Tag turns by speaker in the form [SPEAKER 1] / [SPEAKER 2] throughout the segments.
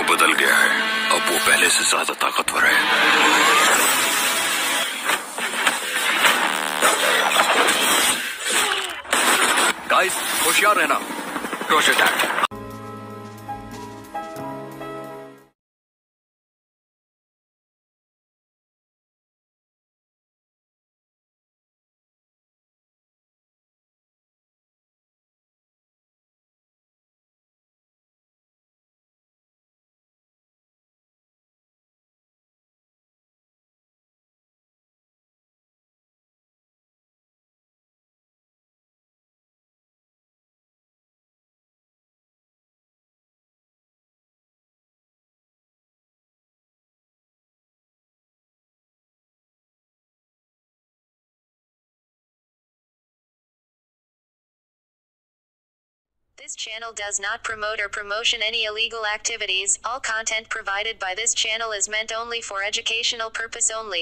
[SPEAKER 1] बदल गया है, अब वो पहले से ज्यादा ताकतवर है। गाइस, होशियार रहना। रोज attack.
[SPEAKER 2] This channel does not promote or promotion any illegal activities. All content provided by this channel is meant only for educational purpose only.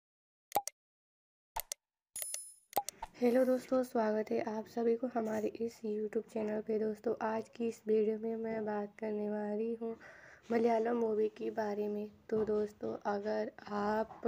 [SPEAKER 3] Hello दोस्तों, स्वागत है आप सभी को हमारे इस YouTube चैनल पे। दोस्तों, आज की इस वीडियो में मैं बात करने वाली हूँ मलयालम मूवी के बारे में। तो दोस्तों, अगर आप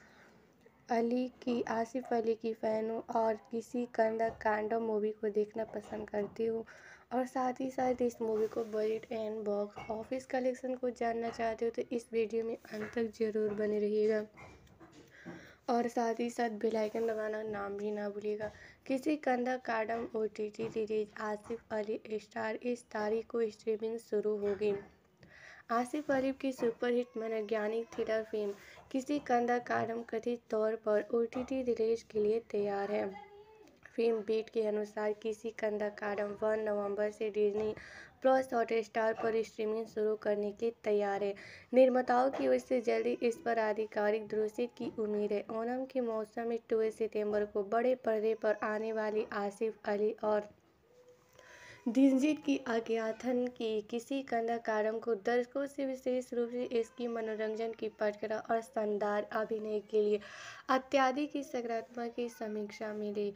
[SPEAKER 3] आसिफ अली की फ़ैन हो और किसी कांडम मूवी को देखना पसंद करते हो और साथ ही साथ इस मूवी को budget and box office collection को जानना चाहते हो, तो इस वीडियो में अंत तक ज़रूर बने रहिएगा और साथ ही साथ बेल आइकन दबाना नाम भी ना भूलिएगा। किसी Kaandam OTT release Asif Ali star 21 तारीख को स्ट्रीमिंग शुरू होगी। आसिफ अली की सुपरहिट मनोवैज्ञानिक थ्रिलर फिल्म किसी कांडम कथित तौर पर OTT रिलीज के लिए तैयार है। फिल्म बीट के अनुसार किसी कांडम 1 नवंबर से डिज्नी प्लस हॉटस्टार पर स्ट्रीमिंग शुरू करने के तैयार है। निर्माताओं की ओर से जल्दी इस पर आधिकारिक दृश्य की उम्मीद है। ओणम के मौसम में 2 सितंबर को बड़े पर्दे पर आने वाली आसिफ अली और दिलजीत की आज्ञाथन की किसी कांडम को दर्शकों से विशेष रूप से इसकी मनोरंजन की पटकथा और शानदार अभिनय के लिए अत्यधिक सकारात्मक की समीक्षा मिली।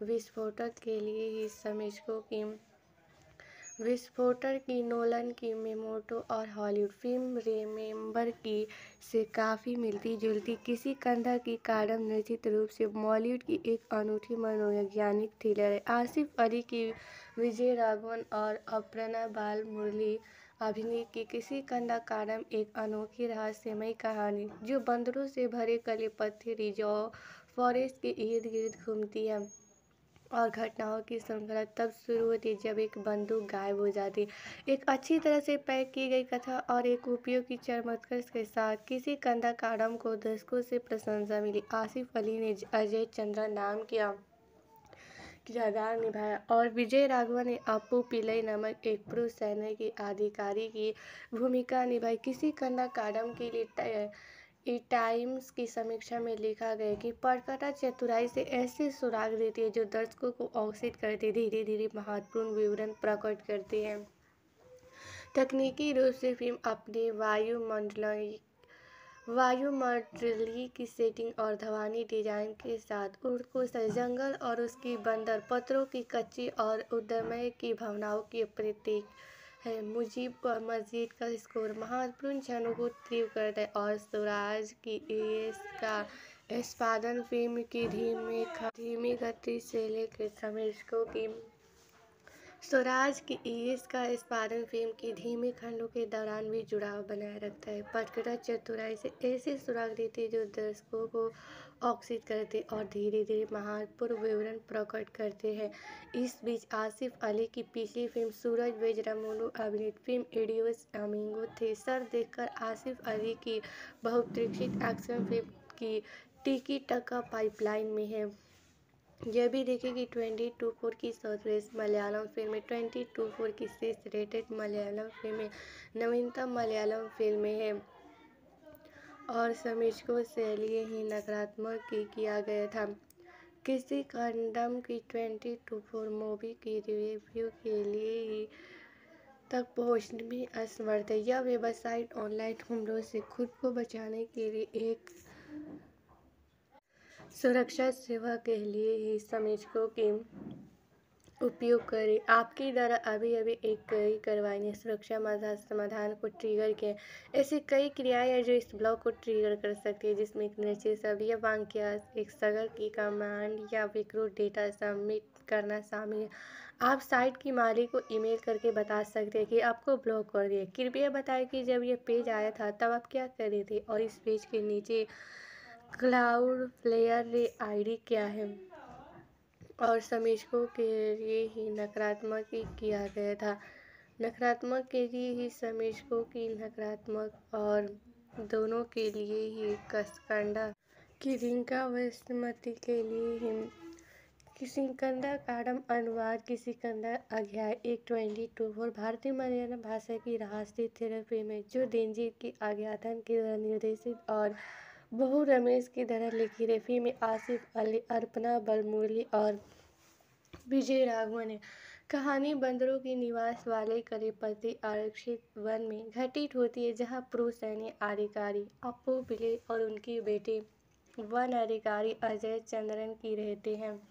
[SPEAKER 3] विस्फोटक की नोलन की मेमोटो और हॉलीवुड फिल्म रिमेंबर की से काफ़ी मिलती जुलती किसी कांडम निश्चित रूप से बॉलीवुड की एक अनूठी मनोवैज्ञानिक थ्रिलर है। आसिफ अली की विजय राघवन और अपर्णा बालमुरली अभिनीत की किसी कांडम एक अनोखी रहस्यमय कहानी जो बंदरों से भरे काले पत्थर रिजर्व फॉरेस्ट के इर्द गिर्द घूमती है और घटनाओं की श्रृंखला तब शुरू होती जब एक बंदूक गायब हो जाती। एक अच्छी तरह से पैक की गई कथा और एक उपयोगी चमत्कार के साथ किसी कांडम को दर्शकों से प्रशंसा मिली। आसिफ अली ने अजय चंद्रा नाम किया किरदार निभाया और विजय राघवन ने अप्पू पिल्लई नामक एक पुरुष सैन्य के अधिकारी की भूमिका निभाई। किसी कांडम के लिए टाइम्स की समीक्षा में लिखा गया कि पटकथा चतुराई से ऐसे सुराग देती है जो दर्शकों को आकर्षित करती धीरे धीरे महत्वपूर्ण विवरण प्रकट करते हैं। तकनीकी रूप से फिल्म अपने वायुमंडलीय की सेटिंग और धवानी डिजाइन के साथ उड़को जंगल और उसकी बंदर पत्थरों की कच्ची और उद्यमय की भावनाओं की प्रतीक है। मुजीब मस्जिद का स्कोर महत्वपूर्ण क्षणों को तीव्र करता है और स्वराज की का निष्पादन फिल्म की धीमी गति से लेकर समीक्षकों की स्वराज की का निष्पादन फिल्म की धीमे खंडों के दौरान भी जुड़ाव बनाए रखता है। पटकथा चतुराई से ऐसे सुराग देती है जो दर्शकों को आकर्षित करते और धीरे धीरे महत्वपूर्ण विवरण प्रकट करते हैं। इस बीच आसिफ अली की पिछली फिल्म सूरज वेजरामुलु अभिनीत फिल्म इडियोस अमीगो थ्रिलर देखकर आसिफ अली की बहुप्रतीक्षित एक्शन फिल्म की टिकी टक्का पाइपलाइन में है। यह भी देखें कि 22/4 की सर्वश्रेष्ठ मलयालम फिल्में 22/4 की शीर्ष रेटेड मलयालम फिल्में नवीनतम मलयालम फिल्में हैं और समीक्षकों से लिए ही नकारात्मक किया गया था। किसी कांडम की 22/4 मूवी की रिव्यू के लिए ही तक पहुंचने में असमर्थ है। यह वेबसाइट ऑनलाइन हमलों से खुद को बचाने के लिए एक सुरक्षा सेवा के लिए ही समीक्षकों की उपयोग करें। आपके द्वारा अभी-अभी एक क्वेरी करवाई सुरक्षा समाधान को ट्रिगर किया। ऐसी कई क्रियाएँ हैं जो इस ब्लॉक को ट्रिगर कर सकती है, जिसमें एक निश्चित शब्द या वाक्य, एक सर्वर की कमांड या विकृत डेटा सबमिट करना शामिल है। आप साइट की मालिक को ईमेल करके बता सकते हैं कि आपको ब्लॉक कर दिया। कृपया बताएं कि जब ये पेज आया था तब आप क्या कर रहे थे और इस पेज के नीचे क्लाउडफ्लेयर आईडी क्या है। और समीक्षकों के लिए ही नकारात्मक ही किया गया था। नकारात्मक के लिए ही समीक्षकों की नकारात्मक और दोनों के लिए ही कसकंडा की रिंका वसुमती के लिए ही किसिकंदा काडम अनुवाद किसिकंदा अध्याय 122 भारतीय मलयालम भाषा की राष्ट्रीय थेरेपी में जो देंजीत की अज्ञातन की द्वारा निर्देशित और बहु रमेश की तरह लिखी रेफी में आसिफ अली, अर्पणा बलमुरली और विजय राघवन है। कहानी बंदरों की निवास वाले करेपति आरक्षित वन में घटित होती है, जहां पुरुष सैन्य अधिकारी अप्पू पिले और उनकी बेटी वन अधिकारी अजय चंद्रन की रहते हैं।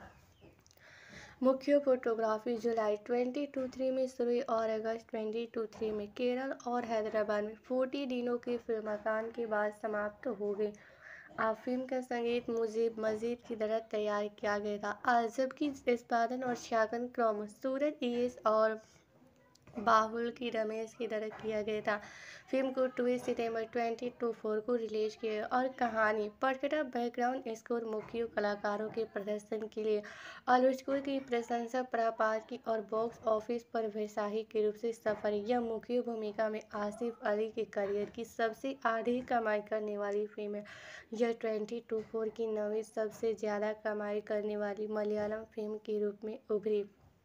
[SPEAKER 3] मुख्य फोटोग्राफी जुलाई 2023 में शुरू हुई और अगस्त 2023 में केरल और हैदराबाद में 40 दिनों के फिल्मांकन के बाद समाप्त हो गई। फिल्म का संगीत मुजीब मजीद की तरह तैयार किया गया था, जबकि निष्पादन और छायांकन क्रम सूरज ईएस और बाहुल की रमेश की तरह किया गया था। फिल्म को 2 सितंबर 2024 को रिलीज किया और कहानी पटकथा बैकग्राउंड स्कोर मुख्य कलाकारों के प्रदर्शन के लिए आलोचकों की प्रशंसा प्राप्त की और बॉक्स ऑफिस पर वैसाही के रूप से सफल। यह मुख्य भूमिका में आसिफ अली के करियर की सबसे अधिक कमाई करने वाली फिल्म है। यह 2024 की 9वीं सबसे ज़्यादा कमाई करने वाली मलयालम फिल्म के रूप में उभरी।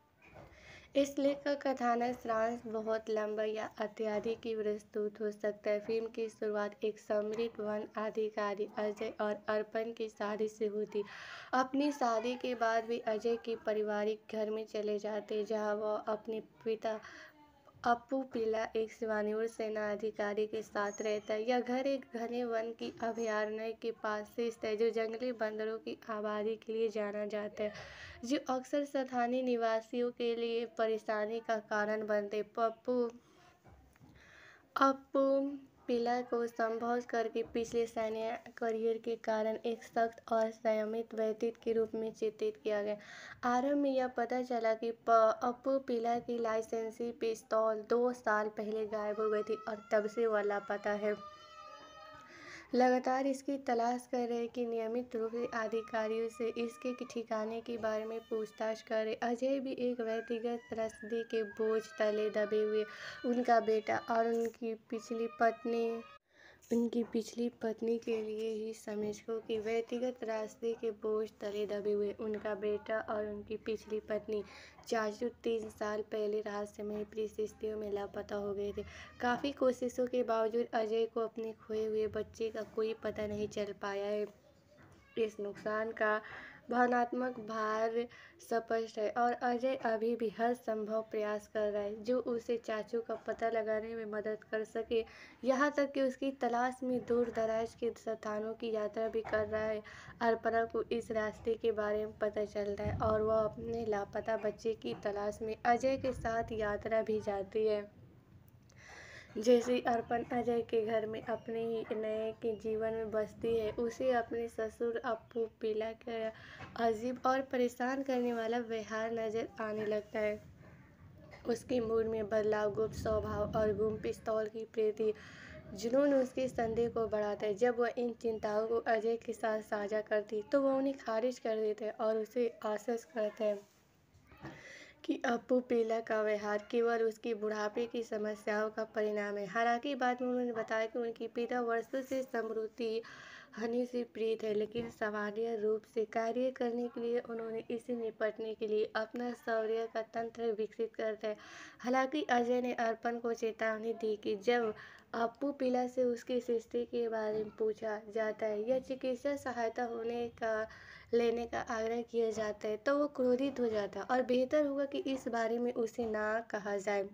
[SPEAKER 3] इस लेख का कथानक सारांश बहुत लंबा या अत्यधिक विस्तृत हो सकता है। फिल्म की शुरुआत एक समृद्ध वन अधिकारी अजय और अर्पण की शादी से होती। अपनी शादी के बाद वे अजय के पारिवारिक घर में चले जाते, जहां वह अपने पिता अप्पू पिला एक सेवानिवृत्त सेना अधिकारी के साथ रहता है। यह घर एक घने वन की अभयारण्य के पास स्थित है, जो जंगली बंदरों की आबादी के लिए जाना जाता है, जो अक्सर स्थानीय निवासियों के लिए परेशानी का कारण बनते। अप्पू पिला को संभोग करके पिछले सैन्य करियर के कारण एक सख्त और संयमित व्यक्ति के रूप में चित्रित किया गया। आरंभ में यह पता चला कि अप्पू पिला की लाइसेंसी पिस्तौल 2 साल पहले गायब हो गई थी और तब से वह लापता है। लगातार इसकी तलाश कर रहे कि नियमित रूप से अधिकारियों से इसके ठिकाने के बारे में पूछताछ करे। अजय भी एक व्यक्तिगत रसीद के बोझ तले दबे हुए उनका बेटा और उनकी पिछली पत्नी के लिए ही समीक्षकों की व्यक्तिगत रास्ते के बोझ तले दबे हुए उनका बेटा और उनकी पिछली पत्नी चाचू 3 साल पहले रहस्यमय परिस्थितियों में लापता हो गए थे। काफ़ी कोशिशों के बावजूद अजय को अपने खोए हुए बच्चे का कोई पता नहीं चल पाया है। इस नुकसान का भावनात्मक भार स्पष्ट है और अजय अभी भी हर संभव प्रयास कर रहा है जो उसे चाचू का पता लगाने में मदद कर सके, यहाँ तक कि उसकी तलाश में दूर दराज के स्थानों की यात्रा भी कर रहा है। अर्पणा को इस रास्ते के बारे में पता चलता है और वह अपने लापता बच्चे की तलाश में अजय के साथ यात्रा भी जाती है। जैसे अर्पण अजय के घर में अपने ही नए के जीवन में बसती है, उसे अपने ससुर अप्पू पिला का अजीब और परेशान करने वाला व्यवहार नजर आने लगता है। उसके मूड में बदलाव, गुप्त स्वभाव और गुम पिस्तौल की प्रीति जुनून उसके संदेह को बढ़ाता है। जब वह इन चिंताओं को अजय के साथ साझा करती तो वह उन्हें खारिज कर देता है और उसे आश्वस्त करता है कि अप्पू पिला का व्यवहार केवल उसकी बुढ़ापे की समस्याओं का परिणाम है। हालांकि बाद में उन्होंने बताया कि उनके पिता वर्षों से समृद्धि हनी से प्रीत है, लेकिन सामान्य रूप से कार्य करने के लिए उन्होंने इससे निपटने के लिए अपना शौर्य का तंत्र विकसित करता है। हालांकि अजय ने अर्पण को चेतावनी दी कि जब अप्पू पिला से उसकी स्थिति के बारे में पूछा जाता है या चिकित्सा सहायता लेने का आग्रह किया जाता है तो वो क्रोधित हो जाता है और बेहतर होगा कि इस बारे में उसे ना कहा जाए।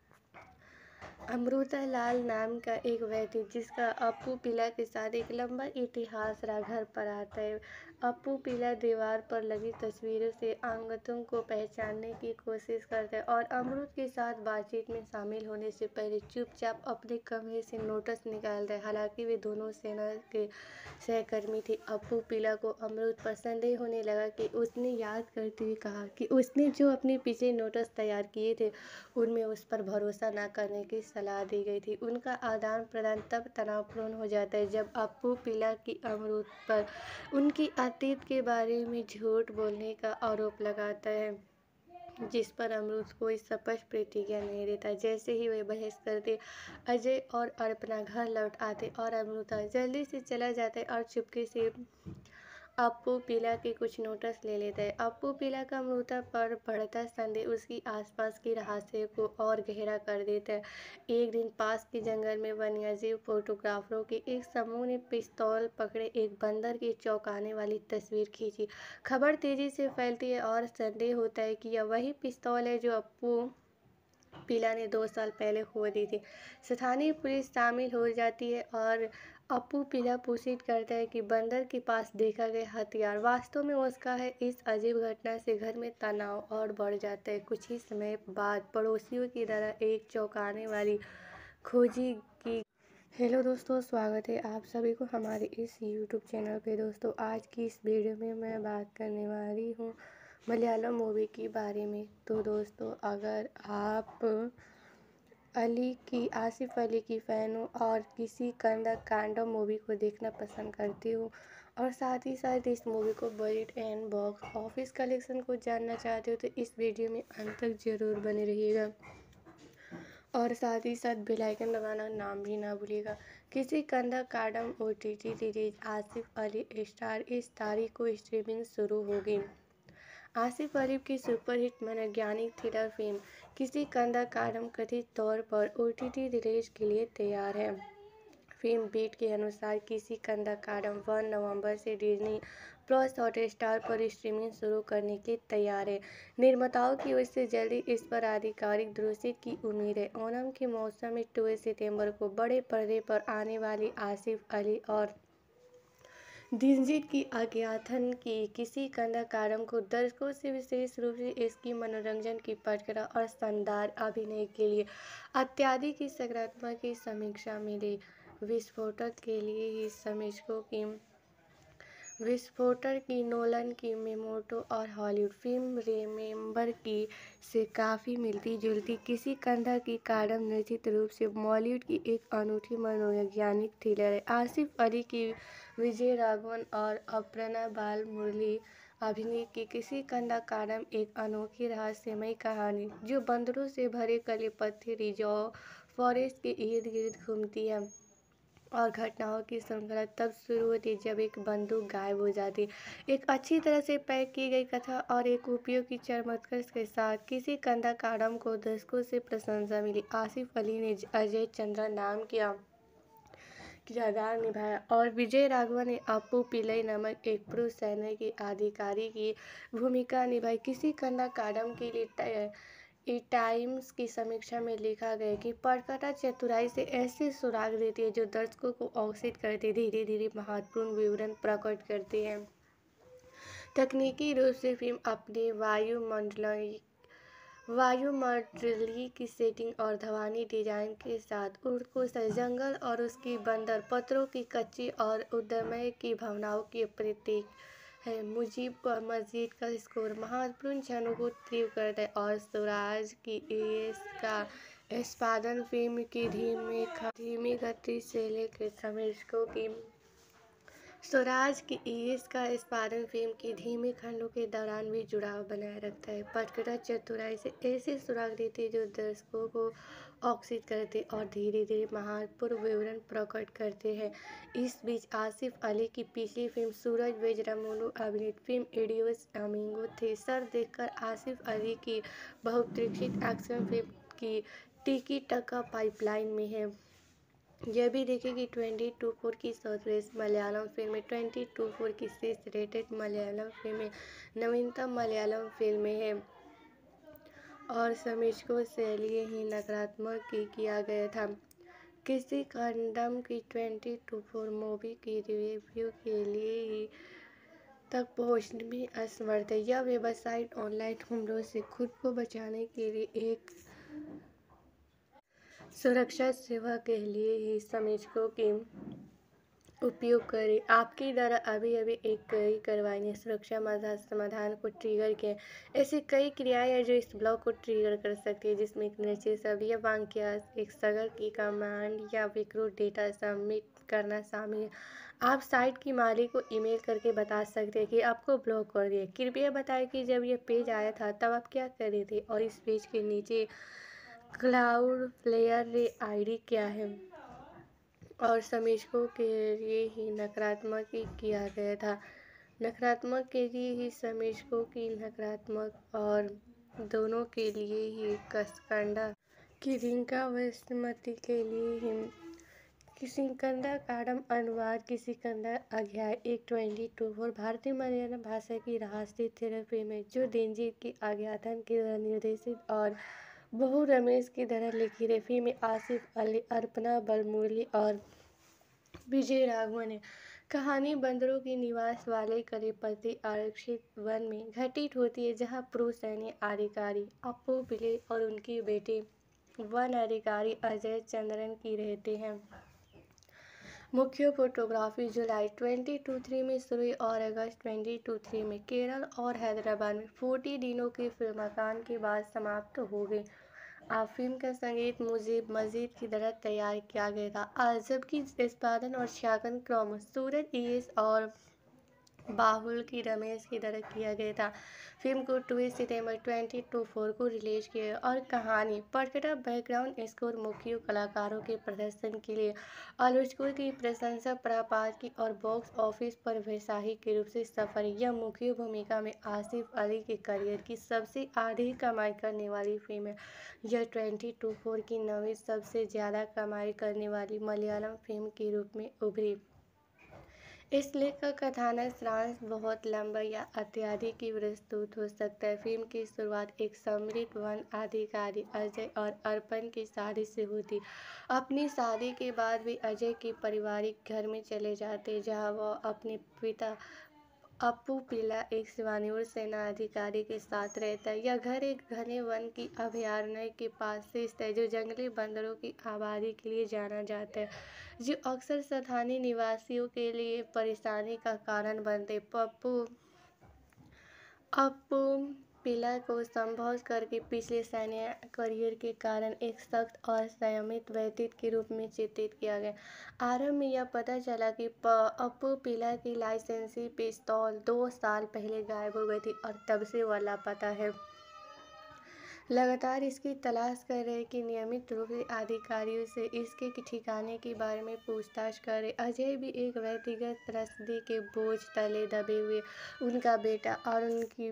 [SPEAKER 3] अमृता लाल नाम का एक व्यक्ति जिसका अप्पू पिला के साथ एक लंबा इतिहास रहा घर पर आता है। अप्पू पीला दीवार पर लगी तस्वीरों से आगंतुकों को पहचानने की कोशिश करता है और अमरूद के साथ बातचीत में शामिल होने से पहले चुपचाप अपने कमरे से नोटिस निकालता है। हालांकि वे दोनों सेना के सहकर्मी थे, अप्पू पीला को अमरूद पर संदेह होने लगा कि उसने याद करते हुए कहा कि उसने जो अपने पिछले नोटिस तैयार किए थे उनमें उस पर भरोसा न करने की सलाह दी गई थी। उनका आदान प्रदान तब तनावपूर्ण हो जाता है जब अप्पू पीला की अमरूद पर उनकी अतीत के बारे में झूठ बोलने का आरोप लगाता है, जिस पर अमरूद कोई स्पष्ट प्रतिक्रिया नहीं देता। जैसे ही वे बहस करते, अजय और अर्पणा घर लौट आते और अमरूता जल्दी से चला जाता है और चुपके से अप्पू पीला के कुछ नोटिस ले लेता है। अप्पू पीला का अमरूता पर बढ़ता संदेह उसकी आसपास की रहस्य को और गहरा कर देता है। एक दिन पास के जंगल में वन्यजीव फोटोग्राफरों के एक समूह ने पिस्तौल पकड़े एक बंदर की चौंकाने वाली तस्वीर खींची। खबर तेजी से फैलती है और संदेह होता है कि यह वही पिस्तौल है जो अप्पू पीला ने 2 साल पहले खो दी थी। स्थानीय पुलिस शामिल हो जाती है और अप्पू पीला पूछताछ करता है कि बंदर के पास देखा गया हथियार वास्तव में उसका है। इस अजीब घटना से घर में तनाव और बढ़ जाता है। कुछ ही समय बाद पड़ोसियों की तरह एक चौंकाने वाली खोजी की। हेलो दोस्तों, स्वागत है आप सभी को हमारे इस यूट्यूब चैनल पे। दोस्तों, आज की इस वीडियो में मैं बात करने वाली हूँ मलयालम मूवी के बारे में। तो दोस्तों, अगर आप आसिफ अली की फ़ैन हो और किसी कांडम मूवी को देखना पसंद करते हो और साथ ही साथ इस मूवी को budget and box office collection को जानना चाहते हो तो इस वीडियो में अंत तक ज़रूर बने रहिएगा और साथ ही साथ बेल आइकन दबाना नाम भी ना भूलिएगा। Kishkindha Kaandam OTT release Asif Ali star इस तारीख को स्ट्रीमिंग शुरू होगी। आसिफ अली की सुपरहिट मनोवैज्ञानिक थ्रिलर फिल्म किसी कंधा कांडम कथित तौर पर OTT रिलीज के लिए तैयार है। फिल्म बीट के अनुसार किसी कंधा कांडम 1 नवंबर से डिज्नी प्लस हॉटस्टार पर स्ट्रीमिंग शुरू करने के लिए तैयार है। निर्माताओं की ओर से जल्दी इस पर आधिकारिक घोषणा की उम्मीद है। ओणम के मौसम में 2 सितंबर को बड़े पर्दे पर आने वाली आसिफ अली और दिलजीत की आज्ञाथन की किसी कंधा कांडम को दर्शकों से विशेष रूप से इसकी मनोरंजन की पटकथा और शानदार अभिनय के लिए अत्यधिक सकारात्मक की समीक्षा मिली। विस्फोटक की नोलन की मेमोटो और हॉलीवुड फिल्म रिमेंबर की से काफ़ी मिलती जुलती किसी कंधा की कांडम निश्चित रूप से बॉलीवुड की एक अनूठी मनोवैज्ञानिक थ्रिलर है। आसिफ अली की विजय राघवन और अपर्णा बालमुरली अभिनय की किसी कंधा कांडम एक अनोखी रहस्यमय कहानी जो बंदरों से भरे कलिपति रिजर्व फॉरेस्ट के इर्द गिर्द घूमती है और घटनाओं की श्रृंखला तब शुरू होती है जब एक बंदूक गायब हो जाती है। एक अच्छी तरह से पैक की गई कथा और एक उपयोगी चमत्कार के साथ किसी कंधा कांडम को दर्शकों से प्रशंसा मिली। आसिफ अली ने अजय चंद्रा नाम का किरदार निभाया और विजय राघवन ने अप्पू पिल्लई नामक एक पुरुष सैन्य के अधिकारी की भूमिका निभाई। किसी कंधा कांडम के लिए टाइम्स की समीक्षा में लिखा गया कि पटकथा चतुराई से ऐसे सुराग देती है जो दर्शकों को आकर्षित करते धीरे धीरे महत्वपूर्ण विवरण प्रकट करते हैं। तकनीकी रूप से फिल्म अपने वायुमंडलीय की सेटिंग और धवानी डिजाइन के साथ उड़को जंगल और उसकी बंदर पत्थरों की कच्ची और उद्यमय की भावनाओं की प्रतीक है। मस्जिद का स्कोर महत्वपूर्ण क्षणों को तीव्र करता है और स्वराज की इसका निष्पादन फिल्म की धीमी गति से लेकर समीक्षकों की स्वराज की इसका निष्पादन फिल्म की धीमे खंडों के दौरान भी जुड़ाव बनाए रखता है। पटकथा चतुराई से ऐसे सुराग देती है जो दर्शकों को आकर्षित करते और धीरे धीरे महत्वपूर्ण विवरण प्रकट करते हैं। इस बीच आसिफ अली की पिछली फिल्म सूरज वेजरामुलु अभिनीत फिल्म एडियोस अमीगो थ्रिलर देखकर आसिफ अली की बहुप्रतीक्षित एक्शन फिल्म की टिकी-टका पाइपलाइन में है। यह भी देखें कि 2024 की सर्वश्रेष्ठ मलयालम फिल्में 2024 की शीर्ष रेटेड मलयालम फिल्में नवीनतम मलयालम फिल्में हैं और समीक्षकों से लिए ही नकारात्मक किया गया था। किसी कांडम की 2024 मूवी की रिव्यू के लिए ही तक पहुंचने में असमर्थ है। यह वेबसाइट ऑनलाइन हमलों से खुद को बचाने के लिए एक सुरक्षा सेवा के लिए ही समीक्षकों की उपयोग करें। आपके द्वारा अभी एक कई कार्रवाई सुरक्षा समाधान को ट्रिगर किया। ऐसी कई क्रियाएं हैं जो इस ब्लॉक को ट्रिगर कर सकती है, जिसमें एक निश्चित शब्द या वाक्य, एक सगर की कमांड या विकृत डेटा सबमिट करना शामिल है। आप साइट की मालिक को ईमेल करके बता सकते हैं कि आपको ब्लॉक कर दिया। कृपया बताएं कि जब यह पेज आया था तब आप क्या कर रहे थे और इस पेज के नीचे क्लाउडफ्लेयर आईडी क्या है। और समीक्षकों के लिए ही नकारात्मक ही किया गया था। नकारात्मक के लिए ही समीक्षकों की नकारात्मक और दोनों के लिए ही कसकंडा की रिंका वैष्णमती के लिए ही किसिकंदा काडम अनुवाद किसिकंदा अध्याय 1:22 भारतीय मलयालम भाषा की राष्ट्रीय थेरेपी में जो देनजीत की आज्ञाधन के द्वारा निर्देशित और बहु रमेश की तरह लिखी है। फिल्म में आसिफ अली, अर्पणा बालमुरली और विजय राघवन है। कहानी बंदरों की निवास वाले कलेपति आरक्षित वन में घटित होती है, जहां पूर्व सैन्य अधिकारी अप्पू पिल्ले और उनके बेटे वन अधिकारी अजय चंद्रन की रहते हैं। मुख्य फोटोग्राफी जुलाई 2023 में शुरू हुई और अगस्त 2023 में केरल और हैदराबाद में 40 दिनों के फिल्मांकन के बाद समाप्त हो गई। फिल्म का संगीत मुजीब मजीद की तरह तैयार किया गया था, जबकि निष्पादन और छायांकन क्रम सूरज ईएस और बाहुल की रमेश की तरह किया गया था। फिल्म को 2 सितंबर 2024 को रिलीज किया और कहानी, पटकथा, बैकग्राउंड स्कोर, मुख्य कलाकारों के प्रदर्शन के लिए आलोचकों की प्रशंसा प्राप्त की और बॉक्स ऑफिस पर वैसाही के रूप से सफल। यह मुख्य भूमिका में आसिफ अली के करियर की सबसे अधिक कमाई करने वाली फिल्म है। यह 2024 की 9वीं सबसे ज़्यादा कमाई करने वाली मलयालम फिल्म के रूप में उभरी। इस लेख का कथानक सारांश बहुत लंबा या अत्यधिक ही विस्तृत हो सकता है। फिल्म की शुरुआत एक समृद्ध वन अधिकारी अजय और अर्पण की शादी से होती। अपनी शादी के बाद वे अजय के पारिवारिक घर में चले जाते, जहां वह अपने पिता अप्पू पिल्ला, एक सेवानिवृत्त सेना अधिकारी के साथ रहता है। यह घर एक घने वन की अभयारण्य के पास स्थित है, जो जंगली बंदरों की आबादी के लिए जाना जाता है, जो अक्सर स्थानीय निवासियों के लिए परेशानी का कारण बनते। अप्पू पिल्ला को संभोग करके पिछले सैन्य करियर के कारण एक सख्त और संयमित व्यक्ति के रूप में चित्रित किया गया। आरंभ में यह पता चला कि अप्पू पिल्ला की लाइसेंसी पिस्तौल 2 साल पहले गायब हो गई थी और तब से वह लापता है। लगातार इसकी तलाश कर रहे कि नियमित रूप से अधिकारियों से इसके ठिकाने के बारे में पूछताछ करे। अजय भी एक व्यक्तिगत त्रस्ती के बोझ तले दबे हुए, उनका बेटा और उनकी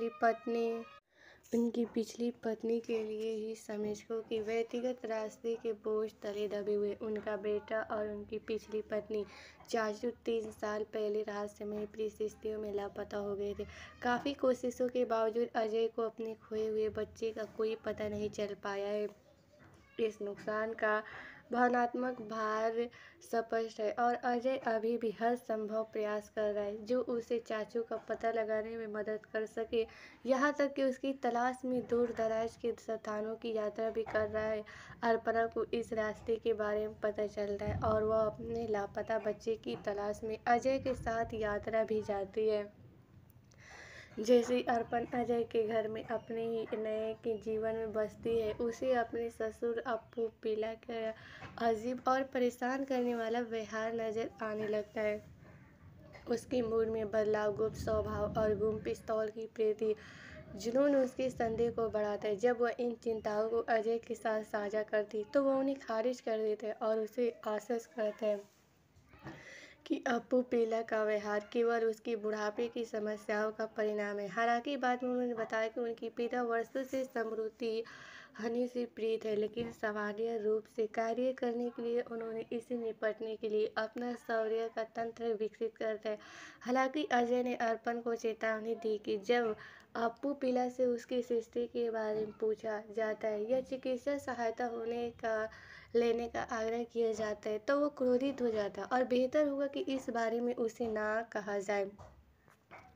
[SPEAKER 3] पिछली पत्नी के लिए ही समीक्षकों की व्यक्तिगत त्रासदी के बोझ तले दबे हुए, उनका बेटा और उनकी पिछली पत्नी चाचू 3 साल पहले रहस्यमय परिस्थितियों में लापता हो गए थे। काफ़ी कोशिशों के बावजूद अजय को अपने खोए हुए बच्चे का कोई पता नहीं चल पाया है। इस नुकसान का भावनात्मक भार स्पष्ट है और अजय अभी भी हर संभव प्रयास कर रहा है जो उसे चाचू का पता लगाने में मदद कर सके, यहाँ तक कि उसकी तलाश में दूर दराज के स्थानों की यात्रा भी कर रहा है। अर्पणा को इस रास्ते के बारे में पता चलता है और वह अपने लापता बच्चे की तलाश में अजय के साथ यात्रा भी जाती है। जैसे अर्पण अजय के घर में अपने ही नए के जीवन में बसती है, उसे अपने ससुर अप्पू पिल्ला का अजीब और परेशान करने वाला व्यवहार नजर आने लगता है। उसके मूड में बदलाव, गुप्त स्वभाव और गुम पिस्तौल की प्रति जुनून उसके संदेह को बढ़ाता है। जब वह इन चिंताओं को अजय के साथ साझा करती तो वह उन्हें खारिज कर देता है और उसे आश्वस्त करता है कि अप्पू पिल्ला का व्यवहार केवल उसकी बुढ़ापे की समस्याओं का परिणाम है। हालांकि बाद में उन्होंने बताया कि उनके पिता वर्षों से समृद्धि हनी से प्रीत है, लेकिन सामान्य रूप से कार्य करने के लिए उन्होंने इससे निपटने के लिए अपना शौर्य का तंत्र विकसित करता है। हालांकि अजय ने अर्पण को चेतावनी दी कि जब अप्पू पिल्ला से उसकी स्थिति के बारे में पूछा जाता है या चिकित्सा सहायता लेने का आग्रह किया जाता है तो वो क्रोधित हो जाता है और बेहतर होगा कि इस बारे में उसे ना कहा जाए।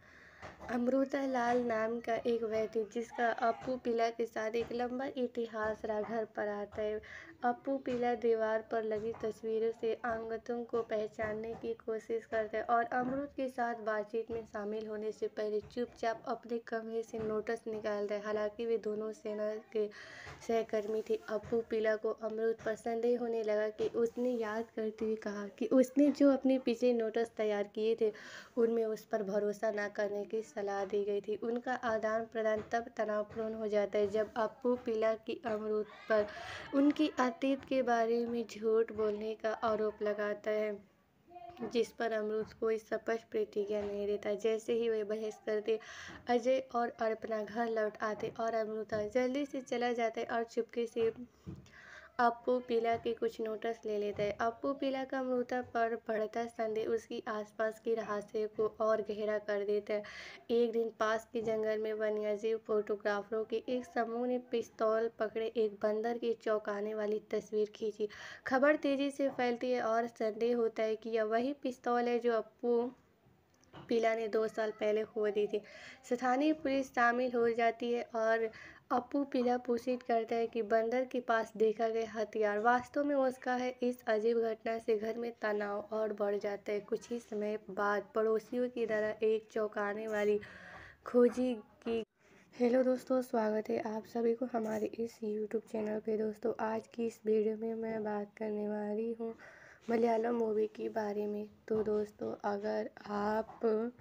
[SPEAKER 3] अमृता लाल नाम का एक व्यक्ति जिसका अप्पू पिला के साथ एक लंबा इतिहास रहा घर पर आता है। अप्पू पिला दीवार पर लगी तस्वीरों से अंगतों को पहचानने की कोशिश करता है और अमृत के साथ बातचीत में शामिल होने से पहले चुपचाप अपने कमरे से नोटिस निकालता है। हालांकि वे दोनों सेना के सहकर्मी थे, अप्पू पिला को अमृत पर संदेह होने लगा कि उसने याद करते हुए कहा कि उसने जो अपने पिछले नोटिस तैयार किए थे उनमें उस पर भरोसा न करने की सलाह दी गई थी। उनका आदान प्रदान तब तनावपूर्ण हो जाता है जब अप्पू पिला की अमृत पर उनकी अतीत के बारे में झूठ बोलने का आरोप लगाता है, जिस पर अमृत कोई स्पष्ट प्रतिक्रिया नहीं देता। जैसे ही वे बहस करते, अजय और अर्पणा घर लौट आते और अमृता जल्दी से चला जाता है और चुपके से अप्पू पिला के कुछ नोटिस ले लेता है। अप्पू पिला का अमृता पर बढ़ता संदेह उसकी आसपास की रहस्य को और गहरा कर देता है। एक दिन पास के जंगल में वन्यजीव फोटोग्राफरों के एक समूह ने पिस्तौल पकड़े एक बंदर की चौंकाने वाली तस्वीर खींची। खबर तेजी से फैलती है और संदेह होता है कि यह वही पिस्तौल है जो अप्पू पिला ने 2 साल पहले खो दी थी। स्थानीय पुलिस शामिल हो जाती है और अप्पू पिला पूछताछ करता है कि बंदर के पास देखा गया हथियार वास्तव में उसका है। इस अजीब घटना से घर में तनाव और बढ़ जाता है। कुछ ही समय बाद पड़ोसियों की तरह एक चौंकाने वाली खोजी की। हेलो दोस्तों, स्वागत है आप सभी को हमारे इस यूट्यूब चैनल पे। दोस्तों, आज की इस वीडियो में मैं बात करने वाली हूँ मलयालम मूवी के बारे में। तो दोस्तों, अगर आप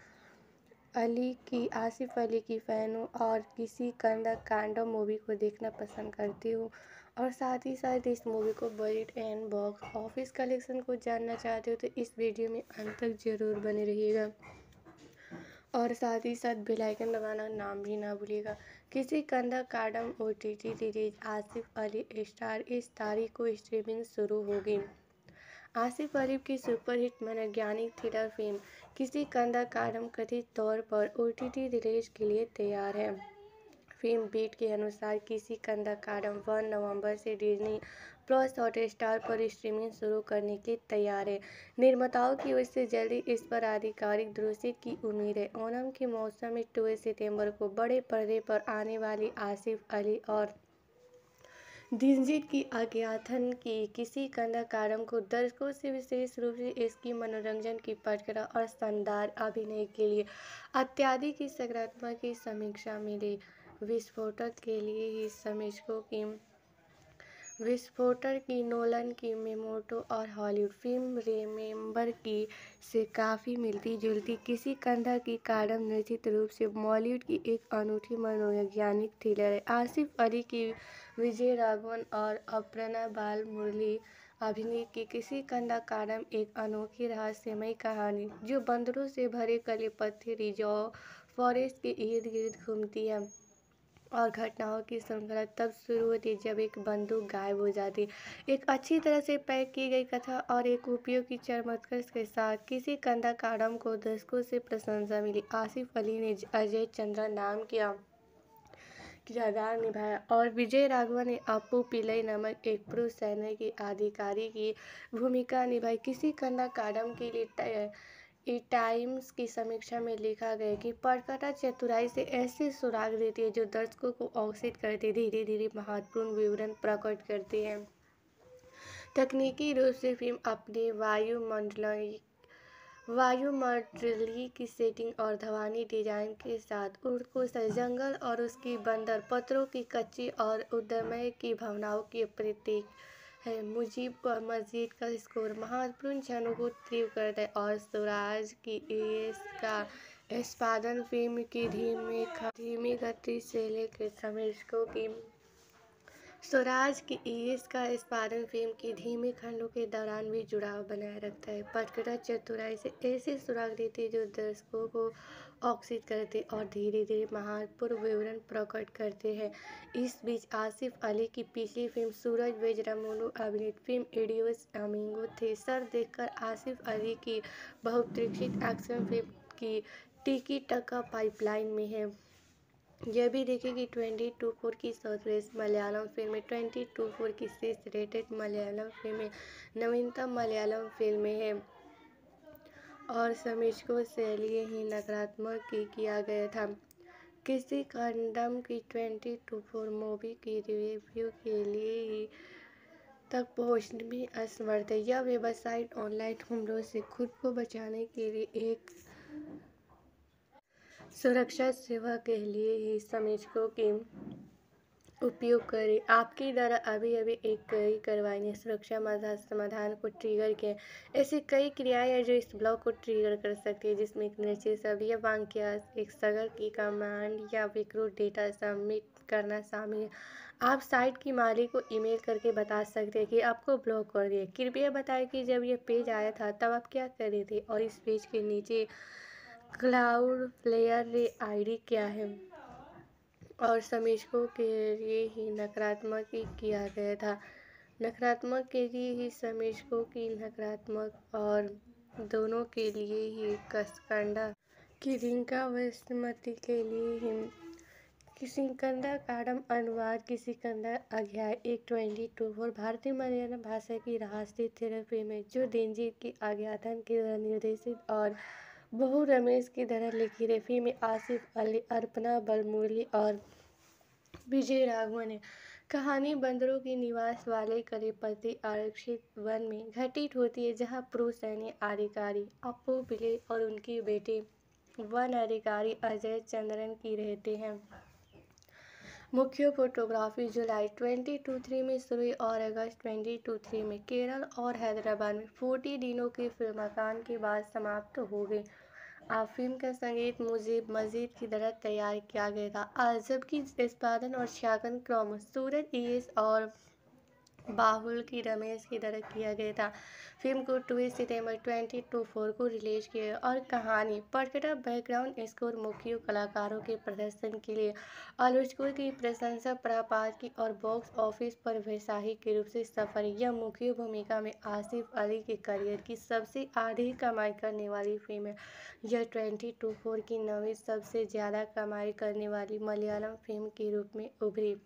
[SPEAKER 3] आसिफ अली की फ़ैन हो और किसी कंदा कांडम मूवी को देखना पसंद करते हो और साथ ही साथ इस मूवी को budget and box office collection को जानना चाहते हो, तो इस वीडियो में अंत तक ज़रूर बने रहिएगा और साथ ही साथ बेल आइकन दबाना नाम भी ना भूलिएगा। किसी कंदा Kaandam OTT release Asif Ali star इस तारीख को स्ट्रीमिंग शुरू होगी। आसिफ अली की सुपरहिट मनोवैज्ञानिक थ्रिलर फिल्म किसी कंदा कांडम कथित तौर पर OTT रिलीज के लिए तैयार है। फिल्म बीट के अनुसार किसी कंदा कांडम 1 नवंबर से डिज्नी प्लस हॉटस्टार पर स्ट्रीमिंग शुरू करने के लिए तैयार है। निर्माताओं की ओर से जल्दी इस पर आधिकारिक दृश्य की उम्मीद है। ओणम के मौसम में 2 सितंबर को बड़े पर्दे पर आने वाली आसिफ अली और दिलजीत की अज्ञातन की किसी कंदा कांडम को दर्शकों से विशेष रूप से इसकी मनोरंजन की पटकथा और शानदार अभिनय के लिए अत्यधिक सकारात्मक की समीक्षा मिली। विस्फोटक की नोलन की मेमोटो और हॉलीवुड फिल्म रिमेंबर की से काफ़ी मिलती जुलती किसी कंदा की कांडम निश्चित रूप से बॉलीवुड की एक अनूठी मनोवैज्ञानिक थ्रिलर है। आसिफ अली की विजय राघवन और अपर्णा बालमुरली अभिनय की किसी कंदा कांडम एक अनोखी रहस्यमयी कहानी जो बंदरों से भरे कलिपत्थी रिजर्व फॉरेस्ट के इर्द गिर्द घूमती है और घटनाओं की श्रृंखला तब शुरू होती है जब एक बंदूक गायब हो जाती। एक अच्छी तरह से पैक की गई कथा और एक उपयोगी चमत्कार के साथ किसी कंदा कांडम को दर्शकों से प्रशंसा मिली। आसिफ अली ने अजय चंद्रा नाम किरदार निभाया और विजय राघवन ने अप्पू पिलाई नामक एक पुरुष सैन्य के अधिकारी की भूमिका निभाई। किसी कंदा कांडम के लिए टाइम्स की समीक्षा में लिखा गया कि पटकथा चतुराई से ऐसे सुराग देती है जो दर्शकों को आकर्षित करते धीरे धीरे महत्वपूर्ण विवरण प्रकट करते हैं। तकनीकी रूप से फिल्म अपने वायुमंडलीय की सेटिंग और धवानी डिजाइन के साथ उड़को जंगल और उसकी बंदर पत्थरों की कच्ची और उद्यमय की भावनाओं की प्रतीक है। मुजीब मस्जिद का स्कोर महत्वपूर्ण क्षणों को तीव्र करता है और स्वराज की इसका निष्पादन फिल्म की धीमी गति से लेकर समीक्षकों की स्वराज की इसका निष्पादन फिल्म की धीमे खंडों के दौरान भी जुड़ाव बनाए रखता है। पटकथा चतुराई से ऐसे सुराग देती है जो दर्शकों को आकर्षित करते और धीरे धीरे महत्वपूर्ण विवरण प्रकट करते हैं। इस बीच आसिफ अली की पिछली फिल्म सूरज बेजरामुंडू अभिनीत फिल्म इडियोस अमीगो थ्रिलर देखकर आसिफ अली की बहुप्रतीक्षित एक्शन फिल्म की टिकी टक्का पाइपलाइन में है। यह भी देखें कि 22/4 की सर्वश्रेष्ठ मलयालम फिल्में 22/4 की शीर्ष रेटेड मलयालम फिल्में नवीनतम मलयालम फिल्में हैं। और समीक्षकों से लिए ही नकारात्मक की किया गया था। किसी कंडम की 2024 मूवी की रिव्यू के लिए ही तक पहुंचने में असमर्थ है। यह वेबसाइट ऑनलाइन हमलों से खुद को बचाने के लिए एक सुरक्षा सेवा के लिए ही समीक्षकों की उपयोग करें। आपके द्वारा अभी एक कई कार्रवाई ने सुरक्षा समाधान को ट्रिगर किया। ऐसी कई क्रियाएं हैं जो इस ब्लॉक को ट्रिगर कर सकती है, जिसमें एक निश्चित शब्द या वाक्य, एक सर्वर की कमांड या विकृत डेटा सबमिट करना शामिल है। आप साइट की मालिक को ईमेल करके बता सकते हैं कि आपको ब्लॉक कर दिया। कृपया बताएं कि जब यह पेज आया था तब आप क्या कर रहे थे और इस पेज के नीचे क्लाउडफ्लेयर आईडी क्या है। और समीक्षकों के लिए ही नकारात्मक ही किया गया था। नकारात्मक के लिए ही समीक्षकों की नकारात्मक और दोनों के लिए ही कसकंडा की रिंका वसुमती के लिए ही किसिकंदा काडम अनुवाद किसिकंदा अध्याय 124 भारतीय मलयालम भाषा की राष्ट्रीय थेरेपी में जो दिनजीत की आज्ञाधन के द्वारा निर्देशित और बहु रमेश की तरह लिखी है। फिल्म में आसिफ अली, अर्पणा बलमुरली और विजय राघवन है। कहानी बंदरों की निवास वाले कलेपति आरक्षित वन में घटित होती है, जहां पुरुष सैन्य अधिकारी अप्पू पिल्ले और उनकी बेटी वन अधिकारी अजय चंद्रन की रहते हैं। मुख्य फोटोग्राफी जुलाई 2023 में शुरू हुई और अगस्त 2023 में केरल और हैदराबाद में 40 दिनों के फिल्मांकन के बाद समाप्त हो गई। फिल्म का संगीत मुजीब मजीद की तरह तैयार किया गया था, जबकि निष्पादन और छायांकन क्रम सूरज ईएस और बाहुल की रमेश की तरह किया गया था। फिल्म को 2 सितंबर 2024 को रिलीज किया गया और कहानी पटकथा बैकग्राउंड स्कोर मुख्य कलाकारों के प्रदर्शन के लिए आलोचकों की प्रशंसा प्राप्त की और बॉक्स ऑफिस पर वैसाही के रूप से सफल। यह मुख्य भूमिका में आसिफ अली के करियर की सबसे अधिक कमाई करने वाली फिल्म है। यह 2024 की 9वीं सबसे ज़्यादा कमाई करने वाली मलयालम फिल्म के रूप में उभरी।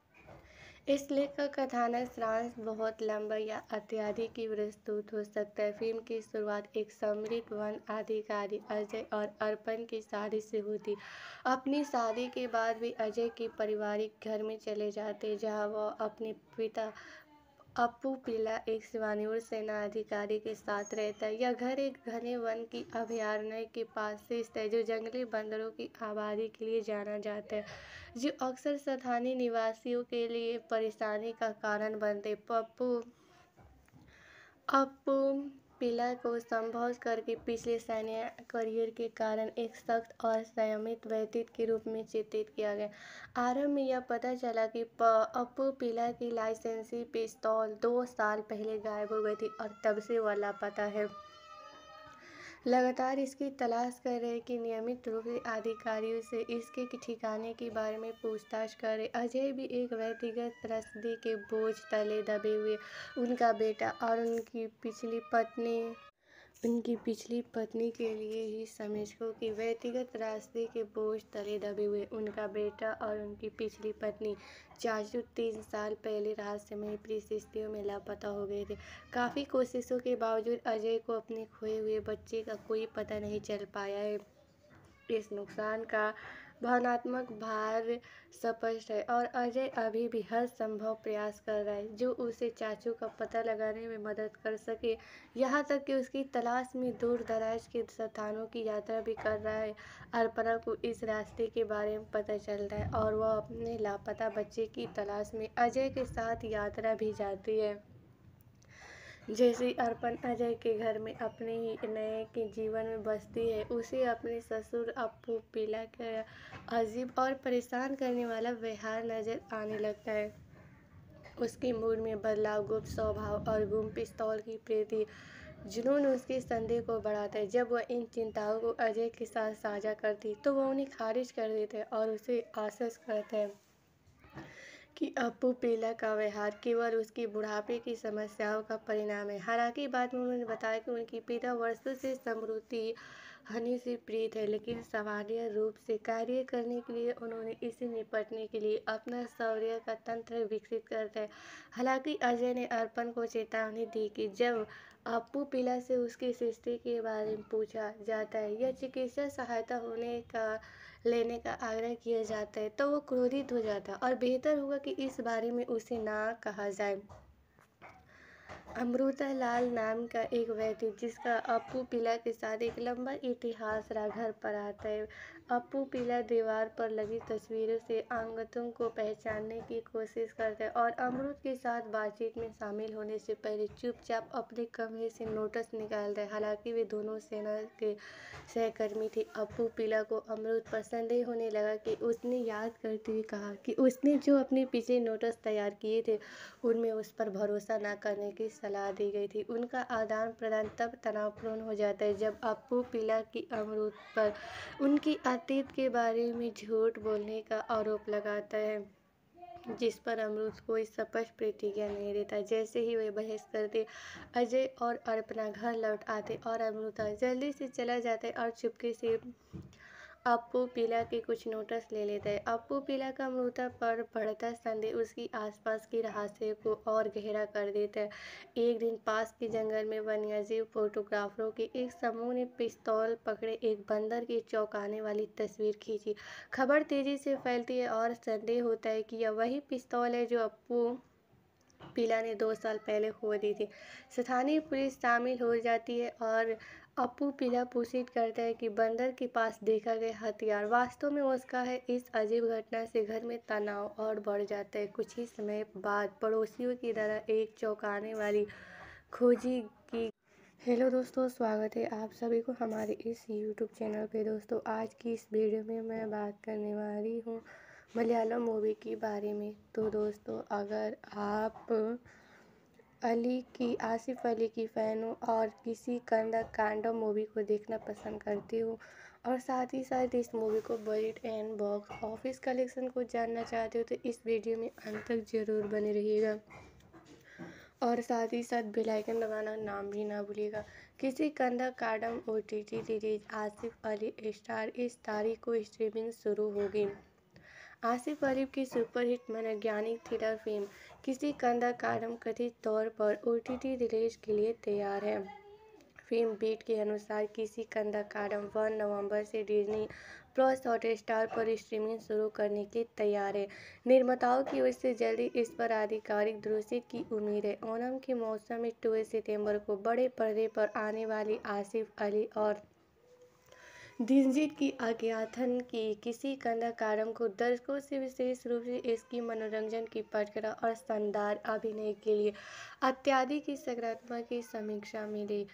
[SPEAKER 3] इस लेख का कथानक सारांश बहुत लंबा या अत्यधिक ही विस्तृत हो सकता है। फिल्म की शुरुआत एक समृद्ध वन अधिकारी अजय और अर्पण की शादी से होती। अपनी शादी के बाद वे अजय के पारिवारिक घर में चले जाते, जहां वह अपने पिता अप्पू पिल्ला, एक सेवानिवृत्त सेना अधिकारी के साथ रहता है। यह घर एक घने वन की अभयारण्य के पास स्थित है, जो जंगली बंदरों की आबादी के लिए जाना जाता है, जो अक्सर स्थानीय निवासियों के लिए परेशानी का कारण बनते। अप्पू पिल्ला को संभोग करके पिछले सैन्य करियर के कारण एक सख्त और संयमित व्यक्ति के रूप में चित्रित किया गया। आरंभ में यह पता चला कि अप्पू पिल्ला की लाइसेंसी पिस्तौल 2 साल पहले गायब हो गई थी और तब से वह लापता है। लगातार इसकी तलाश कर रहे कि नियमित रूप से अधिकारियों से इसके ठिकाने के बारे में पूछताछ करे। अजय भी एक व्यक्तिगत रसीद के बोझ तले दबे हुए। उनका बेटा और उनकी पिछली पत्नी के लिए ही समीक्षकों की व्यक्तिगत रास्ते के बोझ तले दबे हुए। उनका बेटा और उनकी पिछली पत्नी चाचू 3 साल पहले रहस्यमय परिस्थितियों में लापता हो गए थे। काफ़ी कोशिशों के बावजूद अजय को अपने खोए हुए बच्चे का कोई पता नहीं चल पाया है। इस नुकसान का भावनात्मक भार स्पष्ट है और अजय अभी भी हर संभव प्रयास कर रहा है जो उसे चाचू का पता लगाने में मदद कर सके, यहाँ तक कि उसकी तलाश में दूर दराज के स्थानों की यात्रा भी कर रहा है। अर्पणा को इस रास्ते के बारे में पता चलता है और वह अपने लापता बच्चे की तलाश में अजय के साथ यात्रा भी जाती है। जैसे अर्पण अजय के घर में अपने ही नए के जीवन में बसती है, उसे अपने ससुर अप्पू पिल्ला का अजीब और परेशान करने वाला व्यवहार नजर आने लगता है। उसके मूड में बदलाव, गुप्त स्वभाव और गुम पिस्तौल की प्रति जुनून उसके संदेह को बढ़ाता है। जब वह इन चिंताओं को अजय के साथ साझा करती तो वह उन्हें खारिज कर देते हैं और उसे आश्वस्त करते हैं कि अप्पू पिल्ला का व्यवहार केवल उसकी बुढ़ापे की समस्याओं का परिणाम है। हालांकि बाद में उन्होंने बताया कि उनके पिता वर्षों से समृद्धि हनी से प्रीत है, लेकिन सामान्य रूप से कार्य करने के लिए उन्होंने इससे निपटने के लिए अपना शौर्य का तंत्र विकसित करता है। हालांकि अजय ने अर्पण को चेतावनी दी कि जब अप्पू पिला से उसकी सृष्टि के बारे में पूछा जाता है या चिकित्सा सहायता लेने का आग्रह किया जाता है तो वो क्रोधित हो जाता और बेहतर होगा कि इस बारे में उसे ना कहा जाए। अमृता लाल नाम का एक व्यक्ति जिसका अप्पू पिला के साथ एक लंबा इतिहास रहा घर पर आता है। अप्पू पिला दीवार पर लगी तस्वीरों से अंगतों को पहचानने की कोशिश करता है और अमृत के साथ बातचीत में शामिल होने से पहले चुपचाप अपने कमरे से नोटिस निकालता है। हालांकि वे दोनों सेना के सहकर्मी थे, अप्पू पिला को अमृत पर संदेह होने लगा कि उसने याद करते हुए कहा कि उसने जो अपने पीछे नोटिस तैयार किए थे उनमें उस पर भरोसा न करने की सलाह दी गई थी। उनका आदान प्रदान तब तनावपूर्ण हो जाता है जब अप्पू पिला की अमृत पर उनकी अतीत के बारे में झूठ बोलने का आरोप लगाता है, जिस पर अमृत कोई स्पष्ट प्रतिक्रिया नहीं देता। जैसे ही वे बहस करते, अजय और अर्पणा घर लौट आते और अमृता जल्दी से चला जाता है और चुपके से अप्पू पिला के कुछ नोटिस ले लेता है। अप्पू पिला का अमृता पर बढ़ता संदेह उसकी आसपास की रहस्य को और गहरा कर देता है। एक दिन पास के जंगल में वन्यजीव फोटोग्राफरों के एक समूह ने पिस्तौल पकड़े एक बंदर की चौंकाने वाली तस्वीर खींची। खबर तेजी से फैलती है और संदेह होता है कि यह वही पिस्तौल है जो अप्पू पिला ने 2 साल पहले खो दी थी। स्थानीय पुलिस शामिल हो जाती है और अप्पू पिला पुष्टि करता है कि बंदर के पास देखा गया हथियार वास्तव में उसका है। इस अजीब घटना से घर में तनाव और बढ़ जाता है। कुछ ही समय बाद पड़ोसियों की तरह एक चौंकाने वाली खोजी की। हेलो दोस्तों, स्वागत है आप सभी को हमारे इस यूट्यूब चैनल पे। दोस्तों, आज की इस वीडियो में मैं बात करने वाली हूँ मलयालम मूवी के बारे में। तो दोस्तों, अगर आप आसिफ अली की फ़ैन हो और किसी कांडम मूवी को देखना पसंद करते हो और साथ ही साथ इस मूवी को budget and box office collection को जानना चाहते हो तो इस वीडियो में अंत तक ज़रूर बने रहिएगा और साथ ही साथ बेल आइकन दबाना नाम भी ना भूलिएगा। किसी Kaandam OTT release Asif Ali star इस तारीख को स्ट्रीमिंग शुरू होगी। आसिफ अली की सुपरहिट मनोवैज्ञानिक थ्रिलर फिल्म किसी कांडम कथित तौर पर OTT रिलीज के लिए तैयार है। फिल्म बीट के अनुसार किसी कांडम 1 नवंबर से डिज्नी प्लस हॉटस्टार पर स्ट्रीमिंग शुरू करने के तैयार है। निर्माताओं की ओर से जल्दी इस पर आधिकारिक दृश्य की उम्मीद है। ओणम के मौसम में 2 सितंबर को बड़े पर्दे पर आने वाली आसिफ अली और दिलजीत की अज्ञातन की किसी कांडम को दर्शकों से विशेष रूप से इसकी मनोरंजन की पटकथा और शानदार अभिनय के लिए अत्यधिक सकारात्मक समीक्षा मिली।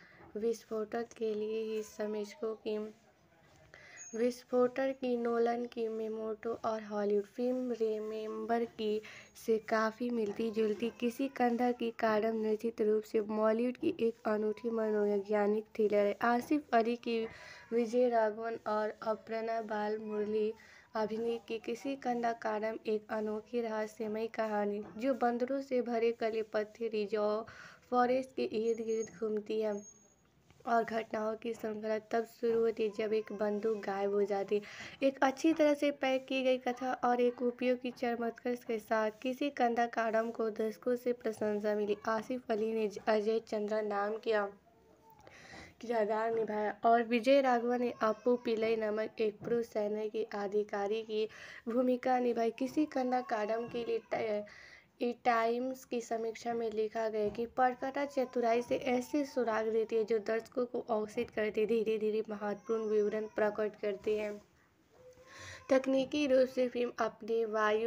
[SPEAKER 3] विस्फोटक की नोलन की मेमेंटो और हॉलीवुड फिल्म रिमेंबर की से काफ़ी मिलती जुलती किसी कांडम निश्चित रूप से बॉलीवुड की एक अनूठी मनोवैज्ञानिक थ्रिलर है। आसिफ अली की विजय राघवन और अपर्णा बालमुरली अभिनीत की किसी कांडम एक अनोखी रहस्यमय कहानी जो बंदरों से भरे कलिपति रिजर्व फॉरेस्ट के इर्द गिर्द घूमती है और घटनाओं की श्रृंखला तब शुरू होती है जब एक बंदूक गायब हो जाती। एक अच्छी तरह से पैक की गई कथा और एक उपयोगी चमत्कार के साथ किसी कांडम को दर्शकों से प्रशंसा मिली। आसिफ अली ने अजय चंद्रा नाम किरदार निभाया और विजय राघवन ने अप्पू पिलाई नामक एक पुरुष सैन्य के अधिकारी की भूमिका निभाई। किसी कांडम के लिए टाइम्स की समीक्षा में लिखा गया कि पटकथा चतुराई से ऐसे सुराग देती है जो दर्शकों को आकर्षित करते धीरे धीरे महत्वपूर्ण विवरण प्रकट करते हैं। तकनीकी रूप से फिल्म अपने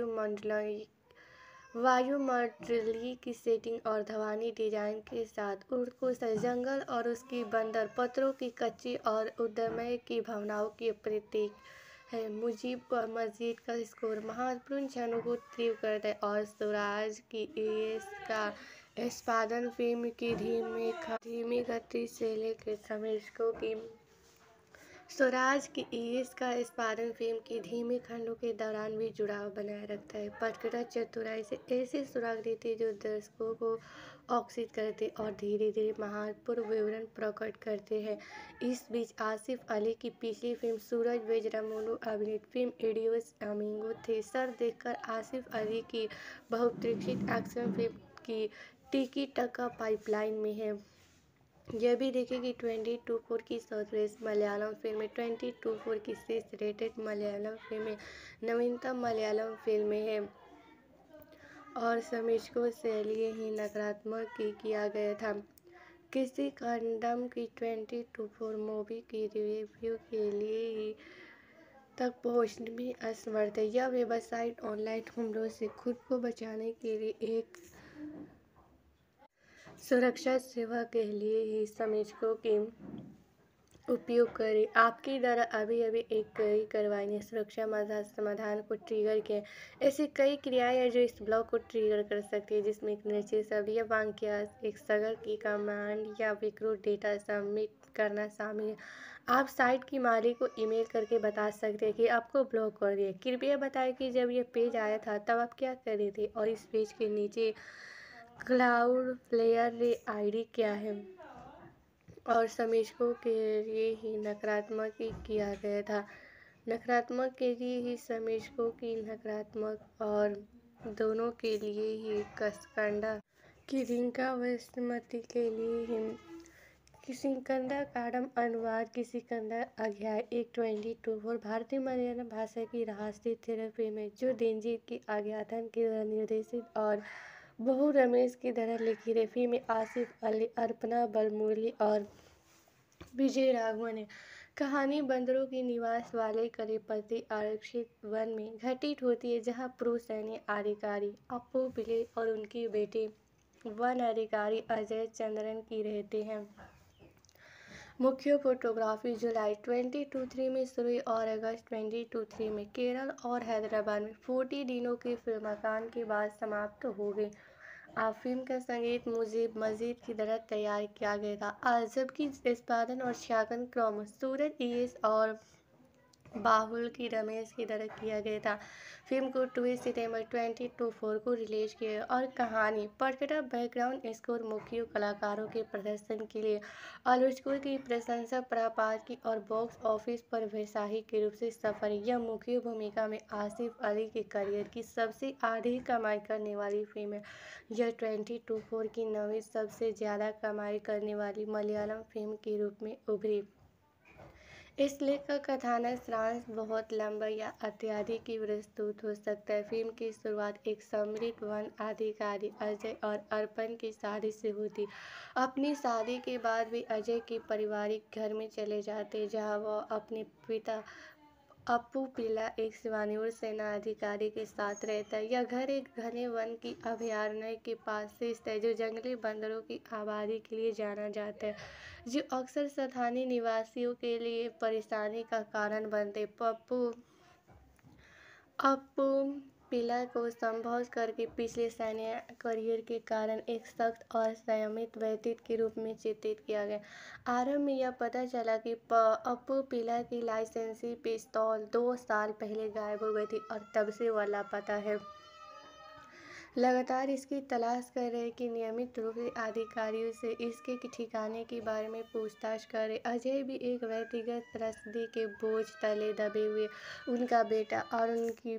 [SPEAKER 3] वायुमंडलीय की सेटिंग और धावनी डिजाइन के साथ उड़कों जंगल और उसकी बंदर पत्थरों की कच्ची और उद्यमय की भावनाओं की प्रतीक है। मस्जिद का स्कोर महत्वपूर्ण क्षणों को तीव्र करता है और स्वराज की का निष्पादन फिल्म की धीमी गति से लेकर दर्शकों की स्वराज की का निष्पादन फिल्म की धीमे खंडों के दौरान भी जुड़ाव बनाए रखता है। पटकथा चतुराई से ऐसे सुराग देती है जो दर्शकों को औक्षित करते और धीरे धीरे महत्वपूर्ण विवरण प्रकट करते हैं। इस बीच आसिफ अली की पिछली फिल्म सूरज बेजरामोलू अभिनीत फिल्म इडियोस अमीगो थ्रिलर देखकर आसिफ अली की बहुप्रतीक्षित एक्शन फिल्म की टिकी टक्का पाइपलाइन में है। यह भी देखें कि 2024 की सर्वश्रेष्ठ मलयालम फिल्में 2024 की शीर्ष रेटेड मलयालम फिल्में नवीनतम मलयालम फिल्में हैं और समीक्षकों से लिए ही नकारात्मक किया गया था। किसी कंडम की 2024 मूवी की रिव्यू के लिए ही तक पहुंचने में असमर्थ है। यह वेबसाइट ऑनलाइन हमलों से खुद को बचाने के लिए एक सुरक्षा सेवा के लिए ही समीक्षकों की उपयोग करें। आपके द्वारा अभी एक कई कार्रवाई ने सुरक्षा समाधान को ट्रिगर किया। ऐसी कई क्रियाएं हैं जो इस ब्लॉक को ट्रिगर कर सकती है, जिसमें एक निश्चित शब्द या वाक्यांश, एक सगर की कमांड या विकृत डेटा सबमिट करना शामिल है। आप साइट की मालिक को ईमेल करके बता सकते हैं कि आपको ब्लॉक कर दिया। कृपया बताएं कि जब यह पेज आया था तब आप क्या कर रहे थे और इस पेज के नीचे क्लाउडफ्लेयर आईडी क्या है। और समीक्षकों के लिए ही नकारात्मक किया गया था। नकारात्मक के लिए ही समीक्षकों की नकारात्मक और दोनों के लिए ही कसकंडा की रिंका वसमती के लिए ही किसिकंदा काडम अनुवाद किसिकंदा अध्याय 1/24 भारतीय मलयालम भाषा की राष्ट्रीय थेरेपी में जो दिनजीत की आज्ञाधन की निर्देशित और बहु रमेश की तरह लिखी रही फिल्म में आसिफ अली, अर्पणा बलमुरली और विजय राघवन है। कहानी बंदरों के निवास वाले कलेपति आरक्षित वन में घटित होती है, जहां पुरुष सैन्य अधिकारी अप्पू पिल्ले और उनके बेटे वन अधिकारी अजय चंद्रन की रहते हैं। मुख्य फोटोग्राफी जुलाई 2023 में शुरू और अगस्त 2023 में केरल और हैदराबाद में 40 दिनों के फिल्मांकन के बाद समाप्त हो गई। आप फिल्म का संगीत मजीद की तरह तैयार किया गया था। अजब की निष्पादन और छायांकन क्रम सूरज ईएस और बाहुल की रमेश की तरह किया गया था। फिल्म को 2 सितंबर 2024 को रिलीज किया गया और कहानी पटकथा बैकग्राउंड स्कोर मुख्य कलाकारों के प्रदर्शन के लिए आलोचकों की प्रशंसा प्राप्त की और बॉक्स ऑफिस पर वैसाही के रूप से सफल। यह मुख्य भूमिका में आसिफ अली के करियर की सबसे अधिक कमाई करने वाली फिल्म है। यह 2024 की 9वीं सबसे ज़्यादा कमाई करने वाली मलयालम फिल्म के रूप में उभरी। इस लेख का कथानक सारांश बहुत लंबा या अत्यधिक ही प्रस्तुत हो सकता है। फिल्म की शुरुआत एक समृद्ध वन अधिकारी अजय और अर्पण की शादी से होती। अपनी शादी के बाद वे अजय के पारिवारिक घर में चले जाते, जहां वह अपने पिता अप्पू पिल्ला, एक सेवानिवृत्त सेना अधिकारी के साथ रहता है। यह घर एक घने वन की अभयारण्य के पास स्थित है, जो जंगली बंदरों की आबादी के लिए जाना जाता है, जो अक्सर स्थानीय निवासियों के लिए परेशानी का कारण बनते। अप्पू पिल्ला को संभोग करके पिछले सैन्य करियर के कारण एक सख्त और संयमित व्यक्ति के रूप में चित्रित किया गया। आरंभ में यह पता चला कि अप्पू पिल्ला की लाइसेंसी पिस्तौल 2 साल पहले गायब हो गई थी और तब से वह लापता है। लगातार इसकी तलाश कर रहे कि नियमित रूप से अधिकारियों से इसके ठिकाने के बारे में पूछताछ करे। अजय भी एक व्यक्तिगत रसीद के बोझ तले दबे हुए। उनका बेटा और उनकी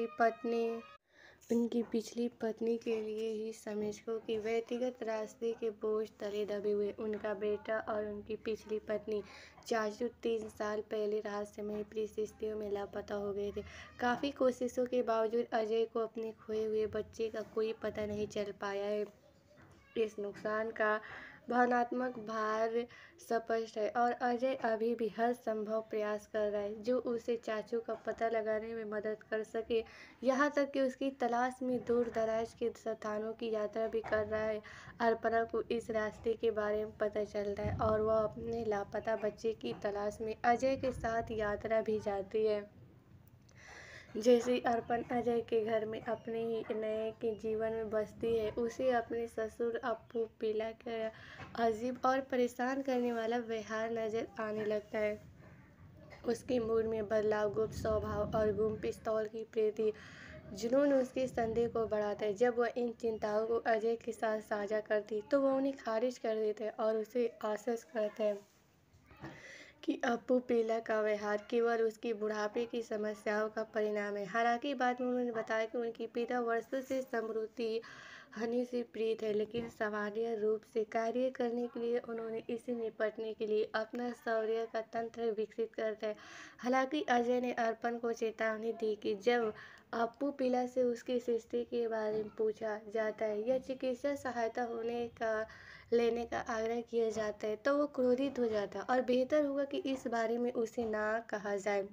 [SPEAKER 3] पिछली पत्नी के लिए ही समीक्षकों की व्यक्तिगत रास्ते के बोझ तले दबे हुए। उनका बेटा और उनकी पिछली पत्नी चाचू 3 साल पहले रहस्यमय परिस्थितियों में लापता हो गए थे। काफ़ी कोशिशों के बावजूद अजय को अपने खोए हुए बच्चे का कोई पता नहीं चल पाया है। इस नुकसान का भावनात्मक भार स्पष्ट है और अजय अभी भी हर संभव प्रयास कर रहा है जो उसे चाचू का पता लगाने में मदद कर सके, यहाँ तक कि उसकी तलाश में दूर दराज के स्थानों की यात्रा भी कर रहा है। अर्पणा को इस रास्ते के बारे में पता चलता है और वह अपने लापता बच्चे की तलाश में अजय के साथ यात्रा भी जाती है। जैसे अर्पण अजय के घर में अपने ही नए के जीवन में बसती है, उसे अपने ससुर अप्पू पिल्ला का अजीब और परेशान करने वाला व्यवहार नजर आने लगता है। उसके मूड में बदलाव, गुप्त स्वभाव और गुम पिस्तौल की प्रति जुनून उसके संदेह को बढ़ाता है। जब वह इन चिंताओं को अजय के साथ साझा करती तो वह उन्हें खारिज कर देते हैं और उसे आश्वस्त करते हैं कि अप्पू पीला का व्यवहार केवल उसकी बुढ़ापे की समस्याओं का परिणाम है। हालांकि बाद में उन्होंने बताया कि उनके पिता वर्षों से समृद्धि हनी से प्रीत है, लेकिन सामान्य रूप से कार्य करने के लिए उन्होंने इससे निपटने के लिए अपना शौर्य का तंत्र विकसित करता है। हालांकि अजय ने अर्पण को चेतावनी दी कि जब अप्पू पीला से उसकी सृष्टि के बारे में पूछा जाता है या चिकित्सा सहायता लेने का आग्रह किया जाता है तो वो क्रोधित हो जाता है और बेहतर होगा कि इस बारे में उसे ना कहा जाए।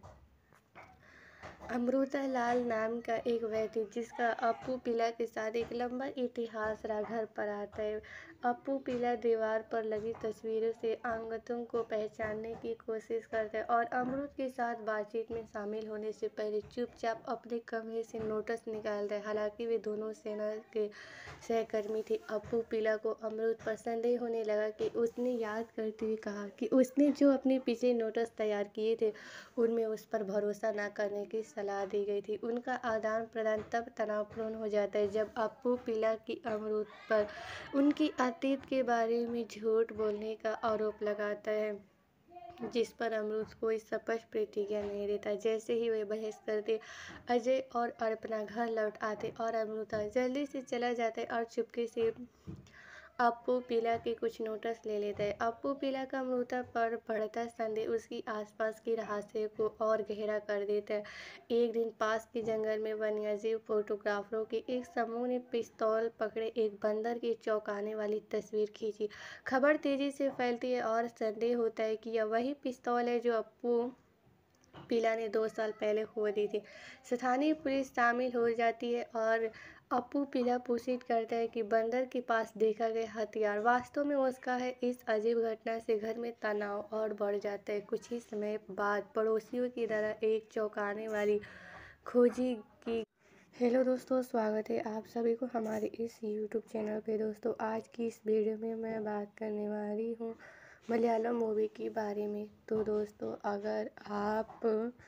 [SPEAKER 3] अमृता लाल नाम का एक व्यक्ति जिसका अप्पू पीला के साथ एक लंबा इतिहास रहा घर पर आता है। अप्पू पीला दीवार पर लगी तस्वीरों से अंगतों को पहचानने की कोशिश करता है और अमृत के साथ बातचीत में शामिल होने से पहले चुपचाप अपने कमरे से नोटिस निकालता है। हालांकि वे दोनों सेना के सहकर्मी थे, अप्पू पीला को अमृत पर संदेह होने लगा कि उसने याद करते हुए कहा कि उसने जो अपने पीछे नोटिस तैयार किए थे उनमें उस पर भरोसा न करने की सलाह दी गई थी। उनका आदान प्रदान तब तनावपूर्ण हो जाता है जब अप्पू पीला की अमृत पर उनकी अतीत के बारे में झूठ बोलने का आरोप लगाता है, जिस पर अमृत कोई स्पष्ट प्रतिक्रिया नहीं देता। जैसे ही वे बहस करते अजय और अर्पणा घर लौट आते और अमृता जल्दी से चला जाता है और चुपके से अप्पू पीला के कुछ नोटिस ले लेता है। अप्पू पीला का अमृता पर बढ़ता संदेह उसकी आसपास की रहस्य को और गहरा कर देता है। एक दिन पास के जंगल में वन्यजीव फोटोग्राफरों के एक समूह ने पिस्तौल पकड़े एक बंदर की चौंकाने वाली तस्वीर खींची। खबर तेजी से फैलती है और संदेह होता है कि यह वही पिस्तौल है जो अप्पू पीला ने 2 साल पहले खो दी थी। स्थानीय पुलिस शामिल हो जाती है और अप्पू पीला पुष्टि करता है कि बंदर के पास देखा गया हथियार वास्तव में उसका है। इस अजीब घटना से घर में तनाव और बढ़ जाता है। कुछ ही समय बाद पड़ोसियों की तरह एक चौंकाने वाली खोजी की। हेलो दोस्तों, स्वागत है आप सभी को हमारे इस यूट्यूब चैनल पे। दोस्तों, आज की इस वीडियो में मैं बात करने वाली हूँ मलयालम मूवी के बारे में। तो दोस्तों, अगर आप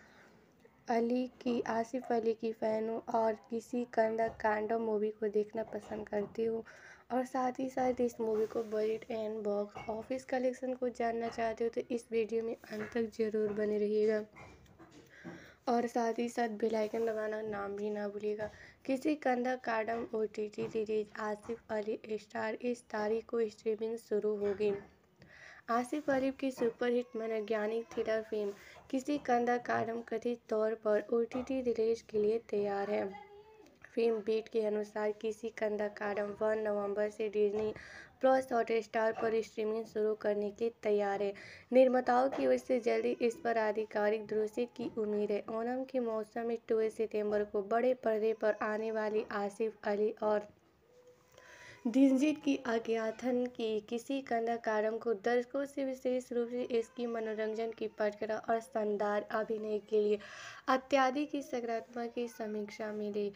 [SPEAKER 3] आसिफ अली की फ़ैन हो और किसी कांडम मूवी को देखना पसंद करते हो और साथ ही साथ इस मूवी को budget and box office collection को जानना चाहते हो तो इस वीडियो में अंत तक ज़रूर बने रहिएगा और साथ ही साथ बेल आइकन दबाना नाम भी ना भूलिएगा। किसी Kaandam OTT series Asif Ali star इस तारीख को स्ट्रीमिंग शुरू होगी। आसिफ अली की सुपरहिट मनोवैज्ञानिक थ्रिलर फिल्म किसी कांडम कथित तौर पर OTT रिलीज के लिए तैयार है। फिल्म बीट के अनुसार किसी कांडम 1 नवंबर से डिज्नी प्लस हॉटस्टार पर स्ट्रीमिंग शुरू करने की तैयार है। निर्माताओं की ओर से जल्दी इस पर आधिकारिक दृश्य की उम्मीद है। ओणम के मौसम में 2 सितंबर को बड़े पर्दे पर आने वाली आसिफ अली और दिलजीत की अज्ञातन की किसी कांडम को दर्शकों से विशेष रूप से इसकी मनोरंजन की पटकथा और शानदार अभिनय के लिए अत्यधिक सकारात्मक की समीक्षा मिली।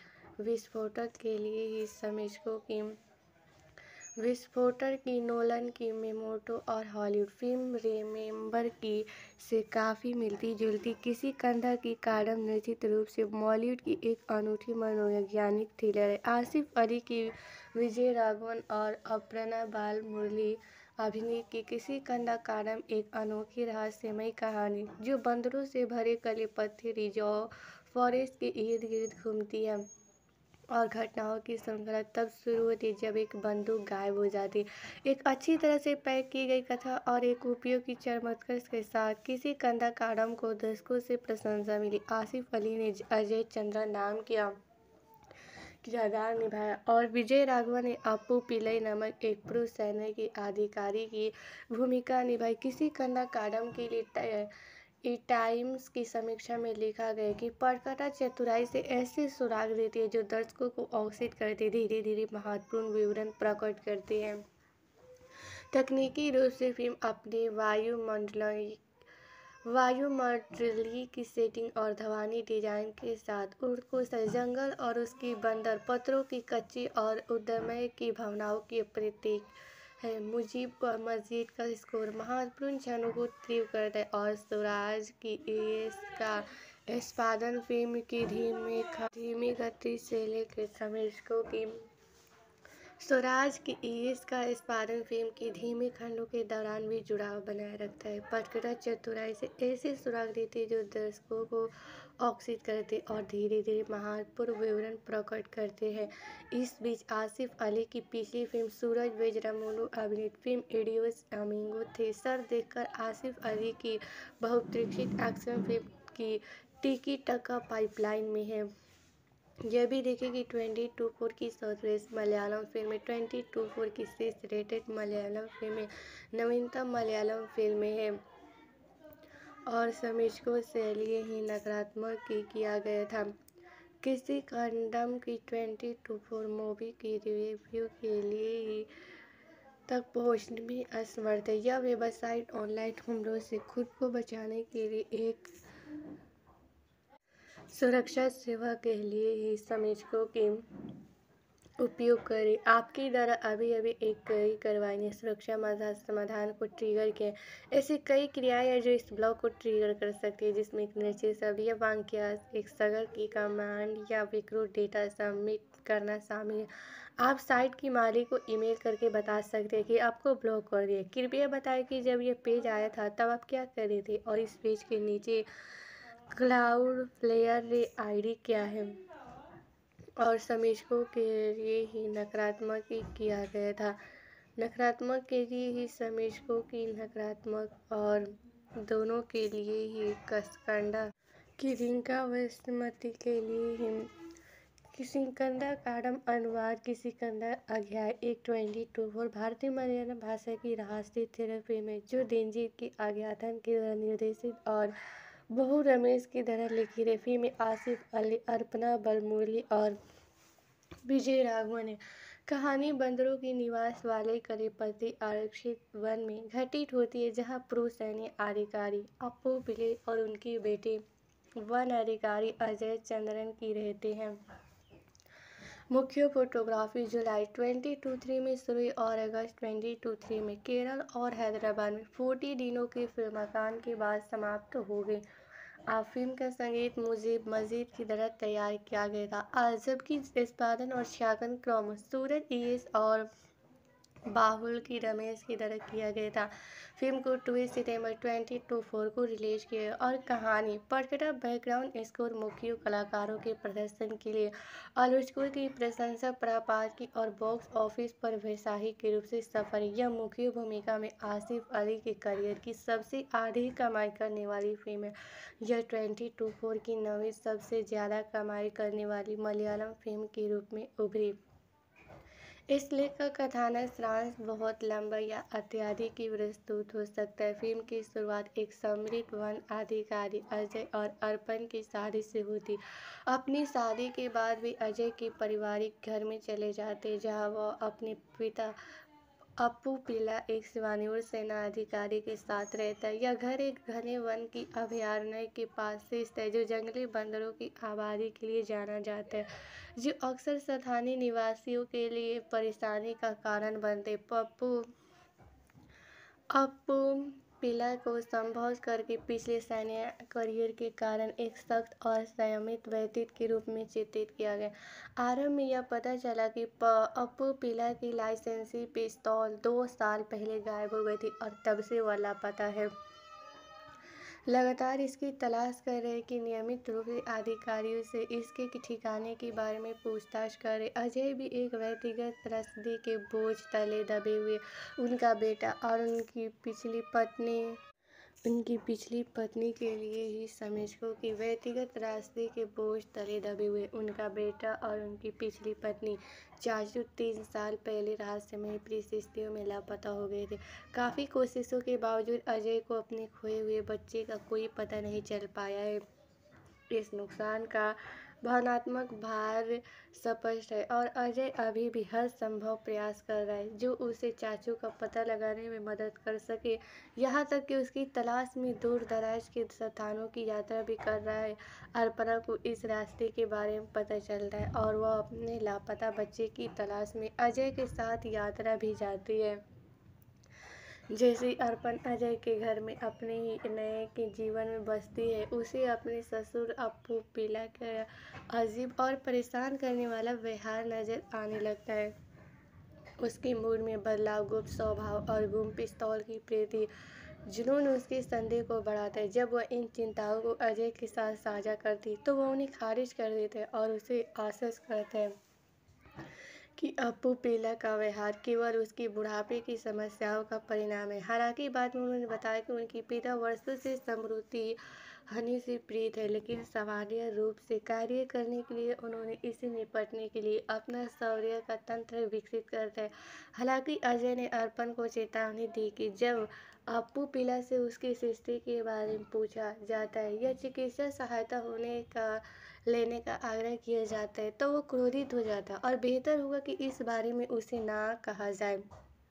[SPEAKER 3] विस्फोटक की नोलन की मेमोटो और हॉलीवुड फिल्म रिमेंबर की से काफ़ी मिलती जुलती किसी कांडम निश्चित रूप से बॉलीवुड की एक अनूठी मनोवैज्ञानिक थ्रिलर है। आसिफ अली की विजय राघवन और अपर्णा बालमुरली अभिनीत की किसी कांडम एक अनोखी रहस्यमयी कहानी जो बंदरों से भरे कलिपति रिजर्व फॉरेस्ट के इर्द गिर्द घूमती है और घटनाओं की श्रृंखला तब शुरू होती जब एक बंदूक गायब हो जाती। एक अच्छी तरह से पैक की गई कथा और एक उपयोगी चमत्कार के साथ किसी कांडम को दर्शकों से प्रशंसा मिली। आसिफ अली ने अजय चंद्रा नाम का किरदार निभाया और विजय राघवन ने अप्पू पिल्लई नामक एक पुरुष सैन्य के अधिकारी की भूमिका निभाई। किसी कांडम के लिए टाइम्स की समीक्षा में लिखा गया कि पटकथा चतुराई से ऐसे सुराग देती है जो दर्शकों को आकर्षित करते धीरे धीरे महत्वपूर्ण विवरण प्रकट करते हैं। तकनीकी रूप से फिल्म अपने वायुमंडलीय की सेटिंग और धवानी डिजाइन के साथ उड़को जंगल और उसकी बंदर पत्थरों की कच्ची और उद्यमय की भावनाओं की प्रतीक है। मुजीब मस्जिद का स्कोर महत्वपूर्ण क्षणों को तीव्र करता है और सूरज की का स्पादन फिल्म की धीमी गति से लेकर दर्शकों की स्वराज की ईएस का स्पादन फिल्म की धीमे खंडों के दौरान भी जुड़ाव बनाए रखता है। पटकथा चतुराई से ऐसी सुराग देती जो दर्शकों को आकर्षित करते और धीरे धीरे महत्वपूर्ण विवरण प्रकट करते हैं। इस बीच आसिफ अली की पिछली फिल्म सूरज वेजरामुलु अभिनीत फिल्म इडियोस अमीगो थ्रिलर देखकर आसिफ अली की बहुप्रतीक्षित एक्शन फिल्म की टिकी टक्का पाइपलाइन में है। यह भी देखें कि 2024 की सर्वश्रेष्ठ मलयालम फिल्में 2024 की शीर्ष रेटेड मलयालम फिल्में नवीनतम मलयालम फिल्में हैं और समीक्षकों से लिए ही नकारात्मक किया गया था। किसी कंडम की 2024 मूवी की रिव्यू के लिए ही तक पहुंचने में असमर्थ है। यह वेबसाइट ऑनलाइन हमलों से खुद को बचाने के लिए एक सुरक्षा सेवा के लिए ही समीक्षकों के उपयोग करें। आपके द्वारा अभी एक कई कार्रवाई ने सुरक्षा समाधान को ट्रिगर किया। ऐसी कई क्रियाएं हैं जो इस ब्लॉक को ट्रिगर कर सकती है, जिसमें एक निश्चित शब्द या वाक्य, एक सगर की कमांड या विकृत डेटा सबमिट करना शामिल है। आप साइट की मालिक को ईमेल करके बता सकते हैं कि आपको ब्लॉक कर दिया। कृपया बताएं कि जब यह पेज आया था तब आप क्या कर रहे थे और इस पेज के नीचे क्लाउडफ्लेयर आईडी क्या है और समीक्षकों के लिए ही नकारात्मक किया गया था। नकारात्मक के लिए ही समीक्षकों की नकारात्मक और दोनों के लिए ही कसकंडा की रिंका वस्तुमती के लिए ही किसिकंदा काडम अनुवाद किसिकंदा अध्याय 1/24 भारतीय मलयालम भाषा की राष्ट्रीय थेरेपी में जो दिनजीत की आज्ञाधन की तरह निर्देशित और बहु रमेश की तरह लिखी रही फिल्म में आसिफ अली, अर्पणा बालमुरली और विजय राघवन है। कहानी बंदरों के निवास वाले करेपति आरक्षित वन में घटित होती है, जहां पुरुष सैन्य अधिकारी अप्पू पिल्ले और उनके बेटे वन अधिकारी अजय चंद्रन की रहते हैं। मुख्य फोटोग्राफी जुलाई 2023 में शुरू और अगस्त 2023 में केरल और हैदराबाद में 40 दिनों के फिल्मांकन के बाद समाप्त हो गई। फिल्म का संगीत मुजीब मजीद की तरह तैयार किया गया था, जबकि निष्पादन और छायांकन क्रम सूरज ईएस और बाहुल की रमेश की तरह किया गया था। फिल्म को 2 सितंबर 2024 को रिलीज किया और कहानी, पटकथा, बैकग्राउंड स्कोर, मुख्य कलाकारों के प्रदर्शन के लिए आलोचकों की प्रशंसा प्राप्त की और बॉक्स ऑफिस पर वैश्विक रूप से सफल। यह मुख्य भूमिका में आसिफ अली के करियर की सबसे अधिक कमाई करने वाली फिल्म है। यह 2024 की 9वीं सबसे ज़्यादा कमाई करने वाली मलयालम फिल्म के रूप में उभरी। इस लेख का कथानक सारांश बहुत लंबा या अत्यधिक ही विस्तृत हो सकता है। फिल्म की शुरुआत एक समृद्ध वन अधिकारी अजय और अर्पण की शादी से होती। अपनी शादी के बाद वे अजय के पारिवारिक घर में चले जाते, जहां वह अपने पिता अप्पू पिल्ला, एक सेवानिवृत्त सेना अधिकारी के साथ रहता है। यह घर एक घने वन की अभयारण्य के पास स्थित है, जो जंगली बंदरों की आबादी के लिए जाना जाता है, जो अक्सर स्थानीय निवासियों के लिए परेशानी का कारण बनते। अप्पू पिल्ला को संभोग करके पिछले सैन्य करियर के कारण एक सख्त और संयमित व्यक्ति के रूप में चित्रित किया गया। आरंभ में यह पता चला कि अप्पू पिल्ला की लाइसेंसी पिस्तौल 2 साल पहले गायब हो गई थी और तब से वह लापता है। लगातार इसकी तलाश कर रहे कि नियमित रूप से अधिकारियों से इसके ठिकाने के बारे में पूछताछ करे। अजय भी एक व्यक्तिगत रसीद के बोझ तले दबे हुए, उनका बेटा और उनकी पिछली पत्नी के लिए ही समीक्षकों की व्यक्तिगत रास्ते के बोझ तले दबे हुए उनका बेटा और उनकी पिछली पत्नी चाचू 3 साल पहले रहस्यमय परिस्थितियों में लापता हो गए थे। काफ़ी कोशिशों के बावजूद अजय को अपने खोए हुए बच्चे का कोई पता नहीं चल पाया है। इस नुकसान का भावनात्मक भार स्पष्ट है और अजय अभी भी हर संभव प्रयास कर रहा है जो उसे चाचू का पता लगाने में मदद कर सके, यहाँ तक कि उसकी तलाश में दूर दराज के स्थानों की यात्रा भी कर रहा है। अर्पणा को इस रास्ते के बारे में पता चलता है और वह अपने लापता बच्चे की तलाश में अजय के साथ यात्रा भी जाती है। जैसे अर्पण अजय के घर में अपने ही नए के जीवन में बसती है, उसे अपने ससुर अप्पू पीला का अजीब और परेशान करने वाला व्यवहार नजर आने लगता है। उसके मूड में बदलाव, गुप्त स्वभाव और गुम पिस्तौल की प्रीति जुनून उसके संदेह को बढ़ाता है। जब वह इन चिंताओं को अजय के साथ साझा करती तो वह उन्हें खारिज कर देता है और उसे आश्वस्त करता है कि अप्पू पीला का व्यवहार केवल उसकी बुढ़ापे की समस्याओं का परिणाम है। हालांकि बाद में उन्होंने बताया कि उनके पिता वर्षों से समृद्धि हनी से प्रीत है, लेकिन सामान्य रूप से कार्य करने के लिए उन्होंने इससे निपटने के लिए अपना शौर्य का तंत्र विकसित करता है। हालांकि अजय ने अर्पण को चेतावनी दी कि जब अप्पू पीला से उसकी स्थिति के बारे में पूछा जाता है या चिकित्सा सहायता लेने का आग्रह किया जाता है तो वो क्रोधित हो जाता है और बेहतर होगा कि इस बारे में उसे ना कहा जाए।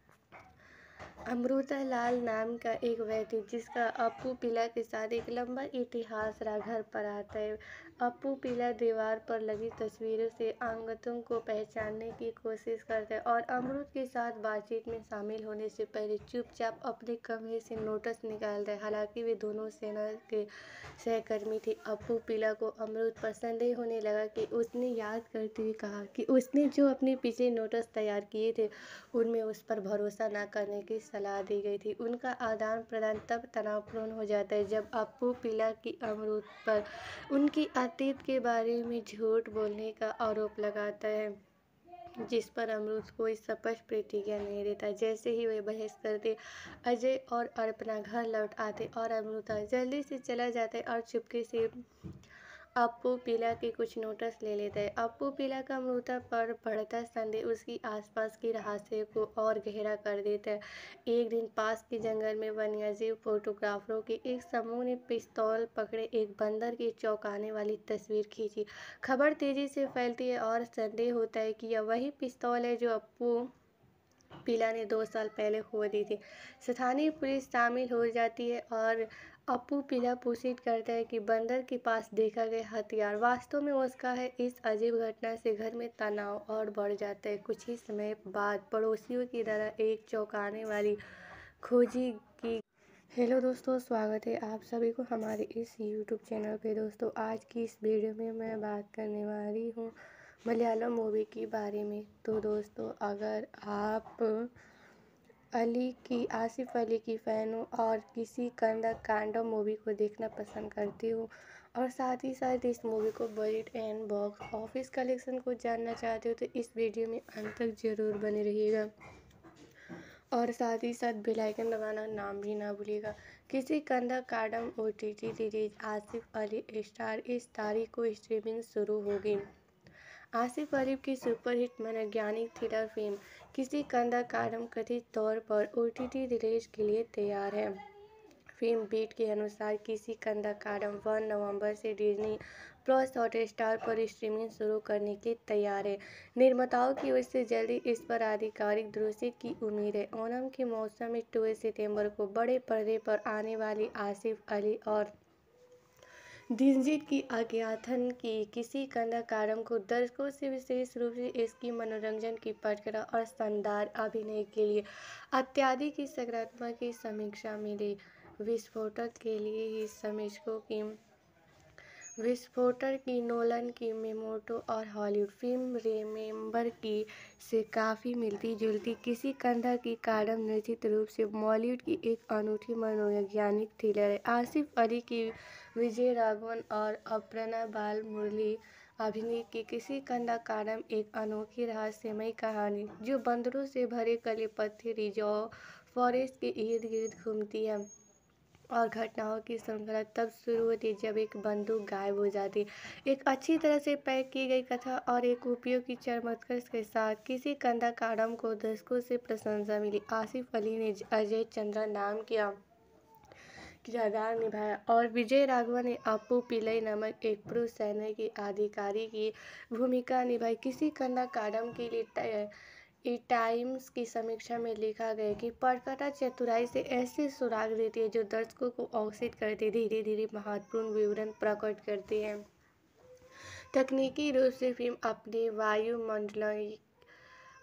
[SPEAKER 3] अमृता लाल नाम का एक व्यक्ति जिसका अप्पू पीला के साथ एक लंबा इतिहास रहा घर पर आता है। अप्पू पीला दीवार पर लगी तस्वीरों से अंगतों को पहचानने की कोशिश करता है और अमृत के साथ बातचीत में शामिल होने से पहले चुपचाप अपने कमरे से नोटिस निकालता है। हालांकि वे दोनों सेना के सहकर्मी थे, अप्पू पीला को अमृत पर संदेह होने लगा कि उसने याद करते हुए कहा कि उसने जो अपने पिछले नोटिस तैयार किए थे उनमें उस पर भरोसा न करने की सलाह दी गई थी। उनका आदान प्रदान तब तनावपूर्ण हो जाता है जब अप्पू पीला की अमृत पर उनकी अतीत के बारे में झूठ बोलने का आरोप लगाता है, जिस पर अमृत कोई स्पष्ट प्रतिक्रिया नहीं देता। जैसे ही वे बहस करते, अजय और अर्पणा घर लौट आते और अमृता जल्दी से चला जाता है और चुपके से अप्पू पीला के कुछ नोटिस ले लेता है। अप्पू पीला का अमृता पर बढ़ता संदेह उसकी आसपास की रहस्य को और गहरा कर देता है। एक दिन पास के जंगल में वन्यजीव फोटोग्राफरों के एक समूह ने पिस्तौल पकड़े एक बंदर की चौंकाने वाली तस्वीर खींची। खबर तेजी से फैलती है और संदेह होता है कि यह वही पिस्तौल है जो अप्पू पीला ने 2 साल पहले खो दी थी। स्थानीय पुलिस शामिल हो जाती है और अप्पू पीला पुष्टि करता है कि बंदर के पास देखा गया हथियार वास्तव में उसका है। इस अजीब घटना से घर में तनाव और बढ़ जाता है। कुछ ही समय बाद पड़ोसियों की तरह एक चौंकाने वाली खोजी की। हेलो दोस्तों, स्वागत है आप सभी को हमारे इस यूट्यूब चैनल पे। दोस्तों, आज की इस वीडियो में मैं बात करने वाली हूँ मलयालम मूवी के बारे में। तो दोस्तों, अगर आप आसिफ अली की फ़ैन हो और किसी कंदा कांडा मूवी को देखना पसंद करते हो और साथ ही साथ इस मूवी को budget and box office collection को जानना चाहते हो तो इस वीडियो में अंत तक ज़रूर बने रहिएगा और साथ ही साथ बेल आइकन दबाना नाम भी ना भूलिएगा। किसी कंदा Kaandam OTT release Asif Ali star इस तारीख को स्ट्रीमिंग शुरू होगी। आसिफ अली की सुपरहिट मनोवैज्ञानिक थ्रिलर फिल्म किसी कंदा कांडम कथित तौर पर OTT रिलीज के लिए तैयार है। फिल्म बीट के अनुसार किसी कंदा कांडम 1 नवंबर से डिज्नी प्लस हॉटस्टार पर स्ट्रीमिंग शुरू करने की तैयार है। निर्माताओं की ओर से जल्दी इस पर आधिकारिक दृश्य की उम्मीद है। ओणम के मौसम में 2 सितंबर को बड़े पर्दे पर आने वाली आसिफ अली और दिलजीत की आज्ञाथन की किसी कंदा कांडम को दर्शकों से विशेष रूप से इसकी मनोरंजन की पटकथा और शानदार अभिनय के लिए अत्यधिक सकारात्मक की समीक्षा मिली। विस्फोटक की नोलन की मेमोटो और हॉलीवुड फिल्म रिमेंबर की से काफ़ी मिलती जुलती किसी कंदा की कांडम निश्चित रूप से बॉलीवुड की एक अनूठी मनोवैज्ञानिक थ्रिलर है। आसिफ अली की विजय राघवन और अपर्णा बालमुरली अभिनीत की किसी कंदा कांडम एक अनोखी रहस्यमय कहानी जो बंदरों से भरे कलिपत्थी रिजर्व फॉरेस्ट के इर्द गिर्द घूमती है और घटनाओं की श्रृंखला तब शुरू होती जब एक बंदूक गायब हो जाती। एक अच्छी तरह से पैक की गई कथा और एक उपयोगी चमत्कार के साथ किसी कंदा कांडम को दर्शकों से प्रशंसा मिली। आसिफ अली ने अजय चंद्रा नाम किया किरदार निभाया और विजय राघवन ने अप्पू पिल्लई नामक एक पुरुष सैन्य के अधिकारी की भूमिका निभाई। किसी कंदा कांडम के लिए टाइम्स की समीक्षा में लिखा गया कि पटकथा चतुराई से ऐसे सुराग देती है जो दर्शकों को आकर्षित करते धीरे धीरे महत्वपूर्ण विवरण प्रकट करते हैं। तकनीकी रूप से फिल्म अपने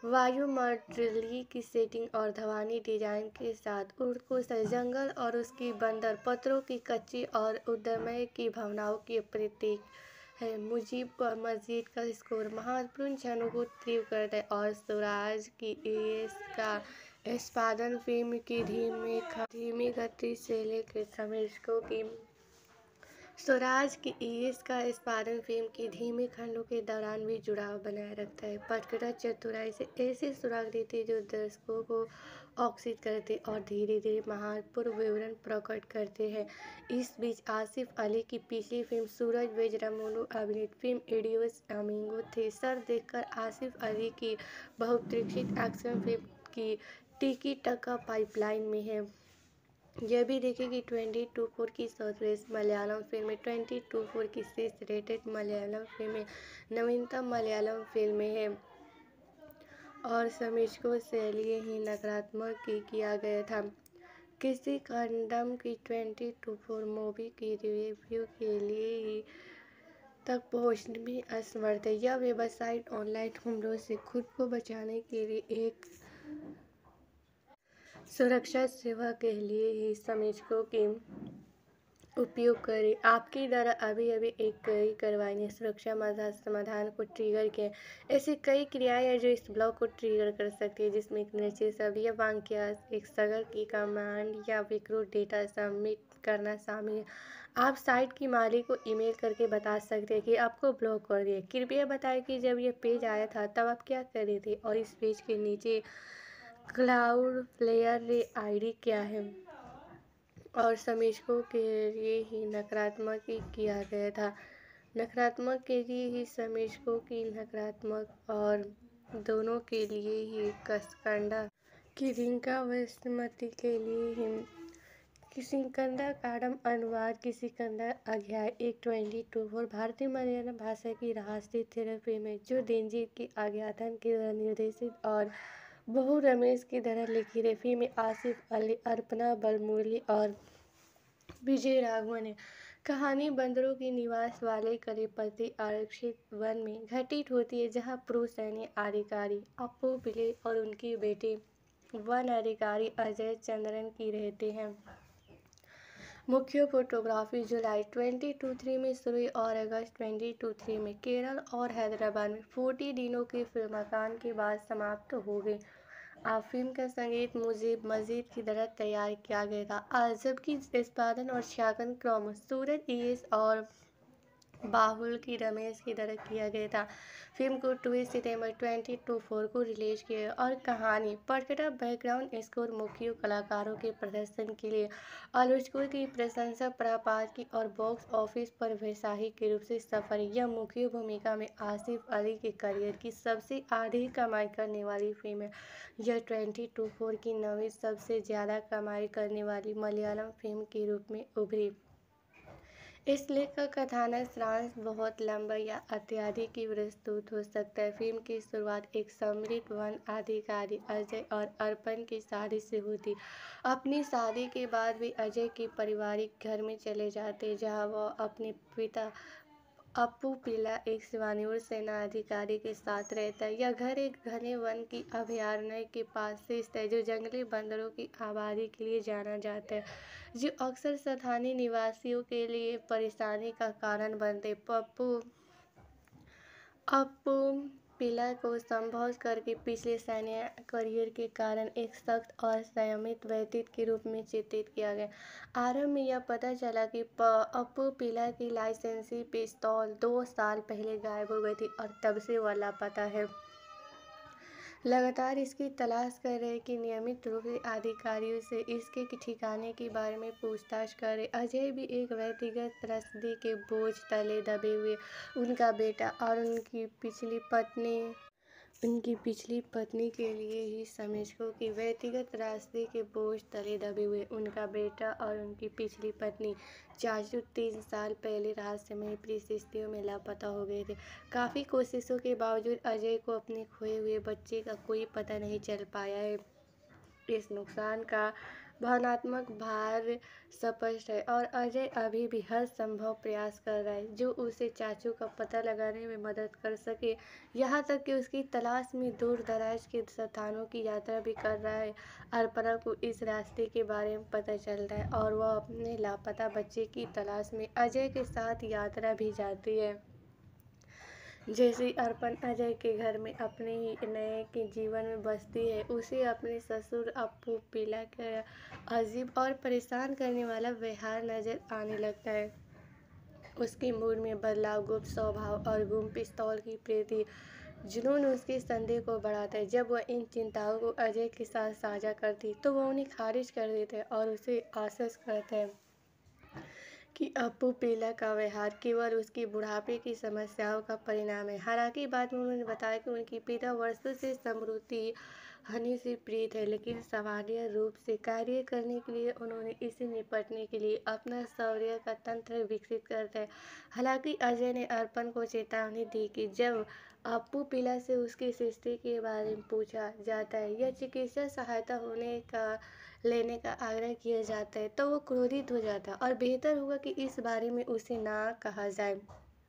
[SPEAKER 3] वायुमंडलीय की सेटिंग और धवानी डिजाइन के साथ उर्द को जंगल और उसकी बंदर पत्थरों की कच्ची और उद्यमय की भावनाओं की प्रतीक है। मुजीब मस्जिद का स्कोर महत्वपूर्ण क्षणों को तीव्र करता है और स्वराज की एस का निष्पादन फिल्म की धीमी गति से लेकर समीक्षकों की स्वराज की ईएस का निष्पादन फिल्म की धीमे खंडों के दौरान भी जुड़ाव बनाए रखता है। पटकथा चतुराई से ऐसी सुराग देती जो दर्शकों को आकर्षित करते और धीरे धीरे महत्वपूर्ण विवरण प्रकट करते हैं। इस बीच आसिफ अली की पिछली फिल्म सूरज वेजरामुलु अभिनीत फिल्म इडियोस अमीगो थ्रिलर देखकर आसिफ अली की बहुप्रतीक्षित एक्शन फिल्म की टिकी टक्का पाइपलाइन में है। यह भी देखें कि 2024 की सर्वश्रेष्ठ मलयालम फिल्में 2024 की शीर्ष रेटेड मलयालम फिल्में नवीनतम मलयालम फिल्में हैं और समीक्षकों से लिए ही नकारात्मक किया गया था। किसी कंडम की 2024 मूवी की रिव्यू के लिए ही तक पहुंचने में असमर्थ है। यह वेबसाइट ऑनलाइन हमलों से खुद को बचाने के लिए एक सुरक्षा सेवा के लिए ही समीक्षकों की उपयोग करें। आपकी द्वारा अभी एक कई कार्रवाई ने सुरक्षा समाधान को ट्रिगर किया। ऐसी कई क्रियाएं हैं जो इस ब्लॉक को ट्रिगर कर सकती है, जिसमें एक निश्चित शब्द या वाक्यांश, एक सगर की कमांड या विकृत डेटा सबमिट करना शामिल है। आप साइट की मालिक को ईमेल करके बता सकते हैं कि आपको ब्लॉक कर दिया। कृपया बताएं कि जब यह पेज आया था तब आप क्या कर रहे थे और इस पेज के नीचे क्लाउडफ्लेयर आईडी क्या है और समीक्षकों के लिए ही नकारात्मक किया गया था। नकारात्मक के लिए ही समीक्षकों की नकारात्मक और दोनों के लिए ही कसकंडा की रिंका वस्तुमती के लिए ही किसिकंदा काडम अनुवाद किसिकंदा अध्याय 1/24 भारतीय मलयालम भाषा की राष्ट्रीय थेरेपी में जो दिनजीत की अज्ञातन की तरह निर्देशित और बहु रमेश की तरह लिखी रही फिल्म में आसिफ अली, अर्पणा बालमुरली और विजय राघवन है। कहानी बंदरों के निवास वाले करेपति आरक्षित वन में घटित होती है, जहां पुरुष सैन्य अधिकारी अप्पू पिल्ले और उनके बेटे वन अधिकारी अजय चंद्रन की रहते हैं। मुख्य फोटोग्राफी जुलाई 2023 में शुरू हुई और अगस्त 2023 में केरल और हैदराबाद में 40 दिनों के फिल्मांकन के बाद समाप्त हो गई। फिल्म का संगीत मुजीब मस्जिद की तरह तैयार किया गया था। आजब की निष्पादन और छायांकन क्रम सूरज ईएस और बाहुल की रमेश की तरह किया गया था। फिल्म को 2 सितंबर 2024 को रिलीज किया गया और कहानी, पटकथा, बैकग्राउंड स्कोर, मुख्य कलाकारों के प्रदर्शन के लिए आलोचकों की प्रशंसा प्राप्त की और बॉक्स ऑफिस पर व्यवसायिक के रूप से सफल। यह मुख्य भूमिका में आसिफ अली के करियर की सबसे अधिक कमाई करने वाली फिल्म है। यह 2024 की 9वीं सबसे ज़्यादा कमाई करने वाली मलयालम फिल्म के रूप में उभरी। इस लेख का कथानक सारांश बहुत लंबा या अत्यधिक ही विस्तृत हो सकता है। फिल्म की शुरुआत एक समृद्ध वन अधिकारी अजय और अर्पण की शादी से होती। अपनी शादी के बाद भी अजय के पारिवारिक घर में चले जाते, जहां वह अपने पिता अप्पू पिल्ला, एक सेवानिवृत्त सेना अधिकारी के साथ रहता है। यह घर एक घने वन की अभयारण्य के पास स्थित है, जो जंगली बंदरों की आबादी के लिए जाना जाता है, जो अक्सर स्थानीय निवासियों के लिए परेशानी का कारण बनते। अप्पू पिल्ला को संभोग करके पिछले सैन्य करियर के कारण एक सख्त और संयमित व्यक्ति के रूप में चित्रित किया गया। आरंभ में यह पता चला कि अप्पू पिल्ला की लाइसेंसी पिस्तौल 2 साल पहले गायब हो गई थी और तब से वह लापता है। लगातार इसकी तलाश कर रहे कि नियमित रूप से अधिकारियों से इसके ठिकाने के बारे में पूछताछ करे। अजय भी एक व्यक्तिगत रसीद के बोझ तले दबे हुए, उनका बेटा और उनकी पिछली पत्नी के लिए ही समीक्षकों की व्यक्तिगत रास्ते के बोझ तले दबे हुए उनका बेटा और उनकी पिछली पत्नी चाचू 3 साल पहले रहस्यमय परिस्थितियों में लापता हो गए थे। काफ़ी कोशिशों के बावजूद अजय को अपने खोए हुए बच्चे का कोई पता नहीं चल पाया है। इस नुकसान का भावनात्मक भार स्पष्ट है और अजय अभी भी हर संभव प्रयास कर रहा है जो उसे चाचू का पता लगाने में मदद कर सके। यहाँ तक कि उसकी तलाश में दूर दराज के स्थानों की यात्रा भी कर रहा है। अर्पणा को इस रास्ते के बारे में पता चलता है और वह अपने लापता बच्चे की तलाश में अजय के साथ यात्रा भी जाती है। जैसे ही अर्पण अजय के घर में अपने ही नए के जीवन में बसती है, उसे अपने ससुर अप्पू पीला का अजीब और परेशान करने वाला व्यवहार नजर आने लगता है। उसके मूड में बदलाव, गुप्त स्वभाव और गुम पिस्तौल की प्रीति जुनून उसके संदेह को बढ़ाता है। जब वह इन चिंताओं को अजय के साथ साझा करती तो वह उन्हें खारिज कर देता है और उसे आश्वस्त करता है कि अप्पू पीला का व्यवहार केवल उसकी बुढ़ापे की समस्याओं का परिणाम है। हालांकि बाद में उन्होंने बताया कि उनकी पिता वर्षों से समृद्धि हनी से प्रीत है, लेकिन सामान्य रूप से कार्य करने के लिए उन्होंने इससे निपटने के लिए अपना शौर्य का तंत्र विकसित करता है। हालांकि अजय ने अर्पण को चेतावनी दी कि जब अप्पू पीला से उसकी सृष्टि के बारे में पूछा जाता है या चिकित्सा सहायता लेने का आग्रह किया जाता है तो वो क्रोधित हो जाता है और बेहतर होगा कि इस बारे में उसे ना कहा जाए।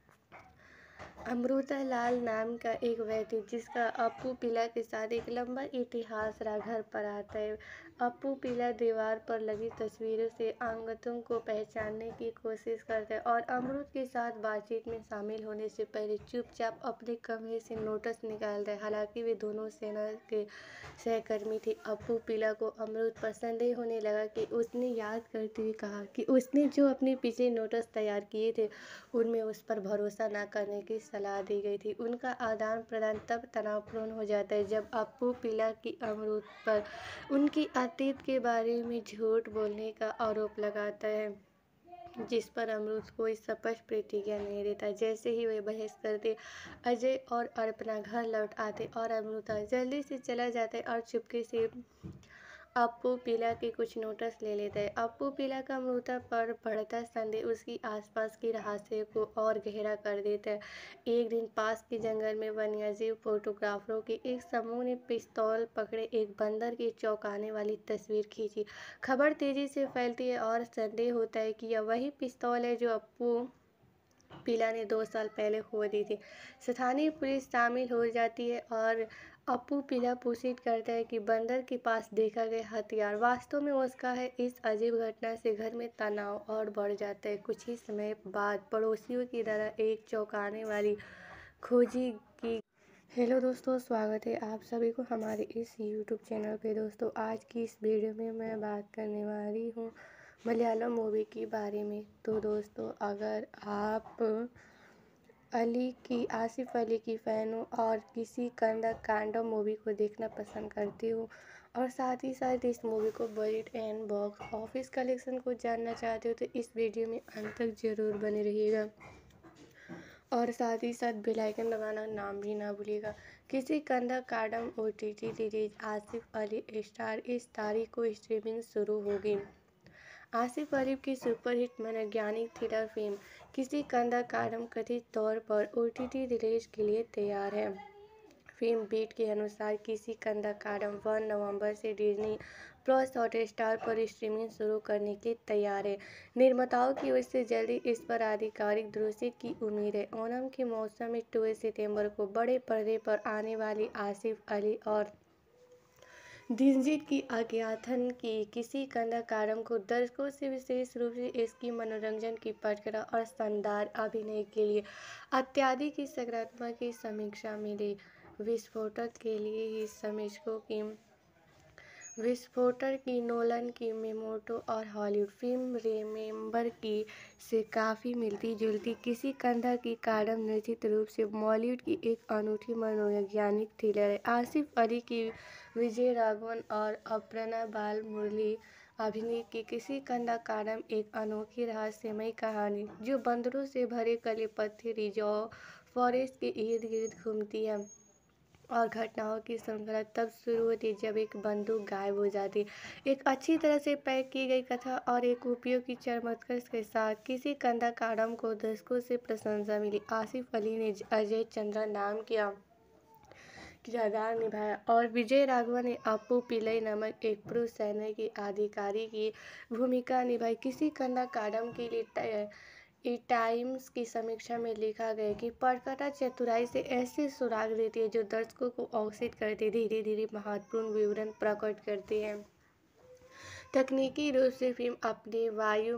[SPEAKER 3] अमृता लाल नाम का एक व्यक्ति जिसका अप्पू पीला के साथ एक लंबा इतिहास रहा घर पर आता है। अप्पू पीला दीवार पर लगी तस्वीरों से अंगतों को पहचानने की कोशिश करता है और अमृत के साथ बातचीत में शामिल होने से पहले चुपचाप अपने कमरे से नोटिस निकालता है। हालांकि वे दोनों सेना के सहकर्मी थे, अप्पू पीला को अमृत पर संदेह होने लगा कि उसने याद करते हुए कहा कि उसने जो अपने पिछले नोटिस तैयार किए थे उनमें उस पर भरोसा न करने की सलाह दी गई थी। उनका आदान प्रदान तब तनावपूर्ण हो जाता है जब अप्पू पीला की अमृत पर उनकी अतीत के बारे में झूठ बोलने का आरोप लगाता है, जिस पर अमृत कोई स्पष्ट प्रतिक्रिया नहीं देता। जैसे ही वे बहस करते, अजय और अर्पणा घर लौट आते और अमृता जल्दी से चला जाता है और चुपके से अप्पू पीला के कुछ नोटिस ले लेता है। अप्पू पीला का अमृता पर बढ़ता संदेह उसकी आसपास की रहस्य को और गहरा कर देता है। एक दिन पास के जंगल में वन्यजीव फोटोग्राफरों के एक समूह ने पिस्तौल पकड़े एक बंदर की चौंकाने वाली तस्वीर खींची। खबर तेजी से फैलती है और संदेह होता है कि यह वही पिस्तौल है जो अप्पू पीला ने 2 साल पहले खो दी थी। स्थानीय पुलिस शामिल हो जाती है और अप्पू पीला पुष्टि करता है कि बंदर के पास देखा गया हथियार वास्तव में उसका है। इस अजीब घटना से घर में तनाव और बढ़ जाता है। कुछ ही समय बाद पड़ोसियों की तरह एक चौंकाने वाली खोजी की। हेलो दोस्तों, स्वागत है आप सभी को हमारे इस यूट्यूब चैनल पे। दोस्तों, आज की इस वीडियो में मैं बात करने वाली हूँ मलयालम मूवी के बारे में। तो दोस्तों, अगर आप आसिफ अली की फ़ैन हो और किसी कांडम मूवी को देखना पसंद करती हो और साथ ही साथ इस मूवी को budget and box office collection को जानना चाहते हो तो इस वीडियो में अंत तक ज़रूर बने रहिएगा और साथ ही साथ बेल आइकन दबाना नाम भी ना भूलिएगा। Kishkindha Kaandam OTT release Asif Ali star इस तारीख को स्ट्रीमिंग शुरू होगी। आसिफ अली की सुपरहिट मनोवैज्ञानिक थ्रिलर फिल्म किसी कंधा काडम कथित तौर पर OTT रिलीज के लिए तैयार है। फिल्म बीट के अनुसार किसी कंधा काडम 1 नवंबर से डिज्नी प्लस हॉटस्टार पर स्ट्रीमिंग शुरू करने के लिए तैयार है। निर्माताओं की ओर से जल्दी इस पर आधिकारिक दृश्य की उम्मीद है। ओणम के मौसम में 2 सितंबर को बड़े पर्दे पर आने वाली आसिफ अली और दिलजीत की अज्ञातन की किसी कंधा काडम को दर्शकों से विशेष रूप से इसकी मनोरंजन की पटकथा और शानदार अभिनय के लिए अत्यधिक सकारात्मक की समीक्षा मिली। विस्फोटक की नोलन की मेमोटो और हॉलीवुड फिल्म रिमेंबर की से काफ़ी मिलती जुलती किसी कंधा की काडम निश्चित रूप से बॉलीवुड की एक अनूठी मनोवैज्ञानिक थ्रिलर है। आसिफ अली की विजय राघवन और अपर्णा बालमुरली अभिनीत की किसी कंधा काडम एक अनोखी रहस्यमय कहानी जो बंदरों से भरे कलिपत्थी रिजर्व फॉरेस्ट के इर्द गिर्द घूमती है और घटनाओं की श्रृंखला तब शुरू होती जब एक बंदूक गायब हो जाती। एक अच्छी तरह से पैक की गई कथा और एक उपयोगी चमत्कार के साथ किसी कंधा काडम को दर्शकों से प्रशंसा मिली। आसिफ अली ने अजय चंद्रा नाम किरदार निभाया और विजय राघवन ने अप्पू पिल्लई नामक एक पुरुष सैन्य के अधिकारी की भूमिका निभाई। किसी कन्ना काडम के लिए टाइम्स की समीक्षा में लिखा गया कि पटकथा चतुराई से ऐसे सुराग देती है जो दर्शकों को आकर्षित करते धीरे धीरे महत्वपूर्ण विवरण प्रकट करते हैं। तकनीकी रूप से फिल्म अपने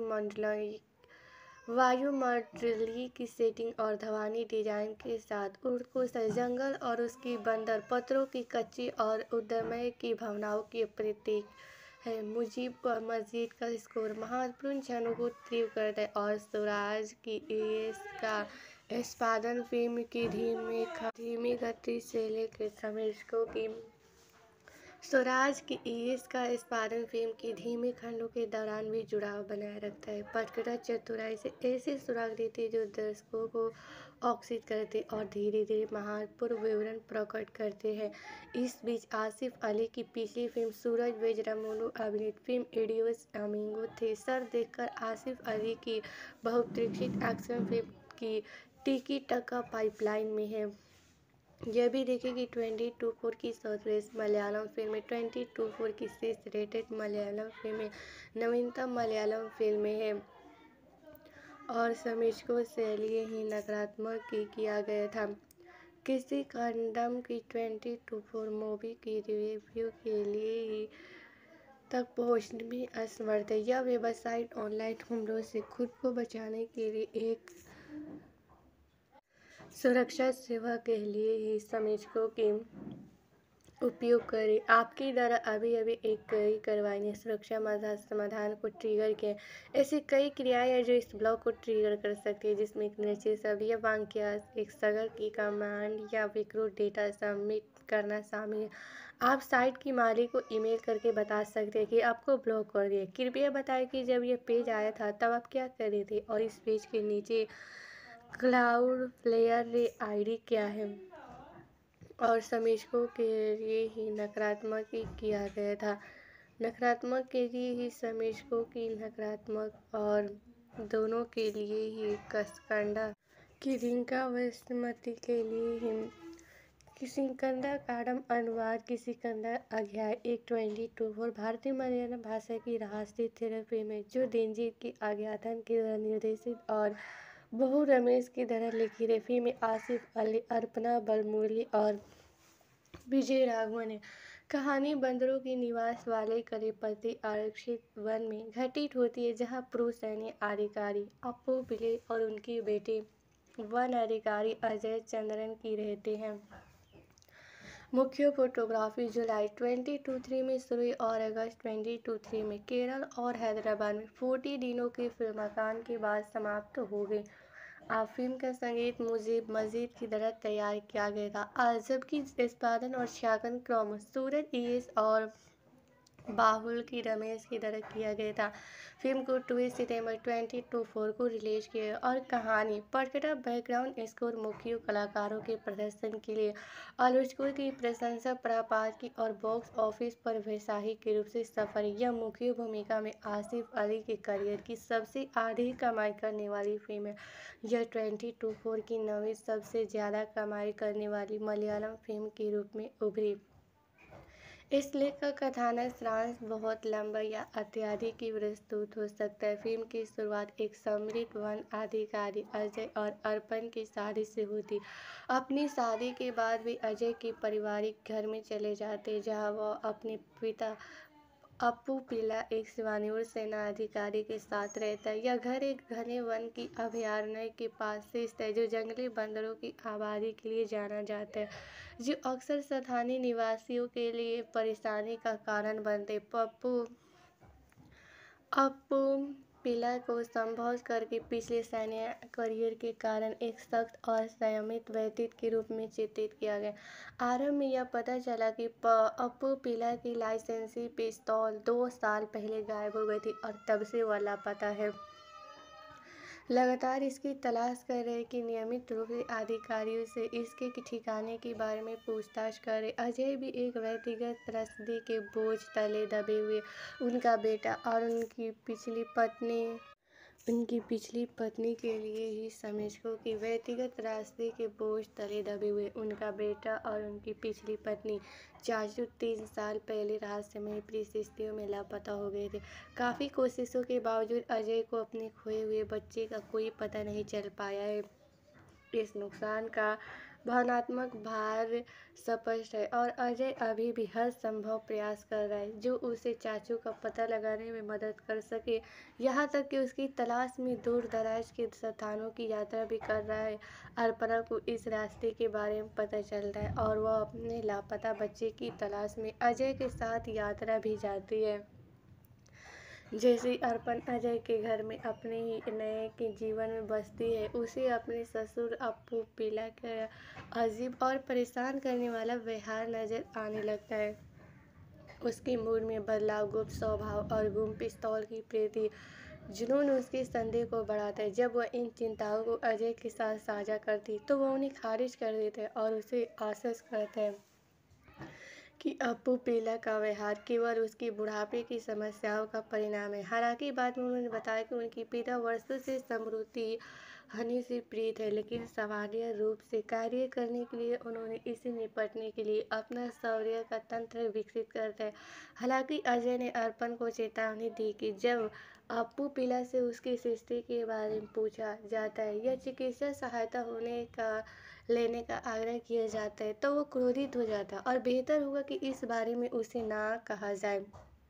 [SPEAKER 3] वायुमंडलीय की सेटिंग और ध्वनि डिजाइन के साथ उड़को जंगल और उसकी बंदर पत्थरों की कच्ची और उद्यमय की भावनाओं की प्रतीक है। मुजीब मस्जिद का स्कोर महत्वपूर्ण क्षणों को तीव्र करता है और स्वराज की का निष्पादन फिल्म की धीमी गति से लेकर समीक्षकों की स्वराज की का निष्पादन फिल्म की धीमे खंडों के दौरान भी जुड़ाव बनाए रखता है। पटकथा चतुराई से ऐसे सुराग देती है जो दर्शकों को आकर्षित करते और धीरे धीरे महत्वपूर्ण विवरण प्रकट करते हैं। इस बीच आसिफ अली की पिछली फिल्म सूरज वेजरामुलु अभिनीत फिल्म इडियोस अमीगो थ्रिलर देखकर आसिफ अली की बहुप्रतीक्षित एक्शन फिल्म की टिकी टक्का पाइपलाइन में है। यह भी देखें कि 2024 की सर्वश्रेष्ठ मलयालम फिल्में 2024 की शीर्ष रेटेड मलयालम फिल्में नवीनतम मलयालम फिल्में हैं और समीक्षकों से लिए ही नकारात्मक किया गया था। किसी कंडम की 2024 मूवी की रिव्यू के लिए ही तक पहुंचने में असमर्थ है। यह वेबसाइट ऑनलाइन हमलों से खुद को बचाने के लिए एक सुरक्षा सेवा के लिए ही समीक्षकों की उपयोग करें। आपके द्वारा अभी एक कई कार्रवाई ने सुरक्षा समाधान को ट्रिगर किया। ऐसी कई क्रियाएं हैं जो इस ब्लॉक को ट्रिगर कर सकती है, जिसमें एक निश्चित शब्द या वाक्य, एक सगर की कमांड या विकृत डेटा सबमिट करना शामिल है। आप साइट की मालिक को ईमेल करके बता सकते हैं कि आपको ब्लॉक कर दिया। कृपया बताएं कि जब यह पेज आया था तब आप क्या कर रहे थे और इस पेज के नीचे क्लाउडफ्लेयर आईडी क्या है और समीक्षकों के लिए ही नकारात्मक किया गया था। नकारात्मक के लिए ही समीक्षकों की नकारात्मक और दोनों के लिए ही कसकंडा की रिंका वस्तुमती के लिए ही किसिकंदा काडम अनुवाद किसिकंदा अध्याय 1/24 भारतीय मलयालम भाषा की राष्ट्रीय थ्रिलर फिल्म है जो दिलजीत की आज्ञाधन की तरह निर्देशित और बहु रमेश की तरह लिखी है। फिल्म में आसिफ अली, अर्पणा बलमुरली और विजय राघवन है। कहानी बंदरों की निवास वाले कलेपति आरक्षित वन में घटित होती है, जहां पुरुष सैन्य अधिकारी अप्पू पिल्लई और उनके बेटे वन अधिकारी अजय चंद्रन की रहते हैं। मुख्य फोटोग्राफी जुलाई 2023 में शुरू हुई और अगस्त 2023 में केरल और हैदराबाद में 40 दिनों के फिल्मांकन के बाद समाप्त हो गई। फिल्म का संगीत मुजीब मस्जिद की तरह तैयार किया गया था, जबकि निष्पादन और छायांकन क्रम सूरज और बाहुल की रमेश की तरह किया गया था। फिल्म को 2 सितंबर 2024 को रिलीज किया और कहानी, पटकथा, बैकग्राउंड स्कोर, मुख्य कलाकारों के प्रदर्शन के लिए आलोचकों की प्रशंसा प्राप्त की और बॉक्स ऑफिस पर व्यवसायिक के रूप से सफल। यह मुख्य भूमिका में आसिफ अली के करियर की सबसे अधिक कमाई करने वाली फिल्म है। यह 2024 की 9वीं सबसे ज़्यादा कमाई करने वाली मलयालम फिल्म के रूप में उभरी। इस लेख का कथानक सारांश बहुत लंबा या अत्यधिक विस्तृत हो सकता है। फिल्म की शुरुआत एक समृद्ध वन अधिकारी अजय और अर्पण की शादी से होती। अपनी शादी के बाद वे अजय के पारिवारिक घर में चले जाते, जहां वह अपने पिता अप्पू पिल्लई, एक सेवानिवृत्त सेना अधिकारी के साथ रहता है। यह घर एक घने वन की अभयारण्य के पास स्थित है, जो जंगली बंदरों की आबादी के लिए जाना जाता है, जो अक्सर स्थानीय निवासियों के लिए परेशानी का कारण बनते। अप्पू पिल्लई को संभोग करके पिछले सैन्य करियर के कारण एक सख्त और संयमित व्यक्ति के रूप में चित्रित किया गया। आरंभ में यह पता चला कि अप्पू पिल्लई की लाइसेंसी पिस्तौल 2 साल पहले गायब हो गई थी और तब से वह लापता है। लगातार इसकी तलाश कर रहे कि नियमित रूप से अधिकारियों से इसके ठिकाने के बारे में पूछताछ करे। अजय भी एक व्यक्तिगत रसीद के बोझ तले दबे हुए। उनका बेटा और उनकी पिछली पत्नी उनकी पिछली पत्नी के लिए ही समझको कि व्यक्तिगत रास्ते के बोझ तले दबे हुए उनका बेटा और उनकी पिछली पत्नी चाचू 3 साल पहले रहस्यमयी परिस्थितियों में लापता हो गए थे। काफ़ी कोशिशों के बावजूद अजय को अपने खोए हुए बच्चे का कोई पता नहीं चल पाया है। इस नुकसान का भावनात्मक भार स्पष्ट है और अजय अभी भी हर संभव प्रयास कर रहा है जो उसे चाचू का पता लगाने में मदद कर सके। यहाँ तक कि उसकी तलाश में दूर दराज के स्थानों की यात्रा भी कर रहा है। अर्पणा को इस रास्ते के बारे में पता चलता है और वह अपने लापता बच्चे की तलाश में अजय के साथ यात्रा भी जाती है। जैसे अर्पण अजय के घर में अपने ही नए के जीवन में बसती है, उसे अपने ससुर अप्पू पीला का अजीब और परेशान करने वाला व्यवहार नजर आने लगता है। उसके मूड में बदलाव, गुप्त स्वभाव और गुम पिस्तौल की प्रति जुनून उसके संदेह को बढ़ाता है। जब वह इन चिंताओं को अजय के साथ साझा करती तो वह उन्हें खारिज कर देता है और उसे आश्वस्त करता है कि अप्पू पीला का व्यवहार केवल उसकी बुढ़ापे की समस्याओं का परिणाम है। हालांकि बाद में उन्होंने बताया कि उनकी पिता वर्षों से समृद्धि हनी से प्रीत है, लेकिन सामान्य रूप से कार्य करने के लिए उन्होंने इससे निपटने के लिए अपना शौर्य का तंत्र विकसित करता है। हालांकि अजय ने अर्पण को चेतावनी दी कि जब अप्पू पीला से उसकी स्थिति के बारे में पूछा जाता है या चिकित्सा सहायता लेने का आग्रह किया जाता है तो वो क्रोधित हो जाता है और बेहतर होगा कि इस बारे में उसे ना कहा जाए।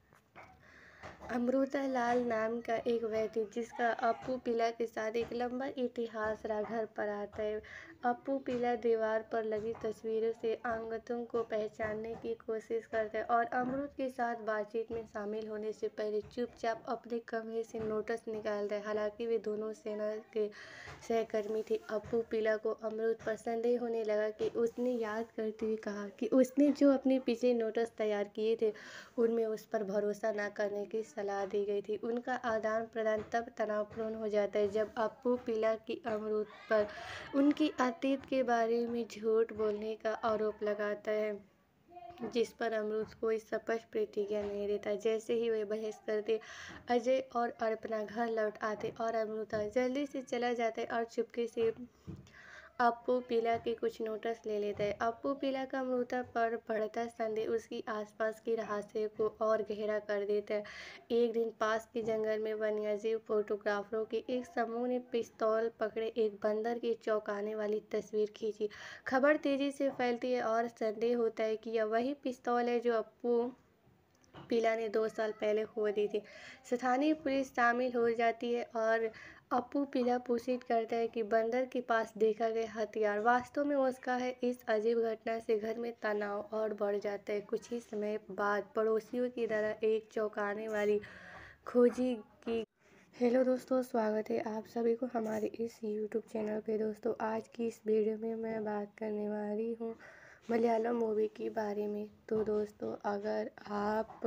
[SPEAKER 3] अमृता लाल नाम का एक व्यक्ति जिसका अप्पू पीला के साथ एक लंबा इतिहास रहा घर पर आता है। अप्पू पीला दीवार पर लगी तस्वीरों से अंगतों को पहचानने की कोशिश करता है और अमृत के साथ बातचीत में शामिल होने से पहले चुपचाप अपने कमरे से नोटिस निकालता है। हालांकि वे दोनों सेना के सहकर्मी थे, अप्पू पीला को अमृत पर संदेह होने लगा कि उसने याद करते हुए कहा कि उसने जो अपने पिछले नोटिस तैयार किए थे उनमें उस पर भरोसा न करने की सलाह दी गई थी। उनका आदान प्रदान तब तनावपूर्ण हो जाता है जब अप्पू पीला की अमृत पर उनकी अतीत के बारे में झूठ बोलने का आरोप लगाता है, जिस पर अमृत कोई स्पष्ट प्रतिक्रिया नहीं देता। जैसे ही वे बहस करते, अजय और अर्पणा घर लौट आते और अमृता जल्दी से चला जाता है और चुपके से अप्पू पीला के कुछ नोटिस ले लेता है। अप्पू पीला का अमृता पर बढ़ता संदेह उसकी आसपास के रहस्य को और गहरा कर देता है। एक दिन पास के जंगल में वन्यजीव फोटोग्राफरों के एक समूह ने पिस्तौल पकड़े एक बंदर की चौंकाने वाली तस्वीर खींची। खबर तेजी से फैलती है और संदेह होता है कि यह वही पिस्तौल है जो अप्पू पीला ने 2 साल पहले खो दी थी। स्थानीय पुलिस शामिल हो जाती है और अप्पू पीला पुष्टि करता है कि बंदर के पास देखा गया हथियार वास्तव में उसका है। इस अजीब घटना से घर में तनाव और बढ़ जाता है। कुछ ही समय बाद पड़ोसियों की तरह एक चौंकाने वाली खोजी की। हेलो दोस्तों, स्वागत है आप सभी को हमारे इस यूट्यूब चैनल पे। दोस्तों, आज की इस वीडियो में मैं बात करने वाली हूँ मलयालम मूवी के बारे में। तो दोस्तों, अगर आप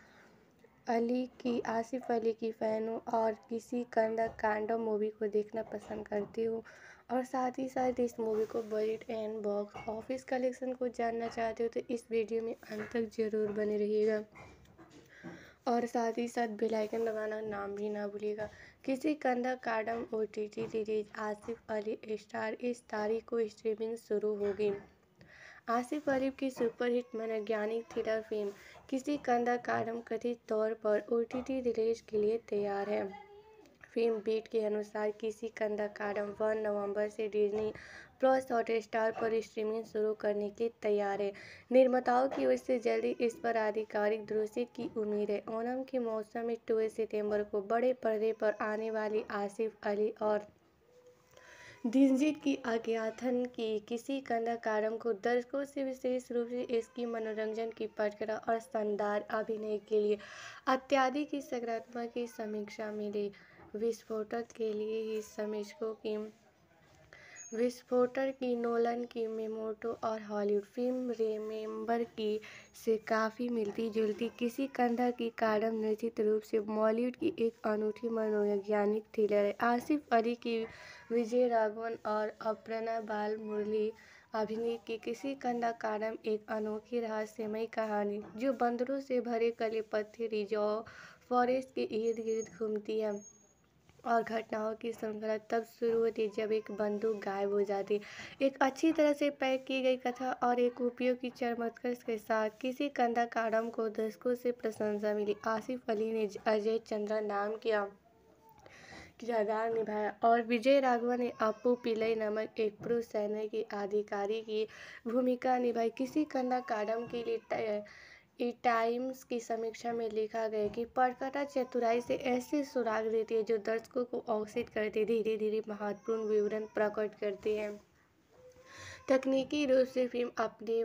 [SPEAKER 3] आसिफ अली की फ़ैन हो और किसी कांडा मूवी को देखना पसंद करते हो और साथ ही साथ इस मूवी को budget and box office collection को जानना चाहते हो तो इस वीडियो में अंत तक ज़रूर बने रहिएगा और साथ ही साथ बेल आइकन दबाना नाम भी ना भूलिएगा। किसी कंदा Kaandam OTT release Asif Ali star इस तारीख को स्ट्रीमिंग शुरू होगी। आसिफ अली की सुपरहिट मनोवैज्ञानिक थ्रिलर फिल्म किसी कंदा कांडम कथित तौर पर OTT रिलीज के लिए तैयार है। फिल्म बीट के अनुसार किसी कंदा कांडम 1 नवंबर से डिज्नी प्लस हॉटस्टार पर स्ट्रीमिंग शुरू करने के लिए तैयार है। निर्माताओं की ओर से जल्दी इस पर आधिकारिक दृश्य की उम्मीद है। ओणम के मौसम में 2 सितंबर को बड़े पर्दे पर आने वाली आसिफ अली और दिलजीत की आज्ञाथन की किसी कंदा कांडम को दर्शकों से विशेष रूप से इसकी मनोरंजन की पटकथा और शानदार अभिनय के लिए अत्यधिक सकारात्मक की समीक्षा मिली। विस्फोटक की नोलन की मेमोटो और हॉलीवुड फिल्म रिमेंबर की से काफ़ी मिलती जुलती किसी कंदा की कांडम निश्चित रूप से बॉलीवुड की एक अनूठी मनोवैज्ञानिक थ्रिलर है। आसिफ अली की विजय राघवन और अपर्णा बालमुरली अभिनय की किसी कंदा कांडम एक अनोखी रहस्यमयी कहानी जो बंदरों से भरे काले पत्थर रिजर्व फॉरेस्ट के इर्द गिर्द घूमती है। और घटनाओं की श्रृंखला तब शुरू होती है जब एक बंदूक गायब हो जाती है। एक अच्छी तरह से पैक की गई कथा और एक उपयोगी चमत्कार के साथ किसी कंधा काडम को दर्शकों से प्रशंसा मिली। आसिफ अली ने अजय चंद्रा नाम किरदार निभाया और विजय राघवन ने अप्पू पिल्लई नामक एक पुरुष सैन्य की अधिकारी की भूमिका निभाई। किसी कंधा काडम के लिए टाइम्स की समीक्षा में लिखा गया कि पटकथा चतुराई से ऐसे सुराग देती है जो दर्शकों को आकर्षित करती, धीरे धीरे महत्वपूर्ण विवरण प्रकट करती है। तकनीकी रूप से फिल्म अपने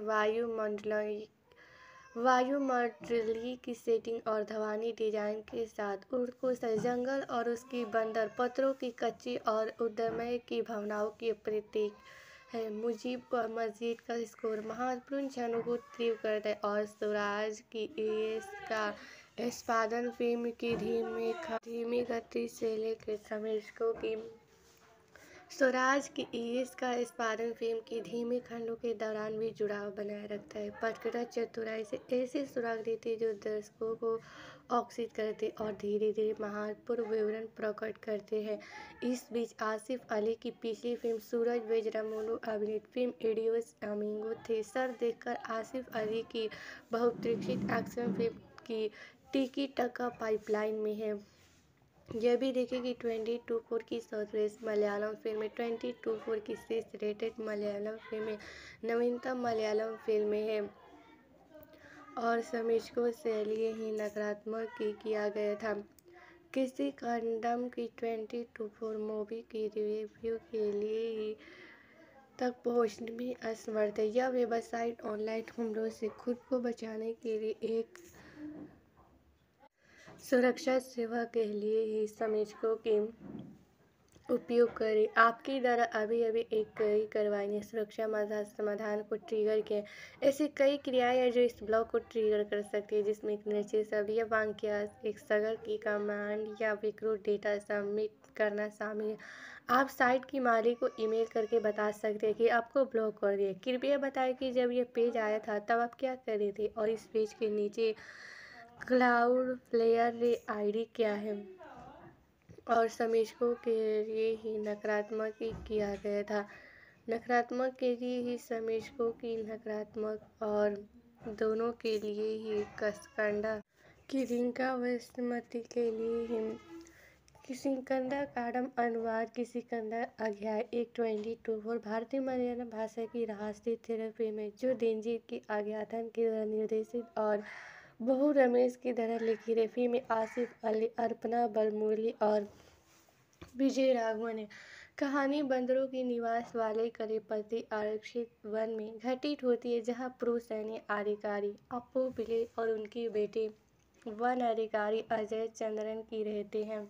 [SPEAKER 3] वायुमंडलीय की सेटिंग और धवानी डिजाइन के साथ उड़को जंगल और उसकी बंदर पत्थरों की कच्ची और उद्यमय की भावनाओं की प्रतीक है। मुजीब मस्जिद का स्कोर महत्वपूर्ण क्षणों को तीव्र करता है और स्वराज की इसका निष्पादन फिल्म की धीमी गति से लेकर दर्शकों की स्वराज की इसका निष्पादन फिल्म की धीमे खंडों के दौरान भी जुड़ाव बनाए रखता है। पटकथा चतुराई से ऐसे सुराग देती है जो दर्शकों को आकर्षित करते और धीरे धीरे महत्वपूर्ण विवरण प्रकट करते हैं। इस बीच आसिफ अली की पिछली फिल्म सूरज बेजरामोलू अभिनीत फिल्म इडियोस अमीगो थ्रिलर देखकर आसिफ अली की बहुप्रतीक्षित एक्शन फिल्म की टिकट का पाइपलाइन में है। यह भी देखें कि 2024 की सर्वश्रेष्ठ मलयालम फिल्में 2024 की शीर्ष रेटेड मलयालम फिल्में नवीनतम मलयालम फिल्में हैं और समीक्षकों से लिए ही नकारात्मक किया गया था। किसी कंडम की 2024 मूवी की रिव्यू के लिए ही तक पहुंचने में असमर्थ है। यह वेबसाइट ऑनलाइन हमलों से खुद को बचाने के लिए एक सुरक्षा सेवा के लिए ही समीक्षकों की उपयोग करें। आपके द्वारा अभी एक कई कार्रवाई सुरक्षा समाधान को ट्रिगर किया। ऐसी कई क्रियाएं हैं जो इस ब्लॉक को ट्रिगर कर सकती है, जिसमें एक निश्चित शब्द या वाक्य, एक सगर की कमांड या विकृत डेटा सबमिट करना शामिल है। आप साइट की मालिक को ईमेल करके बता सकते हैं कि आपको ब्लॉक कर दिया। कृपया बताएं कि जब यह पेज आया था तब आप क्या कर रहे थे और इस पेज के नीचे क्लाउडफ्लेयर आईडी क्या है और समीक्षकों के लिए ही नकारात्मक किया गया था। नकारात्मक के लिए ही समीक्षकों की नकारात्मक और दोनों के लिए ही कसकंडा की रिंका वसमती के लिए ही किसिकंदा काडम अनुवाद किसिकंदा अध्याय 1/24 भारतीय मलयालम भाषा की राष्ट्रीय थेरेपी में जो दिनजीत की आज्ञाधन के द्वारा निर्देशित और बहु रमेश की तरह लिखी रही फिल्म में आसिफ अली, अर्पणा बालमुरली और विजय राघवन है। कहानी बंदरों की निवास वाले करेपति आरक्षित वन में घटित होती है, जहां पुरुष सैन्य अधिकारी अप्पू पिल्लई और उनकी बेटी वन अधिकारी अजय चंद्रन की रहते हैं।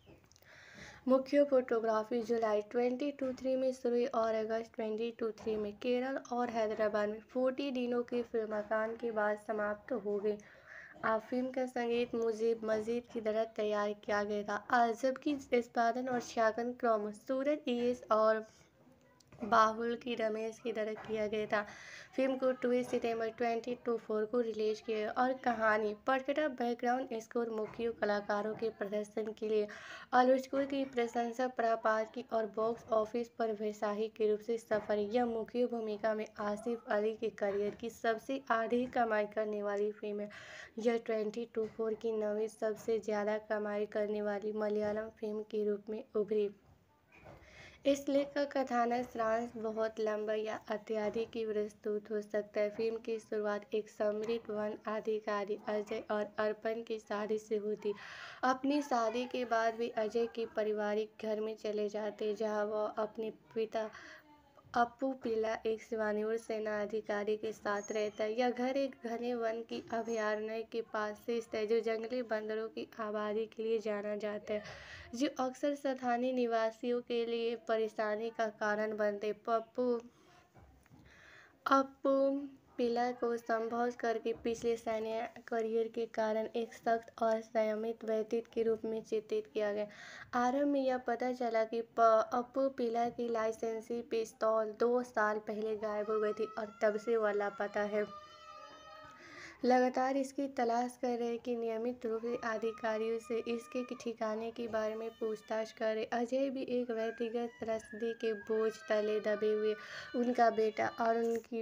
[SPEAKER 3] मुख्य फोटोग्राफी जुलाई 2023 में शुरू हुई और अगस्त 2023 में केरल और हैदराबाद में 40 दिनों के फिल्मांकन के बाद समाप्त हो गई। फिल्म का संगीत मुजीब मस्जिद की तरह तैयार किया गया था, जबकि निष्पादन और छायांकन क्रम सूरज ईएस और बाहुल की रमेश की तरह किया गया था। फिल्म को 2 सितंबर 2024 को रिलीज किया और कहानी, पटकथा, बैकग्राउंड स्कोर, मुख्य कलाकारों के प्रदर्शन के लिए आलोचकों की प्रशंसा प्राप्त की और बॉक्स ऑफिस पर वैसाही के रूप से सफल। यह मुख्य भूमिका में आसिफ अली के करियर की सबसे अधिक कमाई करने वाली फिल्म है। यह 2024 की 9वीं सबसे ज़्यादा कमाई करने वाली मलयालम फिल्म के रूप में उभरी। इस लेख का कथानक सारांश बहुत लंबा या अत्यधिक विस्तृत हो सकता है। फिल्म की शुरुआत एक समृद्ध वन अधिकारी अजय और अर्पण की शादी से होती। अपनी शादी के बाद वे अजय के पारिवारिक घर में चले जाते, जहां वह अपने पिता अप्पू पिल्लई, एक सेवानिवृत्त सेना अधिकारी के साथ रहता है। यह घर एक घने वन की अभयारण्य के पास स्थित है, जो जंगली बंदरों की आबादी के लिए जाना जाता है, जो अक्सर स्थानीय निवासियों के लिए परेशानी का कारण बनते। अप्पू पिल्लई को संभोग करके पिछले सैन्य करियर के कारण एक सख्त और संयमित व्यक्ति के रूप में चित्रित किया गया। आरंभ में यह पता चला कि अप्पू पिल्लई की लाइसेंसी पिस्तौल 2 साल पहले गायब हो गई थी और तब से वह लापता है। लगातार इसकी तलाश कर रहे कि नियमित रूप से अधिकारियों से इसके ठिकाने के बारे में पूछताछ करे। अजय भी एक व्यक्तिगत रसीद के बोझ तले दबे हुए उनका बेटा और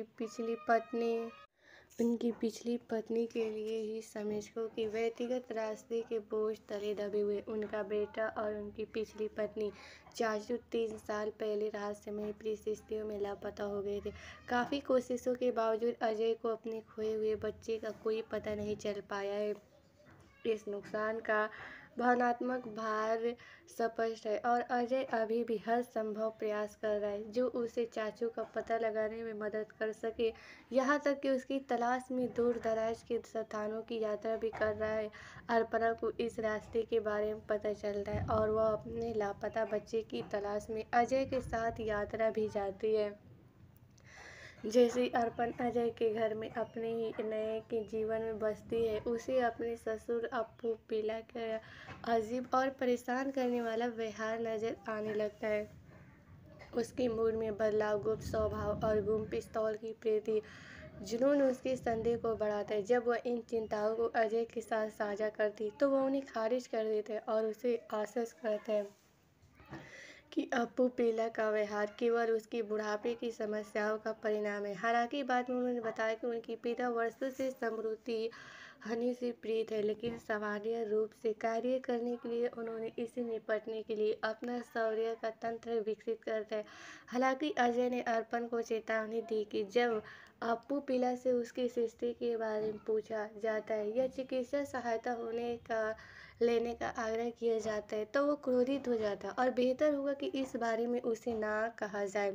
[SPEAKER 3] उनकी पिछली पत्नी के लिए ही समझो कि व्यक्तिगत रास्ते के बोझ तले दबे हुए उनका बेटा और उनकी पिछली पत्नी चाचू 3 साल पहले रहस्यमय परिस्थितियों में लापता हो गए थे। काफ़ी कोशिशों के बावजूद अजय को अपने खोए हुए बच्चे का कोई पता नहीं चल पाया है। इस नुकसान का भावनात्मक भार स्पष्ट है और अजय अभी भी हर संभव प्रयास कर रहा है जो उसे चाचू का पता लगाने में मदद कर सके। यहाँ तक कि उसकी तलाश में दूर दराज के स्थानों की यात्रा भी कर रहा है। अर्पणा को इस रास्ते के बारे में पता चलता है और वह अपने लापता बच्चे की तलाश में अजय के साथ यात्रा भी जाती है। जैसे अर्पण अजय के घर में अपने ही नए के जीवन में बसती है, उसे अपने ससुर अप्पू पीला का अजीब और परेशान करने वाला व्यवहार नजर आने लगता है। उसके मूड में बदलाव, गुप्त स्वभाव और गुम पिस्तौल की प्रति जुनून उसके संदेह को बढ़ाता है। जब वह इन चिंताओं को अजय के साथ साझा करती तो वह उन्हें खारिज कर देते और उसे आश्वस्त करते हैं कि अप्पू पीला का व्यवहार केवल उसकी बुढ़ापे की समस्याओं का परिणाम है। हालांकि बाद में उन्होंने बताया कि उनके पिता वर्षों से समृद्धि हनी से प्रीत है, लेकिन सामान्य रूप से कार्य करने के लिए उन्होंने इससे निपटने के लिए अपना शौर्य का तंत्र विकसित करता है। हालांकि अजय ने अर्पण को चेतावनी दी कि जब अप्पू पीला से उसकी स्थिति के बारे में पूछा जाता है या चिकित्सा सहायता लेने का आग्रह किया जाता है तो वो क्रोधित हो जाता है और बेहतर होगा कि इस बारे में उसे ना कहा जाए।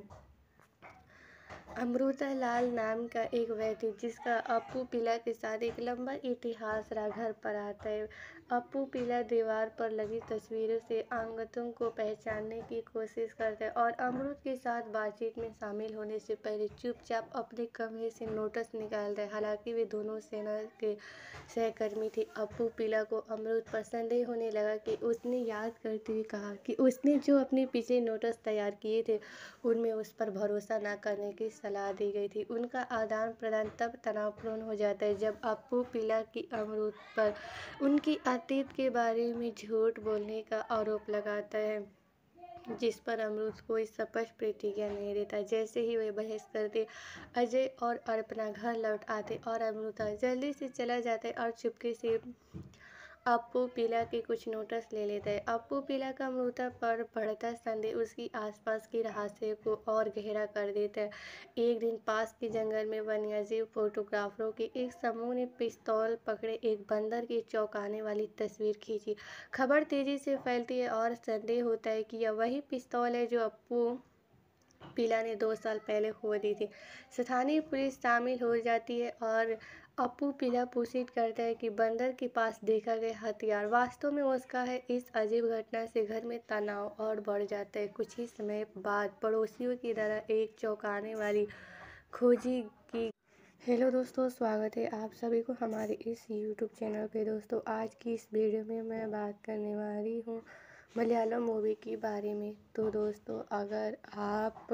[SPEAKER 3] अमृता लाल नाम का एक व्यक्ति जिसका अप्पू पीला के साथ एक लंबा इतिहास रहा घर पर आता है। अप्पू पीला दीवार पर लगी तस्वीरों से अंगतों को पहचानने की कोशिश करता है और अमृत के साथ बातचीत में शामिल होने से पहले चुपचाप अपने कमरे से नोटिस निकालता है। हालांकि वे दोनों सेना के सहकर्मी थे, अप्पू पीला को अमृत पर संदेह होने लगा कि उसने याद करते हुए कहा कि उसने जो अपने पीछे नोटिस तैयार किए थे उनमें उस पर भरोसा न करने की सलाह दी गई थी। उनका आदान प्रदान तब तनावपूर्ण हो जाता है जब अप्पू पीला की अमृत पर उनकी अतीत के बारे में झूठ बोलने का आरोप लगाता है, जिस पर अमृत कोई स्पष्ट प्रतिक्रिया नहीं देता। जैसे ही वे बहस करते, अजय और अर्पणा घर लौट आते और अमृता जल्दी से चला जाता है और चुपके से अप्पू पीला के कुछ नोटिस ले लेता है। अप्पू पीला का अमृता पर बढ़ता संदेह उसकी आसपास की रहस्य को और गहरा कर देता है। एक दिन पास के जंगल में वन्यजीव फोटोग्राफरों के एक समूह ने पिस्तौल पकड़े एक बंदर की चौंकाने वाली तस्वीर खींची। खबर तेजी से फैलती है और संदेह होता है कि यह वही पिस्तौल है जो अप्पू पीला ने 2 साल पहले खो दी थी। स्थानीय पुलिस शामिल हो जाती है और अप्पू पीला पुष्टि करता है कि बंदर के पास देखा गया हथियार वास्तव में उसका है। इस अजीब घटना से घर में तनाव और बढ़ जाता है। कुछ ही समय बाद पड़ोसियों की तरह एक चौंकाने वाली खोजी की। हेलो दोस्तों, स्वागत है आप सभी को हमारे इस यूट्यूब चैनल पे। दोस्तों, आज की इस वीडियो में मैं बात करने वाली हूँ मलयालम मूवी के बारे में। तो दोस्तों, अगर आप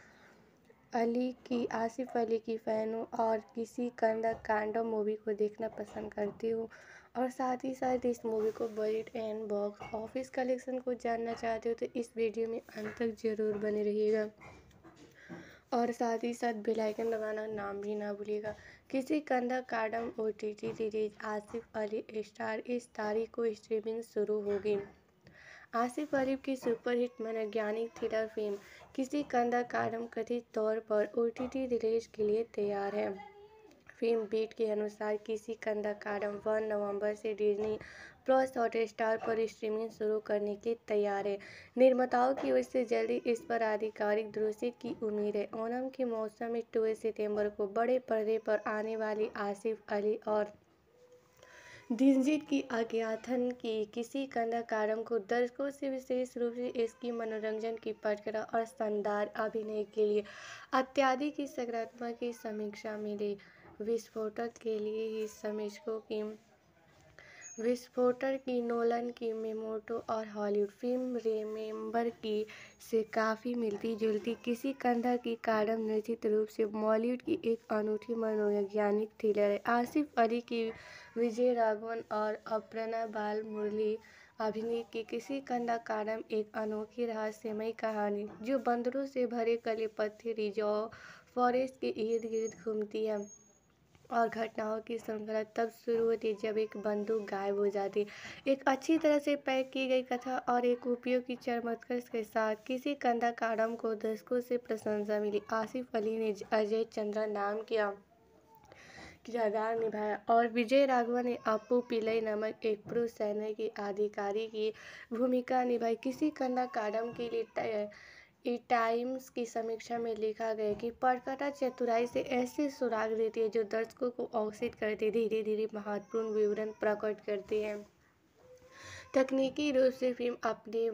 [SPEAKER 3] आसिफ अली की फ़ैन हो और किसी कन्नड़ कांडम मूवी को देखना पसंद करती हो और साथ ही साथ इस मूवी को budget and box office collection को जानना चाहते हो तो इस वीडियो में अंत तक ज़रूर बने रहिएगा और साथ ही साथ बेल आइकन दबाना नाम भी ना भूलिएगा। Kishkindha Kaandam OTT series Asif Ali star इस तारीख को स्ट्रीमिंग शुरू होगी। आसिफ अली की सुपरहिट मनोवैज्ञानिक थ्रिलर फिल्म किसी कन्नड़ कांडम कथित तौर पर OTT रिलीज के लिए तैयार है। फिल्म बीट के अनुसार किसी कन्नड़ कांडम 1 नवंबर से डिज्नी प्लस हॉटस्टार पर स्ट्रीमिंग शुरू करने के लिए तैयार है। निर्माताओं की ओर से जल्दी इस पर आधिकारिक दृश्य की उम्मीद है। ओणम के मौसम में 2 सितंबर को बड़े पर्दे पर आने वाली आसिफ अली और दिलजीत की अज्ञातन की किसी कन्नड़ कांडम को दर्शकों से विशेष रूप से इसकी मनोरंजन की पटकथा और शानदार अभिनय के लिए अत्यधिक सकारात्मक की समीक्षा मिली। विस्फोटक के लिए ही समीक्षकों की विस्फोटक की नोलन की मेमोटो और हॉलीवुड फिल्म रिमेंबर की से काफ़ी मिलती जुलती किसी कंधा की काडम निश्चित रूप से बॉलीवुड की एक अनूठी मनोवैज्ञानिक थ्रिलर है। आसिफ अली की विजय राघवन और अपर्णा बाल मुरली अभिनीत की किसी कंधा काडम एक अनोखी रहस्यमयी कहानी जो बंदरों से भरे कले पत्थर रिजर्व फॉरेस्ट के इर्द गिर्द घूमती है और घटनाओं की श्रृंखला तब शुरू होती है जब एक बंदूक गायब हो जाती। एक अच्छी तरह से पैक की गई कथा और एक उपयोगी चमत्कार के साथ किसी कंधा काडम को दर्शकों से प्रशंसा मिली। आसिफ अली ने अजय चंद्रा नाम किरदार निभाया और विजय राघवन ने अप्पू पिल्लई नामक एक पुरुष सैन्य के अधिकारी की भूमिका निभाई। किसी कंधा काडम के लिए टाइम्स की समीक्षा में लिखा गया कि पटकथा चतुराई से ऐसे सुराग देती है जो दर्शकों को आकर्षित करते धीरे धीरे महत्वपूर्ण विवरण प्रकट करते हैं। तकनीकी रूप से फिल्म अपने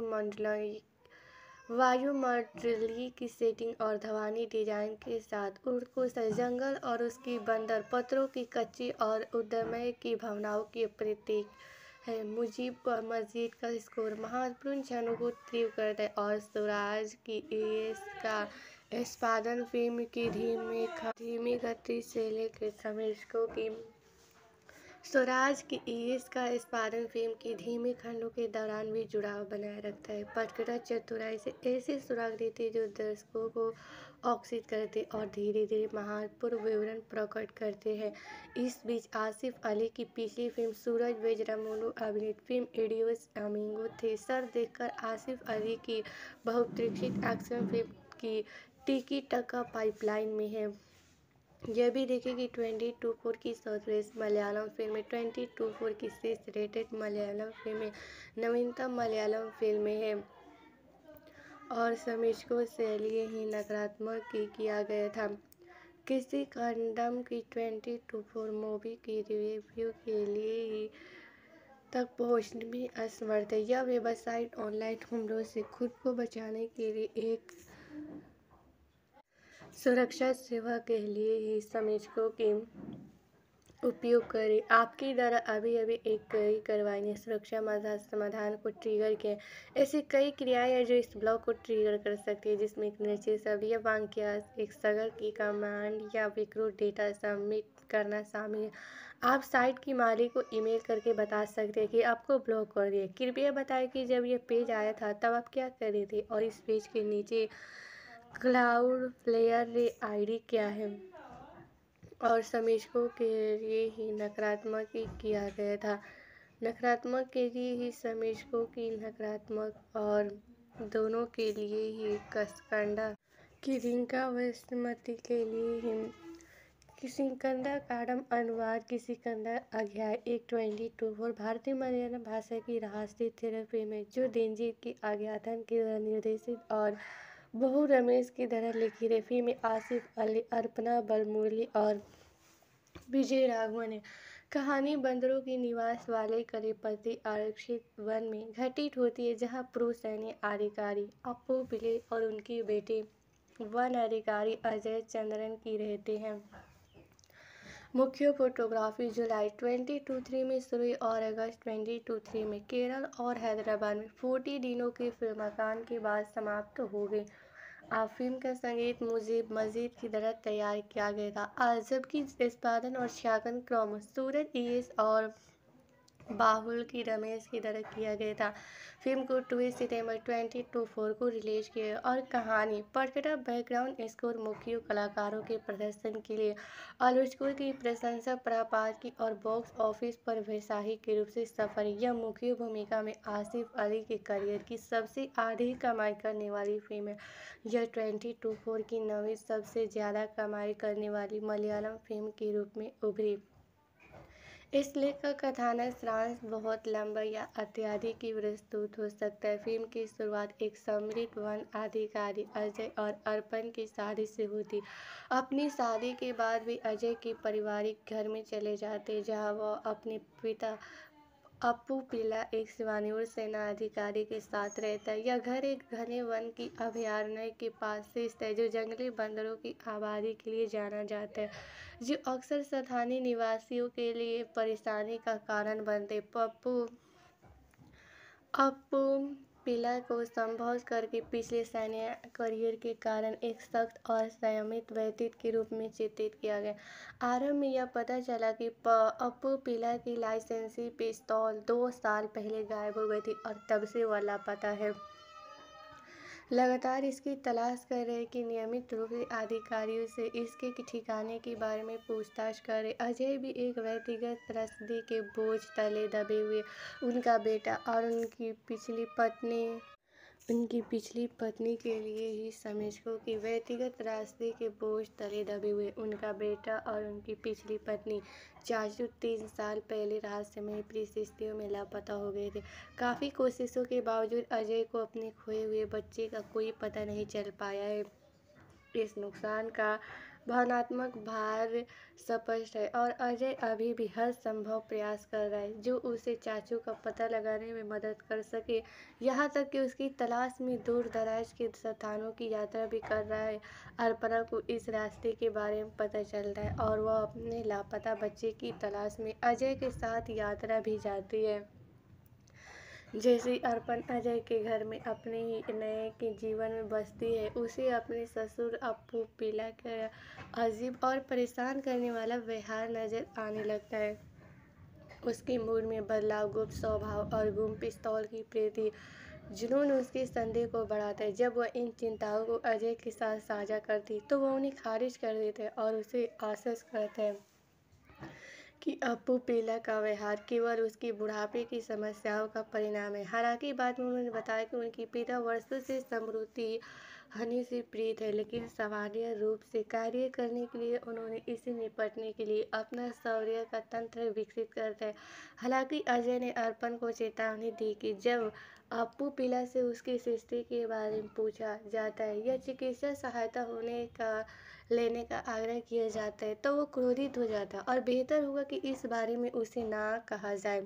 [SPEAKER 3] वायुमंडलीय की सेटिंग और धवानी डिजाइन के साथ उर्द को जंगल और उसकी बंदर पत्थरों की कच्ची और उद्यमय की भावनाओं की प्रतीक है। मुजीब मस्जिद का स्कोर महत्वपूर्ण क्षणों को तीव्र करता है और स्वराज की इसका निष्पादन फिल्म की धीमी गति से लेकर दर्शकों की स्वराज की इसका निष्पादन फिल्म की धीमे खंडों के दौरान भी जुड़ाव बनाए रखता है। पटकथा चतुराई से ऐसे सुराग देते हैं जो दर्शकों को आकर्षित करते और धीरे धीरे महत्वपूर्ण विवरण प्रकट करते हैं। इस बीच आसिफ अली की पिछली फिल्म सूरज बेजरामोलू अभिनीत फिल्म इडियोस अमीगो थ्रिलर देखकर आसिफ अली की बहुप्रतीक्षित एक्शन फिल्म की टिकी टक्का पाइपलाइन में है। यह भी देखें कि 2024 की सर्वश्रेष्ठ मलयालम फिल्में 2024 की शीर्ष रेटेड मलयालम फिल्में नवीनतम मलयालम फिल्में हैं और समीक्षकों से लिए ही नकारात्मक किया गया था। किसी कंडम की 2024 मूवी की रिव्यू के लिए ही तक पहुंचने में असमर्थ है। यह वेबसाइट ऑनलाइन हमलों से खुद को बचाने के लिए एक सुरक्षा सेवा के लिए ही समीक्षकों की उपयोग करें। आपके द्वारा अभी एक कई करवाई सुरक्षा समाधान को ट्रिगर किया। ऐसी कई क्रियाएं हैं जो इस ब्लॉक को ट्रिगर कर सकती है, जिसमें एक निश्चित शब्द या वाक्य, एक सगर की कमांड या विकृत डेटा सबमिट करना शामिल है। आप साइट की मालिक को ईमेल करके बता सकते हैं कि आपको ब्लॉक कर दिया। कृपया बताएं कि जब यह पेज आया था तब आप क्या कर रहे थे और इस पेज के नीचे क्लाउडफ्लेयर आईडी क्या है और समीक्षकों के लिए ही नकारात्मक किया गया था। नकारात्मक के लिए ही समीक्षकों की नकारात्मक और दोनों के लिए ही कसकंडा की रिंका वसमती के लिए ही किसी कंधा काडम अनुवाद किसी कंधा अध्याय 124 भारतीय मलयालम भाषा की राष्ट्रीय थ्रिलर फिल्म है जो दिलजीत की आज्ञाधन की द्वारा निर्देशित और बहु रमेश की तरह लिखी गई फिल्म में आसिफ अली, अर्पणा बालमुरली और विजय राघवन है। कहानी बंदरों की निवास वाले कलेपति आरक्षित वन में घटित होती है जहां पुरुष सैन्य अधिकारी अप्पू पिल्लई और उनकी बेटी वन अधिकारी अजय चंद्रन की रहते हैं। मुख्य फोटोग्राफी जुलाई 2023 में शुरू हुई और अगस्त 2023 में केरल और हैदराबाद में 40 दिनों के फिल्मांकन के बाद समाप्त हो गई। फिल्म का संगीत मुजीब मस्जिद की तरह तैयार किया गया था जबकि निष्पादन और छायांकन क्रम सूरज ईएस और बाहुल की रमेश की तरह किया गया था। फिल्म को 2 सितंबर 2024 को रिलीज किया और कहानी पटकथा बैकग्राउंड स्कोर मुख्य कलाकारों के प्रदर्शन के लिए आलोचकों की प्रशंसा प्राप्त की और बॉक्स ऑफिस पर वैसाही के रूप से सफल। यह मुख्य भूमिका में आसिफ अली के करियर की सबसे अधिक कमाई करने वाली फिल्म है। यह 2024 की 9वीं सबसे ज़्यादा कमाई करने वाली मलयालम फिल्म के रूप में उभरी। इस लेख का कथानक सारांश बहुत लंबा या अत्यधिक ही प्रस्तुत हो सकता है। फिल्म की शुरुआत एक समृद्ध वन अधिकारी अजय और अर्पण की शादी से होती। अपनी शादी के बाद वे अजय के पारिवारिक घर में चले जाते जहां वह अपने पिता अप्पू पीला एक सेवानिवृत्त सेना अधिकारी के साथ रहता है। यह घर एक घने वन की अभयारण्य के पास स्थित है जो जंगली बंदरों की आबादी के लिए जाना जाता है, जो अक्सर स्थानीय निवासियों के लिए परेशानी का कारण बनते। अप्पू पीला को संभोग करके पिछले सैन्य करियर के कारण एक सख्त और संयमित व्यक्ति के रूप में चित्रित किया गया। आरंभ में यह पता चला कि अप्पू पीला की लाइसेंसी पिस्तौल 2 साल पहले गायब हो गई थी और तब से वह लापता है। लगातार इसकी तलाश कर रहे कि नियमित रूप से अधिकारियों से इसके ठिकाने के बारे में पूछताछ करे। अजय भी एक व्यक्तिगत रसीद के बोझ तले दबे हुए उनका बेटा और उनकी पिछली पत्नी के लिए ही समझो कि व्यक्तिगत रास्ते के बोझ तले दबे हुए उनका बेटा और उनकी पिछली पत्नी चाचू 3 साल पहले रहस्यमय परिस्थितियों में लापता हो गए थे। काफ़ी कोशिशों के बावजूद अजय को अपने खोए हुए बच्चे का कोई पता नहीं चल पाया है। इस नुकसान का भावनात्मक भार स्पष्ट है और अजय अभी भी हर संभव प्रयास कर रहा है जो उसे चाचू का पता लगाने में मदद कर सके, यहाँ तक कि उसकी तलाश में दूर दराज के स्थानों की यात्रा भी कर रहा है। अर्पणा को इस रास्ते के बारे में पता चलता है और वह अपने लापता बच्चे की तलाश में अजय के साथ यात्रा भी जाती है। जैसे ही अर्पण अजय के घर में अपने ही नए के जीवन में बसती है, उसे अपने ससुर अप्पू पीला का अजीब और परेशान करने वाला व्यवहार नजर आने लगता है। उसके मूड में बदलाव, गुप्त स्वभाव और गुम पिस्तौल की प्रति जुनून उसके संदेह को बढ़ाता है। जब वह इन चिंताओं को अजय के साथ साझा करती तो वह उन्हें खारिज कर देता है और उसे आश्वस्त करता है कि अप्पू पीला का व्यवहार केवल उसकी बुढ़ापे की समस्याओं का परिणाम है। हालांकि बाद में उन्होंने बताया कि उनके पिता वर्षों से समृद्धि हनी से प्रीत है, लेकिन सामान्य रूप से कार्य करने के लिए उन्होंने इससे निपटने के लिए अपना शौर्य का तंत्र विकसित करता है। हालांकि अजय ने अर्पण को चेतावनी दी कि जब अप्पू पीला से उसकी सृष्टि के बारे में पूछा जाता है या चिकित्सा सहायता लेने का आग्रह किया जाता है तो वो क्रोधित हो जाता है और बेहतर होगा कि इस बारे में उसे ना कहा जाए।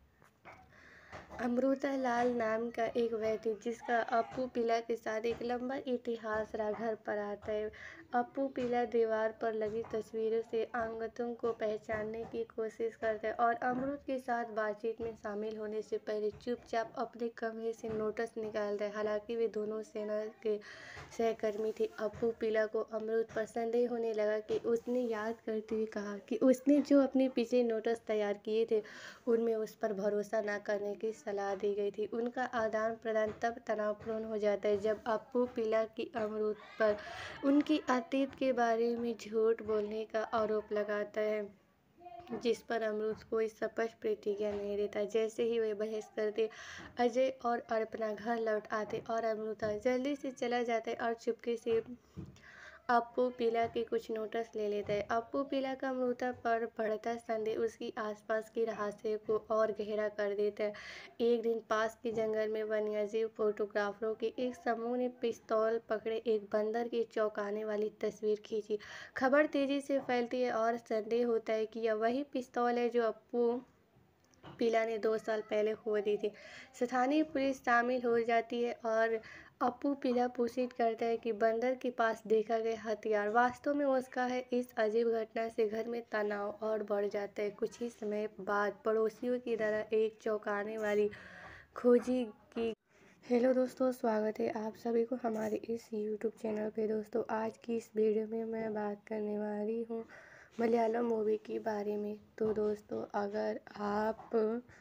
[SPEAKER 3] अमृता लाल नाम का एक व्यक्ति जिसका अप्पू पीला के साथ एक लंबा इतिहास रहा घर पर आता है। अप्पू पीला दीवार पर लगी तस्वीरों से अंगतों को पहचानने की कोशिश करता है और अमृत के साथ बातचीत में शामिल होने से पहले चुपचाप अपने कमरे से नोटिस निकालता है। हालांकि वे दोनों सेना के सहकर्मी थे, अप्पू पीला को अमृत पर संदेह होने लगा कि उसने याद करते हुए कहा कि उसने जो अपने पिछले नोटिस तैयार किए थे उनमें उस पर भरोसा न करने की सलाह दी गई थी। उनका आदान प्रदान तब तनावपूर्ण हो जाता है जब अप्पू पीला की अमृत पर उनकी अतीत के बारे में झूठ बोलने का आरोप लगाता है, जिस पर अमृत कोई स्पष्ट प्रतिक्रिया नहीं देता। जैसे ही वे बहस करते, अजय और अर्पणा घर लौट आते और अमृता जल्दी से चला जाता है और चुपके से अप्पू पीला के कुछ नोटिस ले लेता है। अप्पू पीला का अमृता पर बढ़ता संदेह उसकी आसपास की रहस्य को और गहरा कर देता है। एक दिन पास के जंगल में वन्यजीव फोटोग्राफरों के एक समूह ने पिस्तौल पकड़े एक बंदर की चौंकाने वाली तस्वीर खींची। खबर तेजी से फैलती है और संदेह होता है कि यह वही पिस्तौल है जो अप्पू पीला ने 2 साल पहले खो दी थी। स्थानीय पुलिस शामिल हो जाती है और अप्पू पीला पुष्टि करता है कि बंदर के पास देखा गया हथियार वास्तव में उसका है। इस अजीब घटना से घर में तनाव और बढ़ जाता है। कुछ ही समय बाद पड़ोसियों की तरह एक चौंकाने वाली खोजी की। हेलो दोस्तों, स्वागत है आप सभी को हमारे इस यूट्यूब चैनल पे। दोस्तों, आज की इस वीडियो में मैं बात करने वाली हूँ मलयालम मूवी के बारे में। तो दोस्तों, अगर आप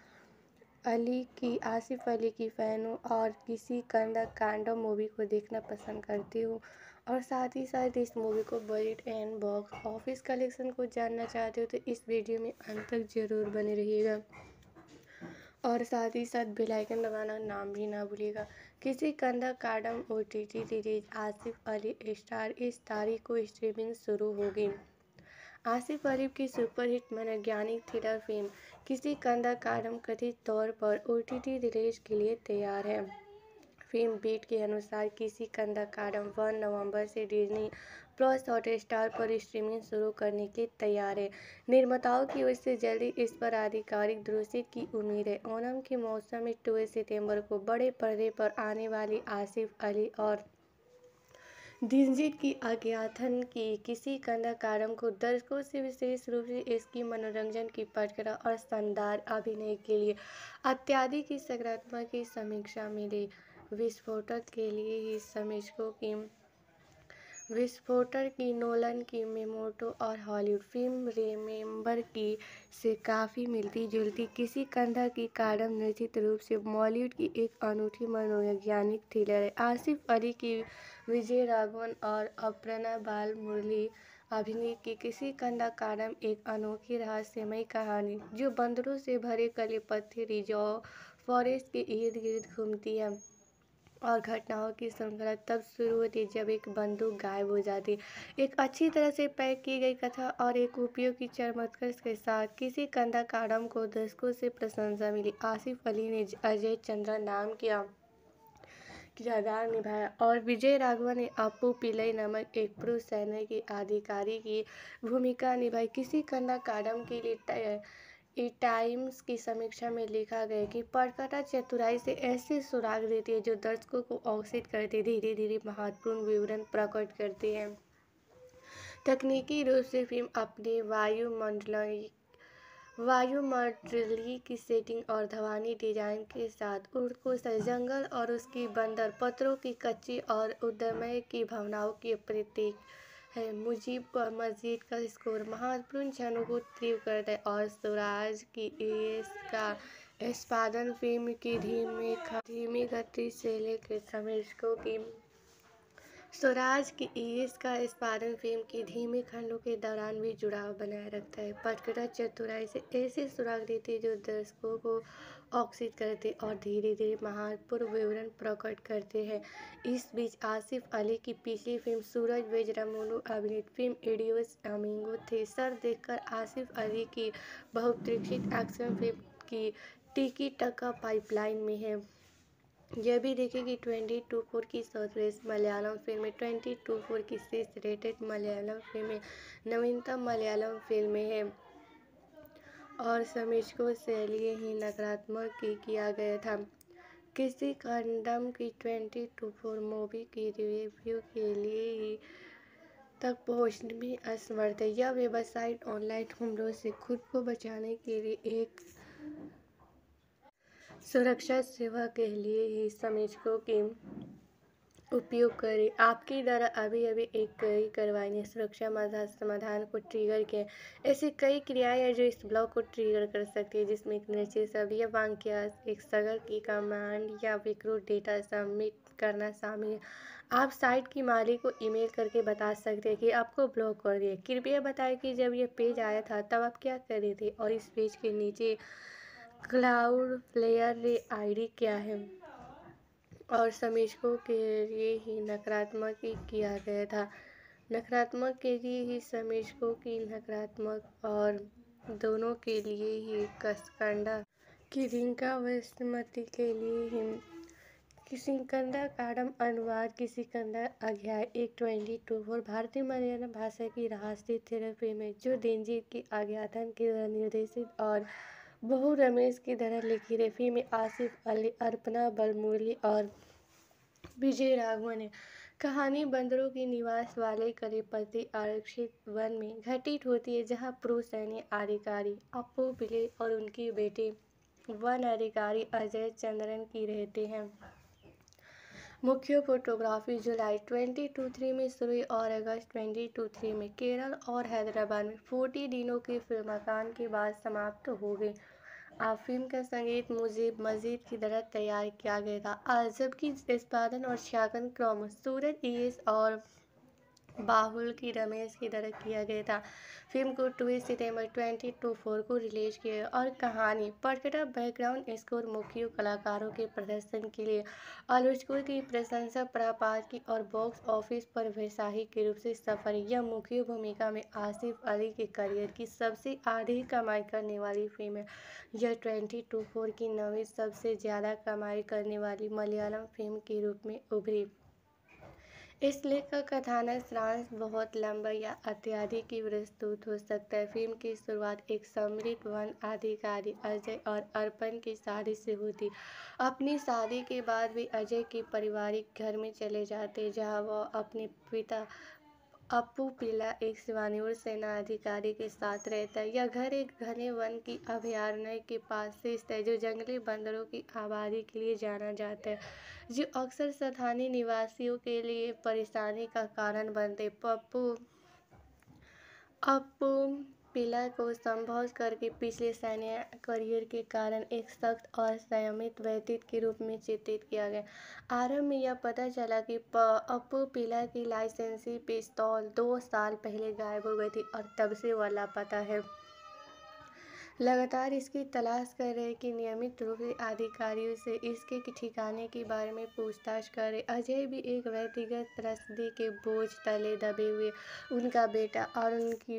[SPEAKER 3] आसिफ अली की फ़ैन हो और किसी कांडम मूवी को देखना पसंद करती हो और साथ ही साथ इस मूवी को budget and box office collection को जानना चाहते हो तो इस वीडियो में अंत तक ज़रूर बने रहिएगा और साथ ही साथ बेल आइकन दबाना नाम भी ना भूलिएगा। किसी Kaandam OTT release Asif Ali star इस तारीख को स्ट्रीमिंग शुरू होगी। आसिफ अली की सुपरहिट मनोवैज्ञानिक थ्रिलर फिल्म किसी कांडम कथित तौर पर OTT रिलीज के लिए तैयार है। फिल्म बीट के अनुसार किसी कंधा काडम 1 नवंबर से डिज्नी प्लस हॉटस्टार पर स्ट्रीमिंग शुरू करने की तैयार है। निर्माताओं की ओर से जल्दी इस पर आधिकारिक दृश्य की उम्मीद है। ओणम के मौसम में 2 सितंबर को बड़े पर्दे पर आने वाली आसिफ अली और दिलजीत की अज्ञातन की किसी कंधा काडम को दर्शकों से विशेष रूप से इसकी मनोरंजन की पटकथा और शानदार अभिनय के लिए अत्यधिक ही सकारात्मक की समीक्षा मिली। विस्फोटक की नोलन की मेमोटो और हॉलीवुड फिल्म रिमेंबर की से काफ़ी मिलती जुलती किसी कंधा की काडम निश्चित रूप से बॉलीवुड की एक अनूठी मनोवैज्ञानिक थ्रिलर है। आसिफ अली की विजय राघवन और अपर्णा बालमुरली अभिनीत की किसी कंधा काडम एक अनोखी रहस्यमयी कहानी जो बंदरों से भरे कलिपति रिजर्व फॉरेस्ट के इर्द गिर्द घूमती है और घटनाओं की श्रृंखला तब शुरू होती जब एक बंदूक गायब हो जाती। एक अच्छी तरह से पैक की गई कथा और एक उपयोगी चमत्कार के साथ किसी कंधा काडम को दर्शकों से प्रशंसा मिली। आसिफ अली ने अजय चंद्रा नाम की किरदार निभाया और विजय राघवन ने अप्पू पिल्लई नामक एक पुरुष सैन्य की अधिकारी की भूमिका निभाई। किसी कंधा काडम के लिए टाइम्स की समीक्षा में लिखा गया कि पटकथा चतुराई से ऐसे सुराग देती है जो दर्शकों को आकर्षित करते धीरे धीरे महत्वपूर्ण विवरण प्रकट करते हैं। तकनीकी रूप से फिल्म अपने वायुमंडलीय की सेटिंग और धवानी डिजाइन के साथ उर्द को जंगल और उसकी बंदर पत्थरों की कच्ची और उद्यमय की भावनाओं की प्रतीक है। मुजीब मस्जिद का स्कोर महत्वपूर्ण क्षणों को तीव्र करता है और स्वराज की ईएस का निष्पादन फिल्म की धीमी गति से लेकर समीक्षकों की स्वराज की ईएस का निष्पादन फिल्म की धीमे खंडों के दौरान भी जुड़ाव बनाए रखता है। पटकथा चतुराई से ऐसे सुराग देती है जो दर्शकों को आकर्षित करते और धीरे धीरे महत्वपूर्ण विवरण प्रकट करते हैं। इस बीच आसिफ अली की पिछली फिल्म सूरज बेजरामोलू अभिनीत फिल्म इडियोस अमीगो थ्रिलर देखकर आसिफ अली की बहुप्रतीक्षित एक्शन फिल्म की टिकी-टका पाइपलाइन में है। यह भी देखें कि 2024 की सर्वश्रेष्ठ मलयालम फिल्में 2024 की शीर्ष रेटेड मलयालम फिल्में नवीनतम मलयालम फिल्में हैं और समीक्षकों से लिए ही नकारात्मक किया गया था। किसी काडम की 2024 मूवी की रिव्यू के लिए ही तक पहुंचने में असमर्थ है। यह वेबसाइट ऑनलाइन हमलों से खुद को बचाने के लिए एक सुरक्षा सेवा के लिए ही समीक्षकों की उपयोग करें। आपके द्वारा अभी एक कई कार्रवाई ने सुरक्षा समाधान को ट्रिगर किया। ऐसी कई क्रियाएं हैं जो इस ब्लॉक को ट्रिगर कर सकती है, जिसमें एक निश्चित शब्द या वाक्यांश, एक सर्वर की कमांड या विकृत डेटा सबमिट करना शामिल है। आप साइट की मालिक को ईमेल करके बता सकते हैं कि आपको ब्लॉक कर दिया। कृपया बताएं कि जब यह पेज आया था तब आप क्या कर रहे थे और इस पेज के नीचे क्लाउडफ्लेयर आईडी क्या है। और समीक्षकों के लिए ही नकारात्मक किया गया था। नकारात्मक के लिए ही समीक्षकों की नकारात्मक और दोनों के लिए ही कसकंडा की रिंका वस्तुमती के लिए ही किसी कंधा काडम अनुवाद किसी कंधा अध्याय एक 2024 भारतीय मलयालम भाषा की राष्ट्रीय थ्रिलर फिल्म है जो दिलजीत की अज्ञातन की तरह निर्देशित और बहु रमेश की तरह लिखी गई फिल्म में आसिफ अली, अपर्णा बालमुरली और विजय राघवन है। कहानी बंदरों के निवास वाले कलिपति आरक्षित वन में घटित होती है जहां पुरुष सैन्य अधिकारी अप्पू पिल्लई और उनकी बेटी वन अधिकारी अजय चंद्रन की रहते हैं। मुख्य फोटोग्राफी जुलाई 2023 में शुरू और अगस्त 2023 में केरल और हैदराबाद में 40 दिनों के फिल्मांकन के बाद समाप्त हो गई। फिल्म का संगीत मुजीब मस्जिद की तरह तैयार किया गया था। जबकि निष्पादन और छायांकन क्रम सूरज ईएस और बाहुल की रमेश की तरह किया गया था। फिल्म को 2 सितंबर 2024 को रिलीज किया गया और कहानी पटकथा बैकग्राउंड स्कोर मुख्य कलाकारों के प्रदर्शन के लिए आलोचकों की प्रशंसा प्राप्त की और बॉक्स ऑफिस पर वैसाही के रूप से सफल। यह मुख्य भूमिका में आसिफ अली के करियर की सबसे अधिक कमाई करने वाली फिल्म है। यह 2024 की 9वीं सबसे ज़्यादा कमाई करने वाली मलयालम फिल्म के रूप में उभरी। इस लेख का कथानक सारांश बहुत लंबा या अत्यधिक ही विस्तृत हो सकता है। फिल्म की शुरुआत एक समृद्ध वन अधिकारी अजय और अर्पण की शादी से होती। अपनी शादी के बाद भी अजय के पारिवारिक घर में चले जाते जहां वह अपने पिता अप्पू पिल्ला एक सेवानिवृत्त सेना अधिकारी के साथ रहता है। यह घर एक घने वन की अभयारण्य के पास से स्थित है जो जंगली बंदरों की आबादी के लिए जाना जाता है, जो अक्सर स्थानीय निवासियों के लिए परेशानी का कारण बनते। अप्पू पिल्ला को संभोग करके पिछले सैन्य करियर के कारण एक सख्त और संयमित व्यक्ति के रूप में चित्रित किया गया। आरंभ में यह पता चला कि अप्पू पिल्ला की लाइसेंसी पिस्तौल 2 साल पहले गायब हो गई थी और तब से वह लापता है। लगातार इसकी तलाश कर रहे कि नियमित रूप से अधिकारियों से इसके ठिकाने के बारे में पूछताछ करे। अजय भी एक व्यक्तिगत त्रस्ती के बोझ तले दबे हुए उनका बेटा और उनकी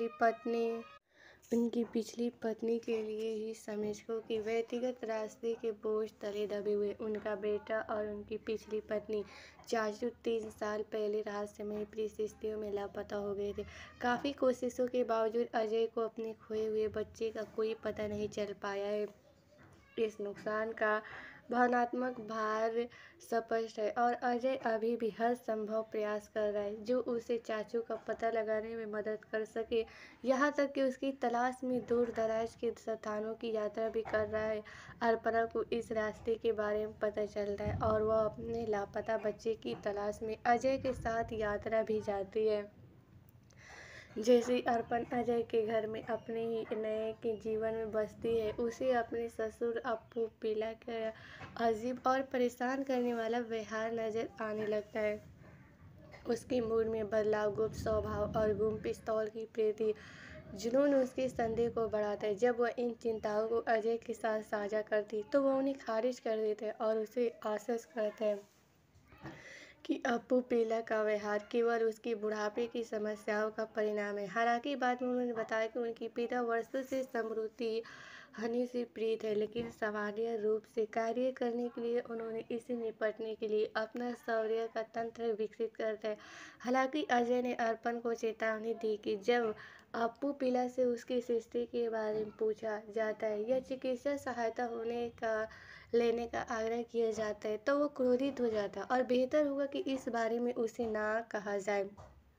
[SPEAKER 3] पिछली पत्नी के लिए ही समझो कि व्यक्तिगत त्रासदी के बोझ तले दबे हुए उनका बेटा और उनकी पिछली पत्नी चाचू 3 साल पहले रहस्यमयी परिस्थितियों में लापता हो गए थे। काफ़ी कोशिशों के बावजूद अजय को अपने खोए हुए बच्चे का कोई पता नहीं चल पाया है। इस नुकसान का भावनात्मक भार स्पष्ट है और अजय अभी भी हर संभव प्रयास कर रहा है जो उसे चाचू का पता लगाने में मदद कर सके, यहाँ तक कि उसकी तलाश में दूर दराज के स्थानों की यात्रा भी कर रहा है। अर्पणा को इस रास्ते के बारे में पता चलता है और वह अपने लापता बच्चे की तलाश में अजय के साथ यात्रा भी जाती है। जैसे अर्पण अजय के घर में अपने ही नए के जीवन में बसती है, उसे अपने ससुर अप्पू पिल्ला का अजीब और परेशान करने वाला व्यवहार नजर आने लगता है। उसके मूड में बदलाव, गुप्त स्वभाव और गुम पिस्तौल की प्रति जुनून उसके संदेह को बढ़ाता है। जब वह इन चिंताओं को अजय के साथ साझा करती तो वह उन्हें खारिज कर देता है और उसे आश्वस्त करता है कि अप्पू पिल्ला का व्यवहार केवल उसकी बुढ़ापे की समस्याओं का परिणाम है। हालांकि बाद में उन्होंने बताया कि उनके पिता वर्षों से समृद्धि हनी से प्रीत है, लेकिन सामान्य रूप से कार्य करने के लिए उन्होंने इससे निपटने के लिए अपना शौर्य का तंत्र विकसित करता है। हालांकि अजय ने अर्पण को चेतावनी दी कि जब अप्पू पिल्ला से उसकी स्थिति के बारे में पूछा जाता है या चिकित्सा सहायता लेने का आग्रह किया जाता है तो वो क्रोधित हो जाता है और बेहतर होगा कि इस बारे में उसे ना कहा जाए।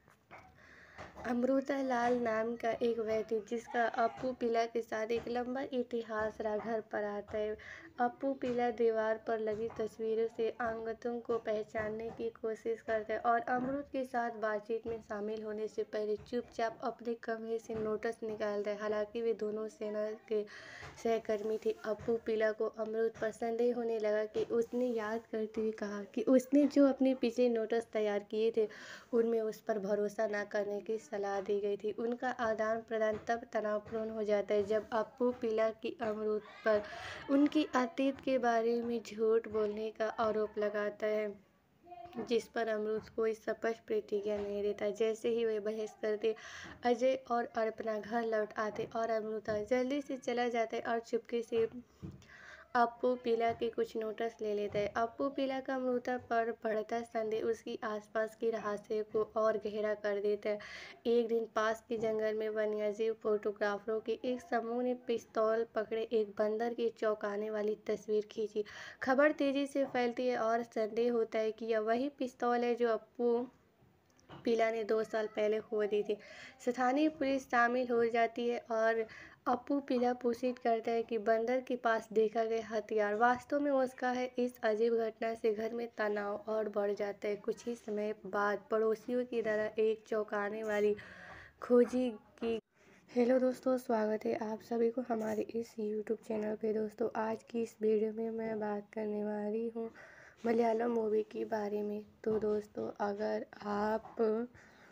[SPEAKER 3] अमृता लाल नाम का एक व्यक्ति जिसका अप्पू पिल्ला के साथ एक लंबा इतिहास रहा घर पर आता है। अप्पू पिल्ला दीवार पर लगी तस्वीरों से अंगतों को पहचानने की कोशिश करता है और अमृत के साथ बातचीत में शामिल होने से पहले चुपचाप अपने कमरे से नोटिस निकालता है। हालांकि वे दोनों सेना के सहकर्मी थे, अप्पू पिल्ला को अमृत पर संदेह होने लगा कि उसने याद करते हुए कहा कि उसने जो अपने पिछले नोटिस तैयार किए थे उनमें उस पर भरोसा न करने की सलाह दी गई थी। उनका आदान प्रदान तब तनावपूर्ण हो जाता है जब अप्पू पिल्ला की अमृत पर उनकी अतीत के बारे में झूठ बोलने का आरोप लगाता है, जिस पर अमृत कोई स्पष्ट प्रतिक्रिया नहीं देता। जैसे ही वे बहस करते, अजय और अर्पणा घर लौट आते और अमृता जल्दी से चला जाता है और चुपके से अप्पू पिल्ला के कुछ नोटिस ले लेता है। अप्पू पिल्ला का अमृता पर बढ़ता संदेह उसकी आसपास की रहस्य को और गहरा कर देता है। एक दिन पास के जंगल में वन्यजीव फोटोग्राफरों के एक समूह ने पिस्तौल पकड़े एक बंदर की चौंकाने वाली तस्वीर खींची। खबर तेजी से फैलती है और संदेह होता है कि यह वही पिस्तौल है जो अप्पू पिल्ला ने 2 साल पहले खो दी थी। स्थानीय पुलिस शामिल हो जाती है और अप्पू पिल्ला पुष्टि करता है कि बंदर के पास देखा गया हथियार वास्तव में उसका है। इस अजीब घटना से घर में तनाव और बढ़ जाता है। कुछ ही समय बाद पड़ोसियों की तरह एक चौंकाने वाली खोजी की। हेलो दोस्तों, स्वागत है आप सभी को हमारे इस YouTube चैनल पे। दोस्तों, आज की इस वीडियो में मैं बात करने वाली हूँ मलयालम मूवी के बारे में। तो दोस्तों, अगर आप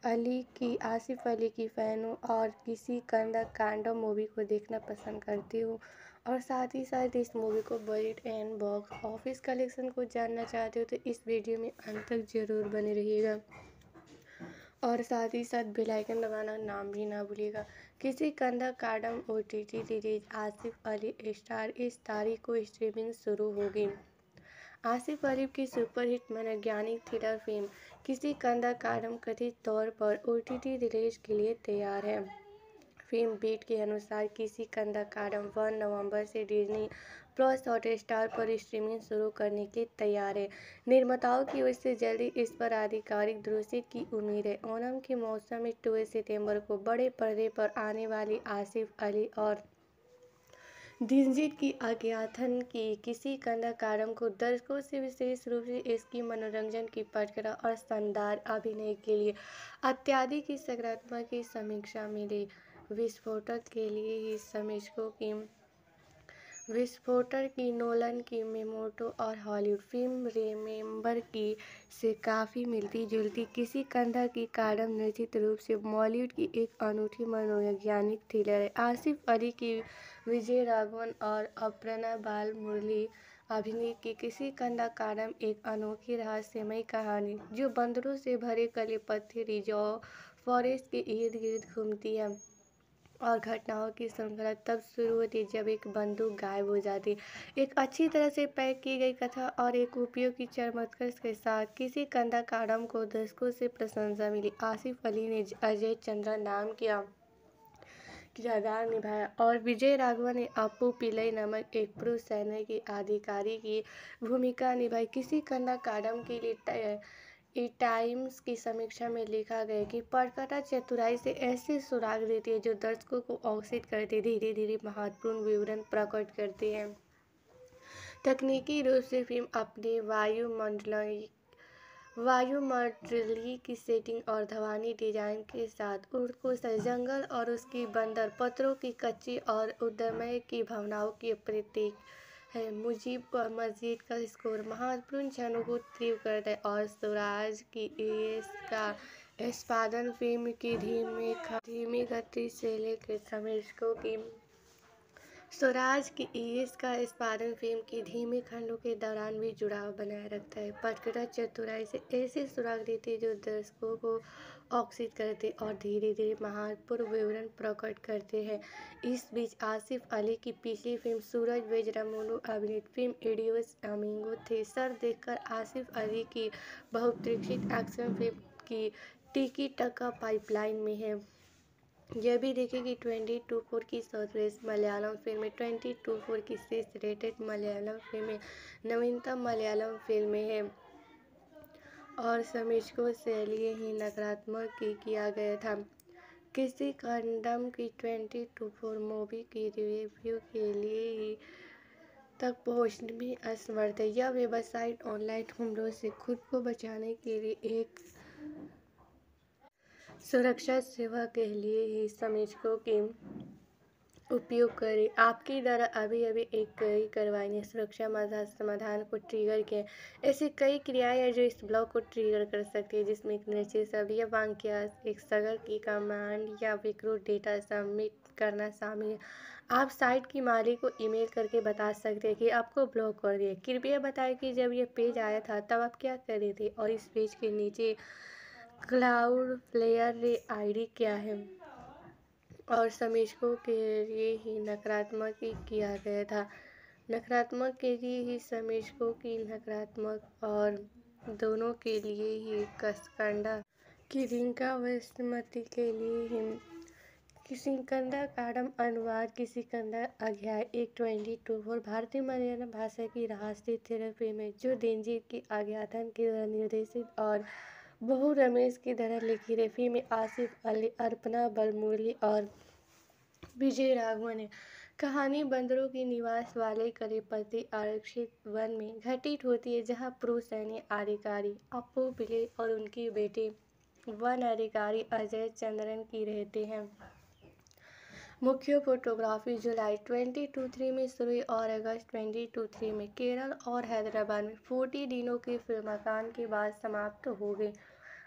[SPEAKER 3] आसिफ अली की फ़ैन हूँ और किसी कंदा कांडम मूवी को देखना पसंद करती हूँ और साथ ही साथ इस मूवी को budget and box office collection को जानना चाहते हो तो इस वीडियो में अंत तक ज़रूर बने रहिएगा और साथ ही साथ बेल आइकन दबाना नाम भी ना भूलिएगा। किसी कंदा Kaandam OTT release Asif Ali star इस तारीख को स्ट्रीमिंग शुरू होगी। आसिफ अली की सुपरहिट मनोवैज्ञानिक थ्रिलर फिल्म किसी कंदा कांडम कथित तौर पर OTT रिलीज के लिए तैयार है। फिल्म बीट के अनुसार किसी कंदा कांडम 1 नवंबर से डिज्नी प्लस हॉटस्टार पर स्ट्रीमिंग शुरू करने की तैयार है। निर्माताओं की ओर से जल्दी इस पर आधिकारिक घोषित की उम्मीद है। ओणम के मौसम में 2 सितंबर को बड़े पर्दे पर आने वाली आसिफ अली और दिलजीत की अज्ञातन की किसी कंदा कांडम को दर्शकों से विशेष रूप से इसकी मनोरंजन की पटकथा और शानदार अभिनय के लिए अत्यधिक सकारात्मक की समीक्षा मिली। विस्फोटक की नोलन की मेमोटो और हॉलीवुड फिल्म रिमेंबर की से काफ़ी मिलती जुलती किसी कंदा की कांडम निश्चित रूप से बॉलीवुड की एक अनूठी मनोवैज्ञानिक थ्रिलर है। आसिफ अली की विजय राघवन और अपर्णा बालमुरली अभिनीत की किसी कंदा कांडम एक अनोखी रहस्यमय कहानी जो बंदरों से भरे काले पत्थर रिजर्व फॉरेस्ट के इर्द गिर्द घूमती है और घटनाओं की श्रृंखला तब शुरू होती जब एक बंदूक गायब हो जाती। एक अच्छी तरह से पैक की गई कथा और एक उपयोगी चमत्कार के साथ किसी कंदा कांडम को दर्शकों से प्रशंसा मिली। आसिफ अली ने अजय चंद्रा नाम किया किरदार निभाया और विजय राघवन ने अप्पू पिल्लई नामक एक पुरुष सैन्य के अधिकारी की भूमिका निभाई। किसी कंदा कांडम के लिए टाइम्स की समीक्षा में लिखा गया कि पटकथा चतुराई से ऐसे सुराग देती है जो दर्शकों को आकर्षित करते धीरे धीरे महत्वपूर्ण विवरण प्रकट करते हैं। तकनीकी रूप से फिल्म अपने वायुमंडलीय की सेटिंग और धवानी डिजाइन के साथ ऊँट को जंगल और उसकी बंदर पत्थरों की कच्ची और उद्यमय की भावनाओं की प्रतीक है। मस्जिद का स्कोर महत्वपूर्ण क्षणों को तीव्र करता है और स्वराज की का निष्पादन फिल्म की धीमी गति से लेकर समीक्षकों की स्वराज की का निष्पादन फिल्म की धीमे खंडों के दौरान भी जुड़ाव बनाए रखता है। पटकथा चतुराई से ऐसे सुराग देते जो दर्शकों को आकर्षित करते और धीरे धीरे महत्वपूर्ण विवरण प्रकट करते हैं। इस बीच आसिफ अली की पिछली फिल्म सूरज वेजरामुलु अभिनीत फिल्म इडियोस अमीगो थ्रिलर देखकर आसिफ अली की बहुप्रतीक्षित एक्शन फिल्म की टिकी टक्का पाइपलाइन में है। यह भी देखें कि 2024 की सर्वश्रेष्ठ मलयालम फिल्में 2024 की शीर्ष रेटेड मलयालम फिल्में नवीनतम मलयालम फिल्में हैं और समीक्षकों से लिए ही नकारात्मक किया गया था। किसी कांडम की 2024 मूवी की रिव्यू के लिए ही तक पहुंचने में असमर्थ है। यह वेबसाइट ऑनलाइन हमलों से खुद को बचाने के लिए एक सुरक्षा सेवा के लिए ही समीक्षकों के उपयोग करें। आपके द्वारा अभी एक क्वेरी करवाई ने सुरक्षा समाधान को ट्रिगर किया। ऐसी कई क्रियाएं हैं जो इस ब्लॉक को ट्रिगर कर सकती है जिसमें एक निश्चित शब्द या वाक्य एक सगर की कमांड या विकृत डेटा सबमिट करना शामिल है। आप साइट की मालिक को ईमेल करके बता सकते हैं कि आपको ब्लॉक कर दिया। कृपया बताएं कि जब यह पेज आया था तब आप क्या कर रहे थे और इस पेज के नीचे क्लाउडफ्लेयर आईडी क्या है और समीक्षकों के लिए ही नकारात्मक किया गया था। नकारात्मक के लिए ही समीक्षकों की नकारात्मक और दोनों के लिए ही कसकंडा की रिंका वस्तुमती के लिए ही किसी कंदा कांडम अनुवाद किसी कंदा अध्याय 2024 भारतीय मलयालम भाषा की रहस्य थ्रिलर फिल्म है जो दिलजीत की अज्ञातन की निर्देशित और बहु रमेश की तरह लिखी गई फिल्म में आसिफ अली अपर्णा बालमुरली और विजय राघवन है। कहानी बंदरों के निवास वाले कलेपति आरक्षित वन में घटित होती है जहां पुरुष सैन्य अधिकारी अप्पू पिल्लई और उनकी बेटी वन अधिकारी अजय चंद्रन की रहते हैं। मुख्य फोटोग्राफी जुलाई 2023 में शुरू हुई और अगस्त 2023 में केरल और हैदराबाद में 40 दिनों के फिल्मांकन के बाद समाप्त हो गई।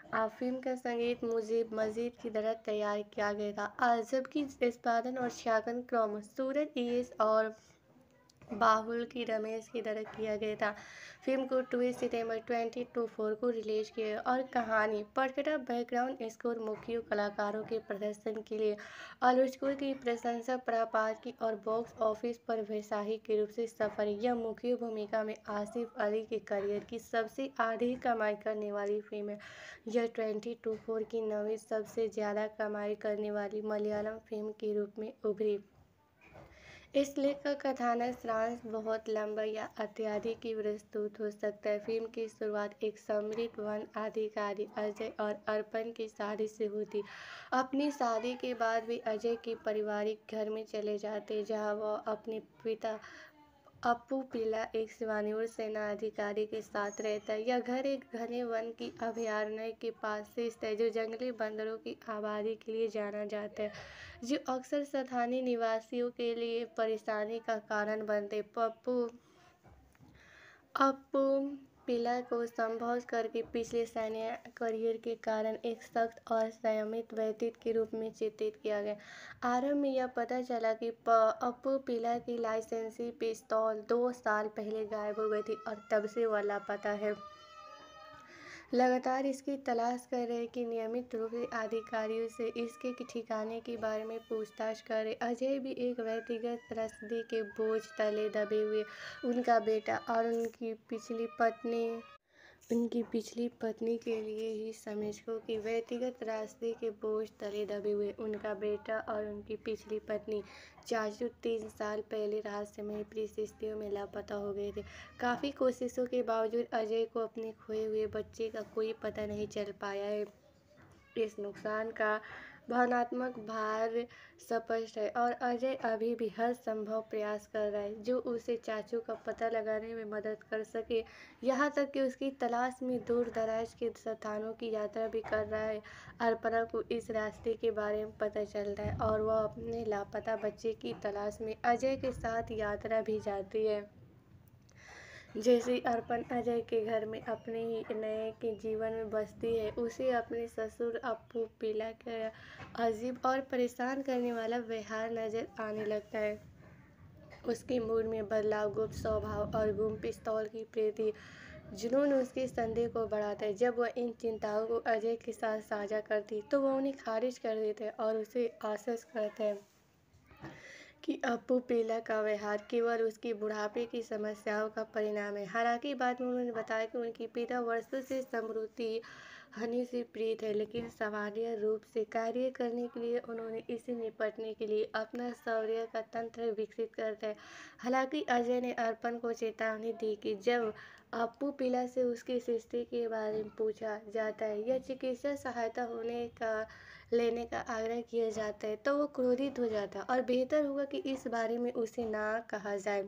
[SPEAKER 3] फिल्म का संगीत मुझे मजीद की तरह तैयार किया गया था, जबकि निष्पादन और छायांकन क्रम सूरज ईएस और बाहुल की रमेश की तरह किया गया था। फिल्म को 2 सितंबर 2024 को रिलीज किया गया और कहानी पटकथा बैकग्राउंड स्कोर मुख्य कलाकारों के प्रदर्शन के लिए आलोचकों की प्रशंसा प्राप्त की और बॉक्स ऑफिस पर वैसाही के रूप से सफर। यह मुख्य भूमिका में आसिफ अली के करियर की सबसे अधिक कमाई करने वाली फिल्म है। यह 2024 की 9वीं सबसे ज़्यादा कमाई करने वाली मलयालम फिल्म के रूप में उभरी। इस लेख का कथानक सारांश बहुत लंबा या अत्यधिक ही विस्तृत हो सकता है। फिल्म की शुरुआत एक समृद्ध वन अधिकारी अजय और अर्पण की शादी से होती। अपनी शादी के बाद भी अजय के पारिवारिक घर में चले जाते, जहां वह अपने पिता अप्पू पिल्ला एक सेवानिवृत्त सेना अधिकारी के साथ रहता है। यह घर एक घने वन की अभयारण्य के पास स्थित है, जो जंगली बंदरों की आबादी के लिए जाना जाता है, जो अक्सर स्थानीय निवासियों के लिए परेशानी का कारण बनते। अप्पू पिल्ला को संभोग करके पिछले सैन्य करियर के कारण एक सख्त और संयमित व्यक्ति के रूप में चित्रित किया गया। आरंभ में यह पता चला कि अप्पू पिल्ला की लाइसेंसी पिस्तौल 2 साल पहले गायब हो गई थी और तब से वह लापता है। लगातार इसकी तलाश कर रहे कि नियमित रूप से अधिकारियों से इसके ठिकाने के बारे में पूछताछ करे। अजय भी एक व्यक्तिगत रसीद के बोझ तले दबे हुए। उनका बेटा और उनकी पिछली पत्नी के लिए ही समझो कि व्यक्तिगत रास्ते के बोझ तले दबे हुए उनका बेटा और उनकी पिछली पत्नी चाचू 3 साल पहले रहस्यमय परिस्थितियों में लापता हो गए थे। काफ़ी कोशिशों के बावजूद अजय को अपने खोए हुए बच्चे का कोई पता नहीं चल पाया है। इस नुकसान का भावनात्मक भार स्पष्ट है और अजय अभी भी हर संभव प्रयास कर रहा है जो उसे चाचू का पता लगाने में मदद कर सके। यहाँ तक कि उसकी तलाश में दूर दराज के स्थानों की यात्रा भी कर रहा है। अर्पणा को इस रास्ते के बारे में पता चलता है और वह अपने लापता बच्चे की तलाश में अजय के साथ यात्रा भी जाती है। जैसे अर्पण अजय के घर में अपने ही नए के जीवन में बसती है, उसे अपने ससुर अप्पू पिल्ला का अजीब और परेशान करने वाला व्यवहार नजर आने लगता है। उसके मूड में बदलाव, गुप्त स्वभाव और गुम पिस्तौल की प्रति जुनून उसके संदेह को बढ़ाता है। जब वह इन चिंताओं को अजय के साथ साझा करती तो वह उन्हें खारिज कर देता है और उसे आश्वस्त करता है कि अप्पू पिल्ला का व्यवहार केवल उसकी बुढ़ापे की समस्याओं का परिणाम है। हालांकि बाद में उन्होंने बताया कि उनके पिता वर्षों से समृद्धि हनी से प्रीत है, लेकिन सामान्य रूप से कार्य करने के लिए उन्होंने इससे निपटने के लिए अपना शौर्य का तंत्र विकसित करता है। हालांकि अजय ने अर्पण को चेतावनी दी कि जब अप्पू पिल्ला से उसकी स्थिति के बारे में पूछा जाता है या चिकित्सा सहायता लेने का आग्रह किया जाता है तो वो क्रोधित हो जाता है और बेहतर होगा कि इस बारे में उसे ना कहा जाए।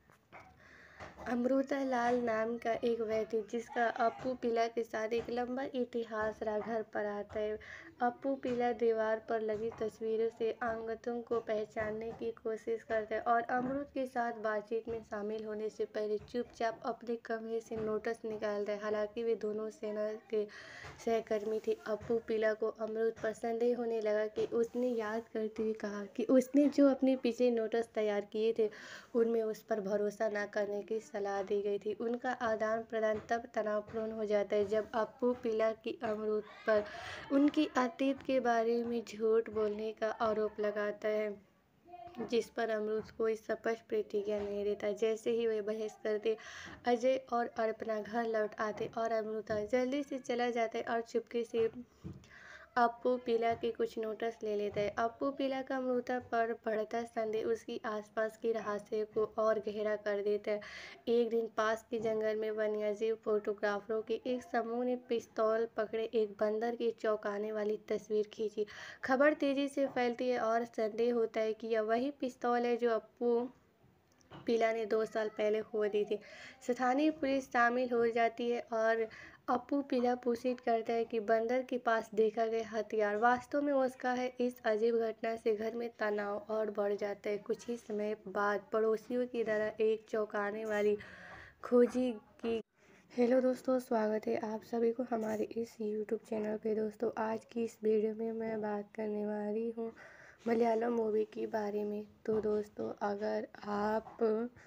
[SPEAKER 3] अमृता लाल नाम का एक व्यक्ति जिसका अप्पू पिल्ला के साथ एक लंबा इतिहास रहा घर पर आता है। अप्पू पिल्ला दीवार पर लगी तस्वीरों से अंगतों को पहचानने की कोशिश करता है और अमृत के साथ बातचीत में शामिल होने से पहले चुपचाप अपने कमरे से नोटिस निकालता है। हालांकि वे दोनों सेना के सहकर्मी थे, अप्पू पिल्ला को अमृत पर संदेह होने लगा कि उसने याद करते हुए कहा कि उसने जो अपने पिछले नोटिस तैयार किए थे उनमें उस पर भरोसा न करने की सलाह दी गई थी। उनका आदान प्रदान तब तनावपूर्ण हो जाता है जब अप्पू पिल्ला की अमृत पर उनकी अतीत के बारे में झूठ बोलने का आरोप लगाता है, जिस पर अमृत कोई स्पष्ट प्रतिक्रिया नहीं देता। जैसे ही वे बहस करते, अजय और अर्पणा घर लौट आते और अमृता जल्दी से चला जाता है और चुपके से अप्पू पिल्ला के कुछ नोटिस ले लेता है। अप्पू पिल्ला का अमृता पर बढ़ता संदेह उसकी आसपास के रहस्य को और गहरा कर देता है। एक दिन पास के जंगल में वन्यजीव फोटोग्राफरों के एक समूह ने पिस्तौल पकड़े एक बंदर की चौंकाने वाली तस्वीर खींची। खबर तेजी से फैलती है और संदेह होता है कि यह वही पिस्तौल है जो अप्पू पिल्ला ने 2 साल पहले खो दी थी। स्थानीय पुलिस शामिल हो जाती है और अप्पू पिल्ला पुष्टि करता है कि बंदर के पास देखा गया हथियार वास्तव में उसका है। इस अजीब घटना से घर में तनाव और बढ़ जाता है। कुछ ही समय बाद पड़ोसियों की तरह एक चौंकाने वाली खोजी की हेलो दोस्तों, स्वागत है आप सभी को हमारे इस यूट्यूब चैनल पे। दोस्तों, आज की इस वीडियो में मैं बात करने वाली हूँ मलयालम मूवी के बारे में। तो दोस्तों, अगर आप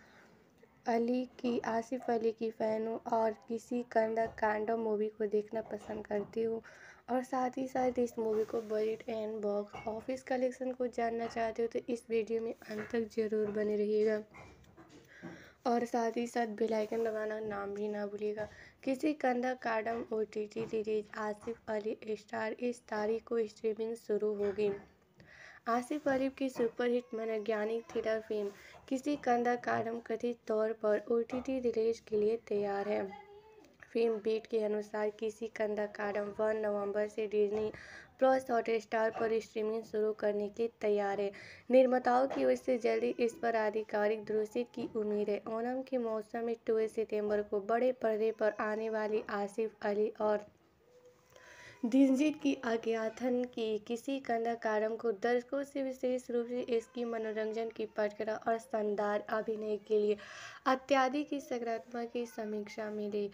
[SPEAKER 3] आसिफ अली की फ़ैन हो और किसी कंदा कांडा मूवी को देखना पसंद करते हो और साथ ही साथ इस मूवी को budget and box office collection को जानना चाहते हो, तो इस वीडियो में अंत तक ज़रूर बने रहिएगा और साथ ही साथ बेल आइकन दबाना नाम भी ना भूलिएगा। किसी कंदा Kaandam OTT release Asif Ali star 21 तारीख को स्ट्रीमिंग शुरू होगी। आसिफ अली की सुपरहिट मनोवैज्ञानिक थ्रिलर फिल्म किसी कंदा काडम कथित तौर पर OTT रिलीज के लिए तैयार है। फिल्म बीट के अनुसार किसी कंदा काडम 1 नवंबर से डिज्नी प्लस हॉटस्टार पर स्ट्रीमिंग शुरू करने के लिए तैयार है। निर्माताओं की ओर से जल्दी इस पर आधिकारिक घोषित की उम्मीद है। ओणम के मौसम में 2 सितंबर को बड़े पर्दे पर आने वाली आसिफ अली और दिलजीत की आज्ञाथन की किसी कंदा काडम को दर्शकों से विशेष रूप से इसकी मनोरंजन की पटकथा और शानदार अभिनय के लिए अत्यधिक सकारात्मक की समीक्षा मिली।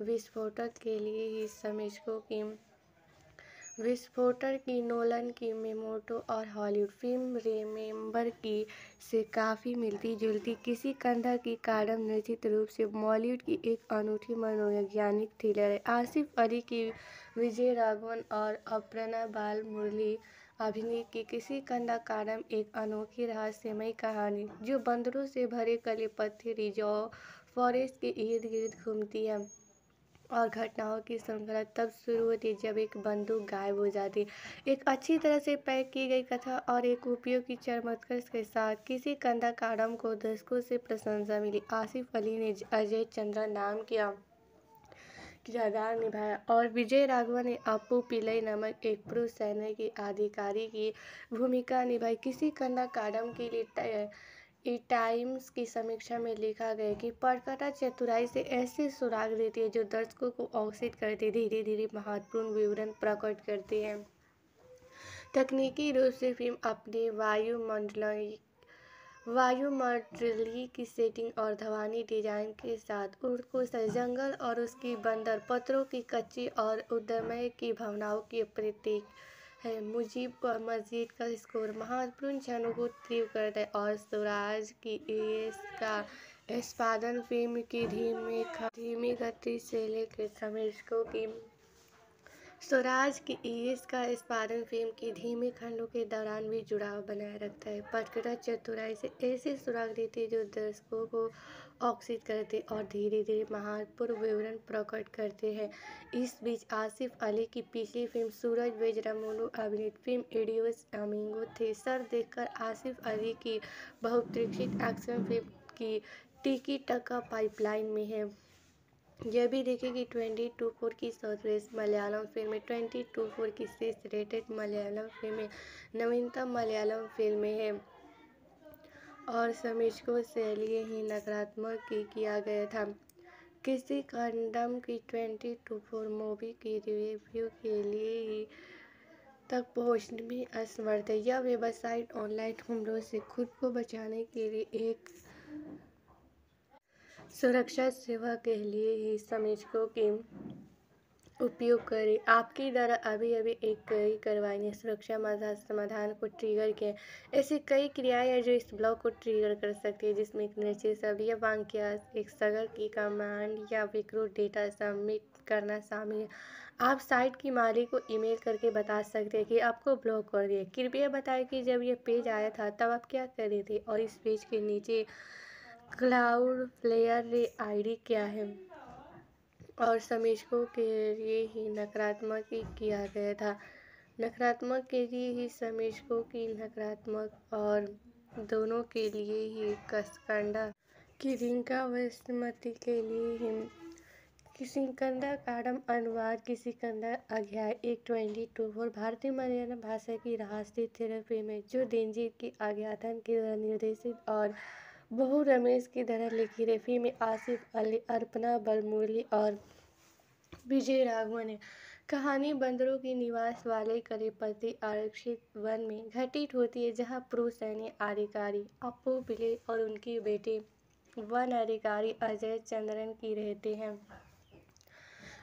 [SPEAKER 3] विस्फोटक की नोलन की मेमोटो और हॉलीवुड फिल्म रिमेंबर की से काफ़ी मिलती जुलती किसी कंधा की काडम निश्चित रूप से बॉलीवुड की एक अनूठी मनोवैज्ञानिक थ्रिलर है। आसिफ अली की विजय राघवन और अपर्णा बालमुरली अभिनीत की किसी कंधा काडम एक अनोखी रहस्यमय कहानी जो बंदरों से भरे काले पत्थर रिजर्व फॉरेस्ट के इर्द गिर्द घूमती है और घटनाओं की श्रृंखला तब शुरू होती है जब एक बंदूक गायब हो जाती है। एक अच्छी तरह से पैक की गई कथा और एक उपयोगी चमत्कार के साथ किसी कंधा काडम को दर्शकों से प्रशंसा मिली। आसिफ अली ने अजय चंद्रा नाम किया किरदार निभाया और विजय राघवन ने अप्पू पिल्लई नामक एक पुरुष सैन्य के अधिकारी की भूमिका निभाई। किसी कंधा काडम के लिए टाइम्स की समीक्षा में लिखा गया कि पटकथा चतुराई से ऐसे सुराग देती है जो दर्शकों को आकर्षित करते धीरे धीरे महत्वपूर्ण विवरण प्रकट करते हैं। तकनीकी रूप से फिल्म अपने वायुमंडलीय की सेटिंग और धवानी डिजाइन के साथ ऊँट को जंगल और उसकी बंदर पत्थरों की कच्ची और उद्यमय की भावनाओं की प्रतीक है। मुजीब मस्जिद का स्कोर महत्वपूर्ण क्षणों को तीव्र करता है और स्वराज की इसका निष्पादन फिल्म की धीमी गति से लेकर समीक्षकों की स्वराज की इसका निष्पादन फिल्म की धीमे खंडों के दौरान भी जुड़ाव बनाए रखता है। पटकथा चतुराई से ऐसे सुराग देती है जो दर्शकों को आकर्षित करते और धीरे धीरे महत्वपूर्ण विवरण प्रकट करते हैं। इस बीच आसिफ अली की पिछली फिल्म सूरज वेजरामुलु अभिनीत फिल्म इडियोस अमीगो थ्रिलर देखकर आसिफ अली की बहुप्रतीक्षित एक्शन फिल्म की टिकी टक्का पाइपलाइन में है। यह भी देखें कि 2024 की सर्वश्रेष्ठ मलयालम फिल्में 2024 की शीर्ष रेटेड मलयालम फिल्में नवीनतम मलयालम फिल्में हैं और समीक्षकों से लिए ही नकारात्मक किया गया था। किसी कंडम की 2024 मूवी की रिव्यू के लिए ही तक पहुंचने में असमर्थ है। यह वेबसाइट ऑनलाइन हमलों से खुद को बचाने के लिए एक सुरक्षा सेवा के लिए ही समीक्षकों की उपयोग करें। आपके द्वारा अभी एक क्वेरी करवाई ने सुरक्षा समाधान को ट्रिगर किया। ऐसी कई क्रियाएं हैं जो इस ब्लॉक को ट्रिगर कर सकती है, जिसमें एक निश्चित शब्द या वाक्य, एक सगर की कमांड या विकृत डेटा सबमिट करना शामिल है। आप साइट की मालिक को ईमेल करके बता सकते हैं कि आपको ब्लॉक कर दिया। कृपया बताएं कि जब यह पेज आया था तब आप क्या कर रहे थे और इस पेज के नीचे क्लाउडफ्लेयर ID क्या है और समीक्षकों के लिए ही नकारात्मक किया गया था। नकारात्मक के लिए ही समीक्षकों की नकारात्मक और दोनों के लिए ही कसकंडा की रिंका वसमती के लिए ही किसी कंदा काडम अनुवाद किसी कंदा अध्याय 1/24 भारतीय मलयालम भाषा की रहस्य थ्रिलर फिल्म है जो दिलजीत की आज्ञाथन की द्वारा निर्देशित और बहु रमेश की तरह लिखी गई फिल्म में आसिफ अली, अपर्णा बालमुरली और विजय राघवन है। कहानी बंदरों के निवास वाले कलेपति आरक्षित वन में घटित होती है, जहां पुरुष सैन्य अधिकारी अप्पू पिल्लई और उनके बेटे वन अधिकारी अजय चंद्रन की रहते हैं।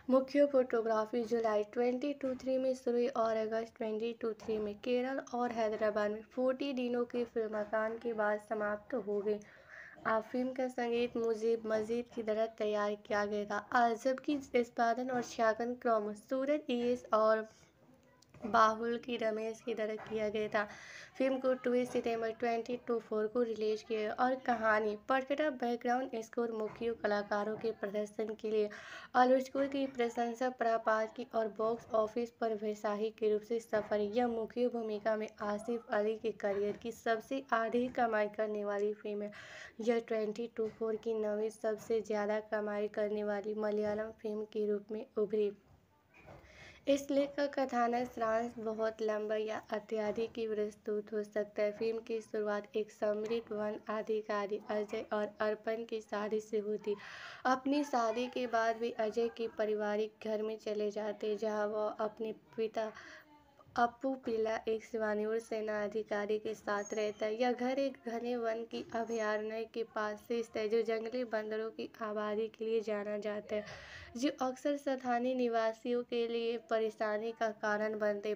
[SPEAKER 3] मुख्य फोटोग्राफी जुलाई 2023 में शुरू हुई और अगस्त 2023 में केरल और हैदराबाद में 40 दिनों के फिल्मांकन के बाद समाप्त हो गई। अब फिल्म का संगीत मुजीब मजीद की तरह तैयार किया गया था, जबकि निष्पादन और छायांकन क्रम सूरज ईएस और बाहुल की रमेश की तरह किया गया था। फिल्म को 2 सितंबर 2024 को रिलीज किया गया और कहानी, पटकथा, बैकग्राउंड स्कोर, मुख्य कलाकारों के प्रदर्शन के लिए आलोचकों की प्रशंसा प्राप्त की और बॉक्स ऑफिस पर व्यवसायिक के रूप से सफल। यह मुख्य भूमिका में आसिफ अली के करियर की सबसे अधिक कमाई करने वाली फिल्म है। यह 2024 की 9वीं सबसे ज़्यादा कमाई करने वाली मलयालम फिल्म के रूप में उभरी। इस लेख का कथानक सारांश बहुत लंबा या अत्यधिक विस्तृत हो सकता है। फिल्म की शुरुआत एक समृद्ध वन अधिकारी अजय और अर्पण की शादी से होती। अपनी शादी के बाद भी अजय के पारिवारिक घर में चले जाते, जहां वह अपने पिता अप्पू पिल्ला, एक सेवानिवृत्त सेना अधिकारी के साथ रहता है। यह घर एक घने वन की अभयारण्य के पास स्थित है, जो जंगली बंदरों की आबादी के लिए जाना जाता है, जो अक्सर स्थानीय निवासियों के लिए परेशानी का कारण बनते।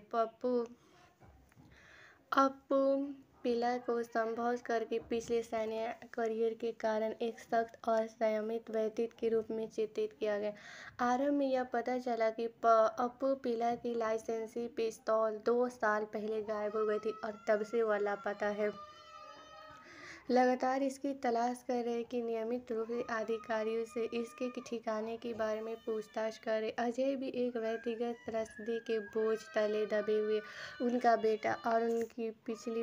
[SPEAKER 3] अप्पू पिल्ला को संभोग करके पिछले सैन्य करियर के कारण एक सख्त और संयमित व्यक्ति के रूप में चित्रित किया गया। आरंभ में यह पता चला कि अप्पू पिल्ला की लाइसेंसी पिस्तौल 2 साल पहले गायब हो गई थी और तब से वह लापता है। लगातार इसकी तलाश कर रहे कि नियमित रूप से अधिकारियों से इसके ठिकाने के बारे में पूछताछ करे। अजय भी एक व्यक्तिगत रसीद के बोझ तले दबे हुए। उनका बेटा और उनकी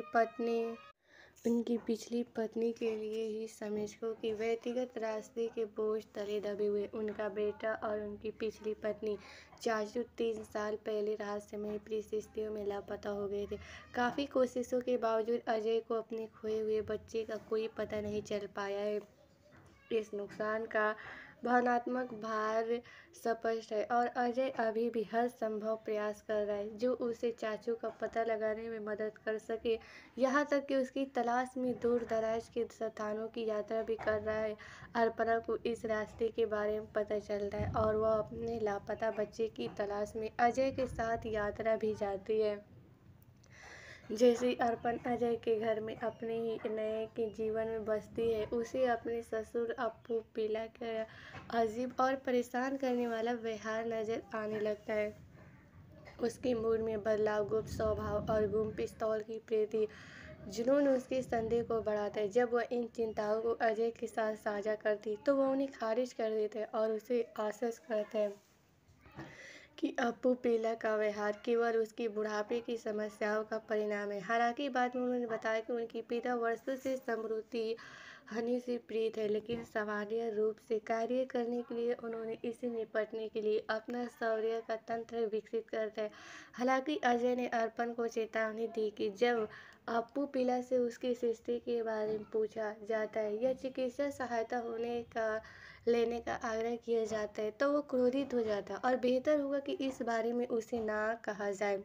[SPEAKER 3] पिछली पत्नी के लिए ही समझो कि व्यक्तिगत रास्ते के बोझ तले दबे हुए उनका बेटा और उनकी पिछली पत्नी चाचू 3 साल पहले रहस्यमय परिस्थितियों में लापता हो गए थे। काफ़ी कोशिशों के बावजूद अजय को अपने खोए हुए बच्चे का कोई पता नहीं चल पाया है। इस नुकसान का भावनात्मक भार स्पष्ट है और अजय अभी भी हर संभव प्रयास कर रहा है जो उसे चाचू का पता लगाने में मदद कर सके। यहाँ तक कि उसकी तलाश में दूर दराज के स्थानों की यात्रा भी कर रहा है। अर्पणा को इस रास्ते के बारे में पता चलता है और वह अपने लापता बच्चे की तलाश में अजय के साथ यात्रा भी जाती है। जैसे ही अर्पण अजय के घर में अपने ही नए के जीवन में बसती है, उसे अपने ससुर अप्पू पिल्ला का अजीब और परेशान करने वाला व्यवहार नजर आने लगता है। उसके मूड में बदलाव, गुप्त स्वभाव और गुम पिस्तौल की प्रति जुनून उसके संदेह को बढ़ाता है। जब वह इन चिंताओं को अजय के साथ साझा करती तो वह उन्हें खारिज कर देता है और उसे आश्वस्त करता है कि अप्पू पिल्ला का व्यवहार केवल उसकी बुढ़ापे की समस्याओं का परिणाम है। हालांकि बाद में उन्होंने बताया कि उनके पिता वर्षों से समृद्धि हनी से प्रीत है, लेकिन सामान्य रूप से कार्य करने के लिए उन्होंने इससे निपटने के लिए अपना शौर्य का तंत्र विकसित करता है। हालांकि अजय ने अर्पण को चेतावनी दी कि जब अप्पू पिल्ला से उसकी स्थिति के बारे में पूछा जाता है या चिकित्सा सहायता लेने का आग्रह किया जाता है तो वो क्रोधित हो जाता है और बेहतर होगा कि इस बारे में उसे ना कहा जाए।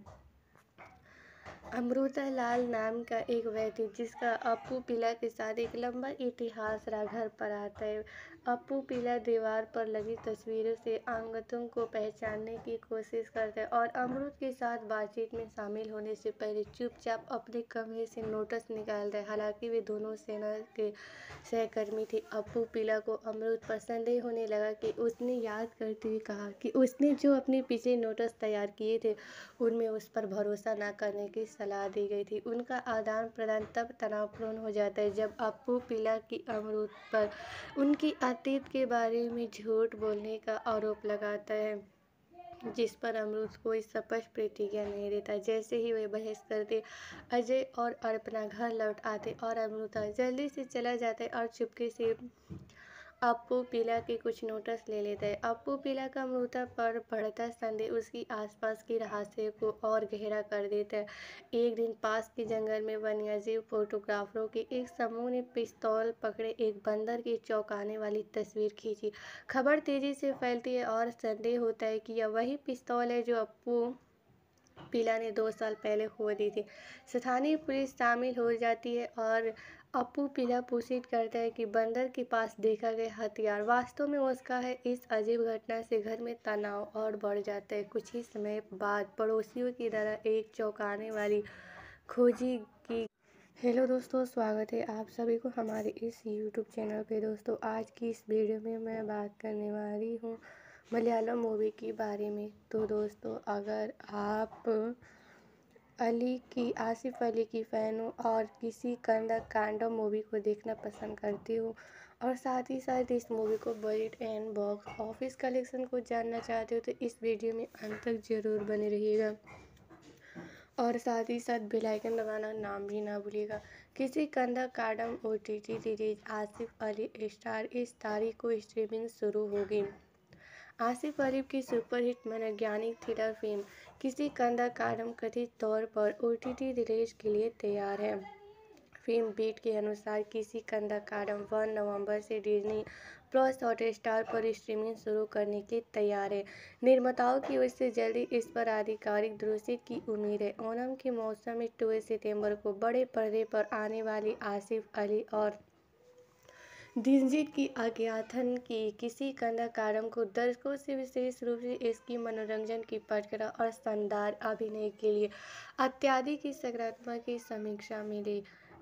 [SPEAKER 3] अमृता लाल नाम का एक व्यक्ति जिसका अप्पू पिल्ला के साथ एक लंबा इतिहास रहा घर पर आता है। अप्पू पिल्ला दीवार पर लगी तस्वीरों से अंगतों को पहचानने की कोशिश करता है और अमृत के साथ बातचीत में शामिल होने से पहले चुपचाप अपने कमरे से नोटिस निकालता है। हालांकि वे दोनों सेना के सहकर्मी थे, अप्पू पिल्ला को अमृत पर संदेह होने लगा कि उसने याद करते हुए कहा कि उसने जो अपने पिछले नोटिस तैयार किए थे उनमें उस पर भरोसा न करने की सलाह दी गई थी। उनका आदान प्रदान तब तनावपूर्ण हो जाता है जब अप्पू पिल्ला की अमृत पर उनकी अतीत के बारे में झूठ बोलने का आरोप लगाता है, जिस पर अमृत कोई स्पष्ट प्रतिक्रिया नहीं देता। जैसे ही वे बहस करते, अजय और अर्पणा घर लौट आते और अमृता जल्दी से चला जाता है और चुपके से अप्पू पिल्ला के कुछ नोटिस ले लेता है। अप्पू पिल्ला का अमृता पर बढ़ता संदेह उसकी आसपास की रहस्य को और गहरा कर देता है। एक दिन पास के जंगल में वन्यजीव फोटोग्राफरों के एक समूह ने पिस्तौल पकड़े एक बंदर की चौंकाने वाली तस्वीर खींची। खबर तेजी से फैलती है और संदेह होता है कि यह वही पिस्तौल है जो अप्पू पिल्ला ने 2 साल पहले खो दी थी। स्थानीय पुलिस शामिल हो जाती है और अपू पीला पुष्ट करता है कि बंदर के पास देखा गया हथियार वास्तव में उसका है। इस अजीब घटना से घर में तनाव और बढ़ जाता है। कुछ ही समय बाद पड़ोसियों की तरह एक चौंकाने वाली खोजी की। हेलो दोस्तों, स्वागत है आप सभी को हमारे इस यूट्यूब चैनल पे। दोस्तों, आज की इस वीडियो में मैं बात करने वाली हूँ मलयालम मूवी के बारे में। तो दोस्तों, अगर आप आसिफ अली की फ़ैन हो और किसी कंदा कांडा मूवी को देखना पसंद करते हो और साथ ही साथ इस मूवी को budget and box office collection को जानना चाहते हो तो इस वीडियो में अंत तक ज़रूर बने रहिएगा और साथ ही साथ बेल आइकन दबाना नाम भी ना भूलिएगा। किसी कंदा Kaandam OTT release Asif Ali star इस तारीख को स्ट्रीमिंग शुरू होगी। आसिफ अली की सुपरहिट मनोवैज्ञानिक थ्रिलर फिल्म किसी कंदा कांडम कथित तौर पर OTT रिलीज के लिए तैयार है। फिल्म बीट के अनुसार किसी कंदा कांडम 1 नवंबर से डिज्नी प्लस हॉटस्टार पर स्ट्रीमिंग शुरू करने के लिए तैयार है। निर्माताओं की ओर से जल्दी इस पर आधिकारिक घोषणा की उम्मीद है। ओणम के मौसम में 2 सितंबर को बड़े पर्दे पर आने वाली आसिफ अली और दिलजीत की अज्ञातन की किसी कंदा कांडम को दर्शकों से विशेष रूप से इसकी मनोरंजन की पटकथा और शानदार अभिनय के लिए अत्यधिक सकारात्मक की समीक्षा मिली।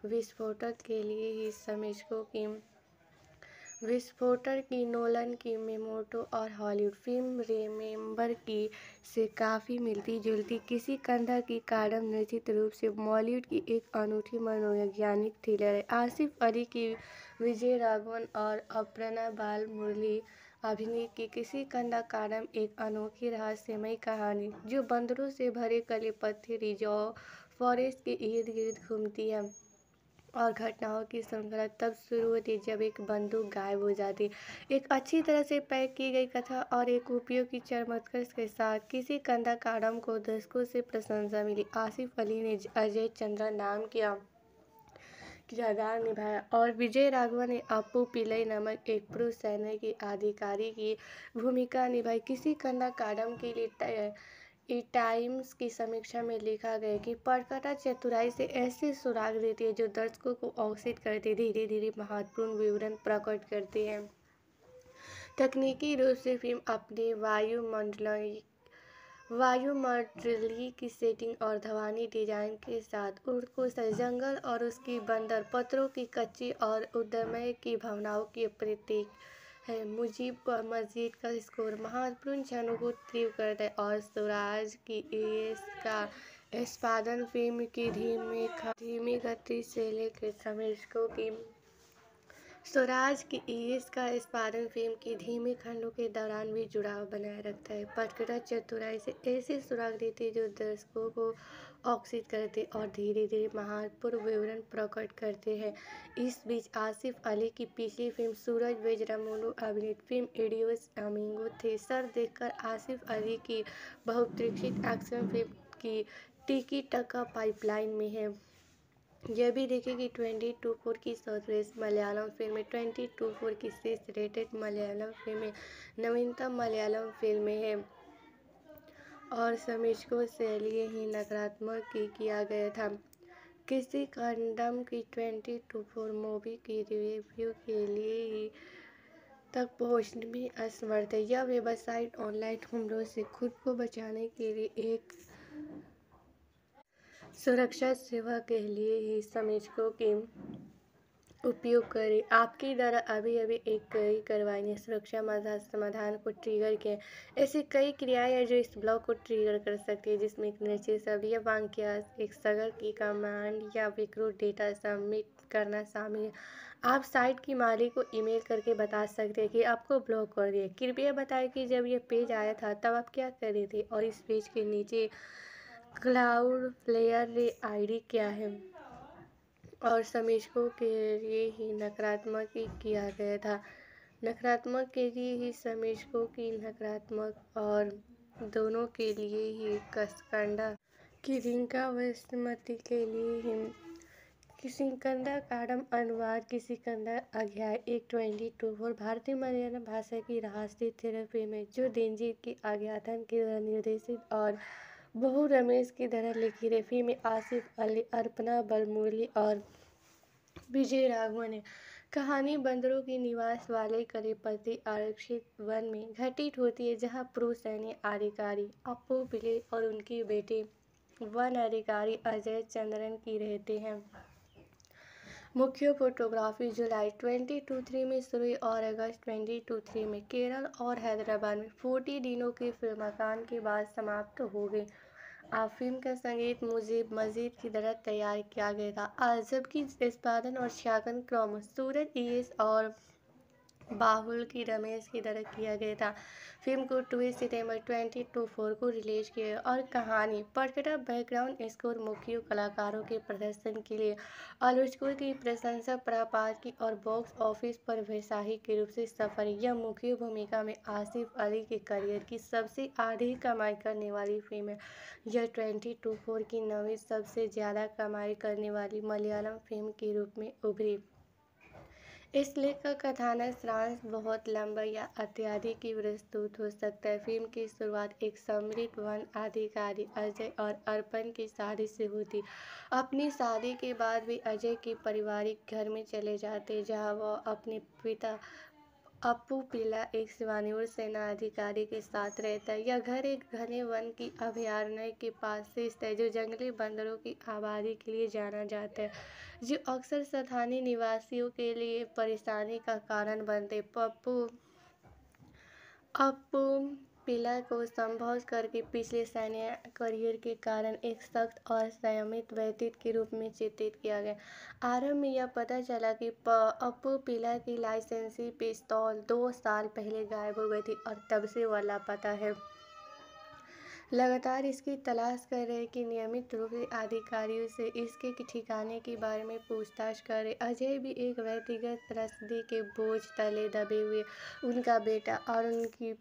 [SPEAKER 3] विस्फोटक की नोलन की मेमोटो और हॉलीवुड फिल्म रिमेंबर की से काफ़ी मिलती जुलती किसी कंदा की कांडम निश्चित रूप से बॉलीवुड की एक अनूठी मनोवैज्ञानिक थ्रिलर है। आसिफ अली की विजय राघवन और अपर्णा बालमुरली अभिनीत की किसी कंदा कांडम एक अनोखी रहस्यमय कहानी जो बंदरों से भरे काले पत्थर रिजर्व फॉरेस्ट के इर्द गिर्द घूमती है और घटनाओं की श्रृंखला तब शुरू होती जब एक बंदूक गायब हो जाती। एक अच्छी तरह से पैक की गई कथा और एक उपयोगी चमत्कार के साथ किसी कंदा कांडम को दर्शकों से प्रशंसा मिली। आसिफ अली ने अजय चंद्रा नाम किया किरदार निभाया और विजय राघवन ने अपू पिल्लई नामक एक पुरुष सैन्य के अधिकारी की भूमिका निभाई। किसी कंदा कांडम के लिए टाइम्स की समीक्षा में लिखा गया कि पटकथा चतुराई से ऐसे सुराग देती है जो दर्शकों को आकर्षित करते धीरे धीरे महत्वपूर्ण विवरण प्रकट करते हैं। तकनीकी रूप से फिल्म अपने वायुमंडलीय की सेटिंग और धवानी डिजाइन के साथ उर्द को जंगल और उसकी बंदर पत्थरों की कच्ची और उद्यमय की भावनाओं की प्रतीक है। मुजीब मस्जिद का स्कोर महत्वपूर्ण क्षणों को तीव्र करता है और स्वराज की इसका निष्पादन फिल्म की धीमी गति से लेकर समीक्षकों की स्वराज की इसका निष्पादन फिल्म की धीमे खंडों के दौरान भी जुड़ाव बनाए रखता है। पटकथा चतुराई से ऐसे सुराग देती है जो दर्शकों को आकर्षित करते और धीरे धीरे महत्वपूर्ण विवरण प्रकट करते हैं। इस बीच आसिफ अली की पिछली फिल्म सूरज वेजरामुलु अभिनीत फिल्म इडियोस अमीगो थ्रिलर देखकर आसिफ अली की बहुप्रतीक्षित एक्शन फिल्म की टिकी टक्का पाइपलाइन में है। यह भी देखें कि 2024 की सर्वश्रेष्ठ मलयालम फिल्में 2024 की शीर्ष रेटेड मलयालम फिल्में नवीनतम मलयालम फिल्में हैं और समीक्षकों से लिए ही नकारात्मक किया गया था। किसी कंडम की 2024 मूवी की रिव्यू के लिए ही तक पहुंचने में असमर्थ है। यह वेबसाइट ऑनलाइन हमलों से खुद को बचाने के लिए एक सुरक्षा सेवा के लिए ही समीक्षकों की उपयोग करें। आपके द्वारा अभी एक कई कार्रवाई सुरक्षा समाधान को ट्रिगर किया। ऐसी कई क्रियाएं हैं जो इस ब्लॉक को ट्रिगर कर सकती है, जिसमें एक निश्चित शब्द या वाक्य, एक सगर की कमांड या विकृत डेटा सबमिट करना शामिल है। आप साइट की मालिक को ईमेल करके बता सकते हैं कि आपको ब्लॉक कर दिया। कृपया बताएं कि जब यह पेज आया था तब आप क्या कर रहे थे और इस पेज के नीचे क्लाउडफ्लेयर ID क्या है और समीक्षकों के लिए ही नकारात्मक किया गया था। नकारात्मक के लिए ही समीक्षकों की नकारात्मक और दोनों के लिए ही कसकंडा की रिंका वस्तुमती के लिए ही किसी कंदा कांडम अनुवाद किसी कंदा अध्याय 2024 भारतीय मलयालम भाषा की राष्ट्रीय थ्रिलर फिल्म है जो दिलजीत की अज्ञातन की तरह निर्देशित और बहु रमेश की तरह लिखी है। फिल्म में आसिफ अली, अर्पणा बालमुरली और विजय राघवन है। कहानी बंदरों की निवास वाले कलेपति आरक्षित वन में घटित होती है, जहां पुरुष सैन्य अधिकारी अप्पू पिले और उनके बेटे वन अधिकारी अजय चंद्रन की रहते हैं। मुख्य फोटोग्राफी जुलाई 2023 में शुरू हुई और अगस्त 2023 में केरल और हैदराबाद में 40 दिनों के फिल्मांकन के बाद समाप्त हो गई। फिल्म का संगीत मुजीब मजीद की तरह तैयार किया गया था, जबकि निष्पादन और छायांकन क्रम सूरज ईएस और बाहुल की रमेश की तरह किया गया था। फिल्म को 2 सितंबर 2024 को रिलीज किया गया और कहानी पटकथा बैकग्राउंड स्कोर मुख्य कलाकारों के प्रदर्शन के लिए आलोचकों की प्रशंसा प्राप्त की और बॉक्स ऑफिस पर वैसाही के रूप से सफल। यह मुख्य भूमिका में आसिफ अली के करियर की सबसे अधिक कमाई करने वाली फिल्म है। यह 2024 की 9वीं सबसे ज़्यादा कमाई करने वाली मलयालम फिल्म के रूप में उभरी। इस लेख का कथानक सारांश बहुत लंबा या अत्यधिक विस्तृत हो सकता है। फिल्म की शुरुआत एक समृद्ध वन अधिकारी अजय और अर्पण की शादी से होती। अपनी शादी के बाद वे अजय के पारिवारिक घर में चले जाते, जहां वह अपने पिता अप्पू पिला एक सेवानिवृत्त सेना अधिकारी के साथ रहता है। यह घर एक घने वन की अभयारण्य के पास स्थित है, जो जंगली बंदरों की आबादी के लिए जाना जाता है, जो अक्सर स्थानीय निवासियों के लिए परेशानी का कारण बनते। अप्पू पिला को संभोग करके पिछले सैन्य करियर के कारण एक सख्त और संयमित व्यक्ति के रूप में चित्रित किया गया। आरंभ में यह पता चला कि अप्पू पिला की लाइसेंसी पिस्तौल 2 साल पहले गायब हो गई थी और तब से वह लापता है। लगातार इसकी तलाश कर रहे कि नियमित रूप से अधिकारियों से इसके ठिकाने के बारे में पूछताछ करे। अजय भी एक व्यक्तिगत रसीद के बोझ तले दबे हुए। उनका बेटा और उनकी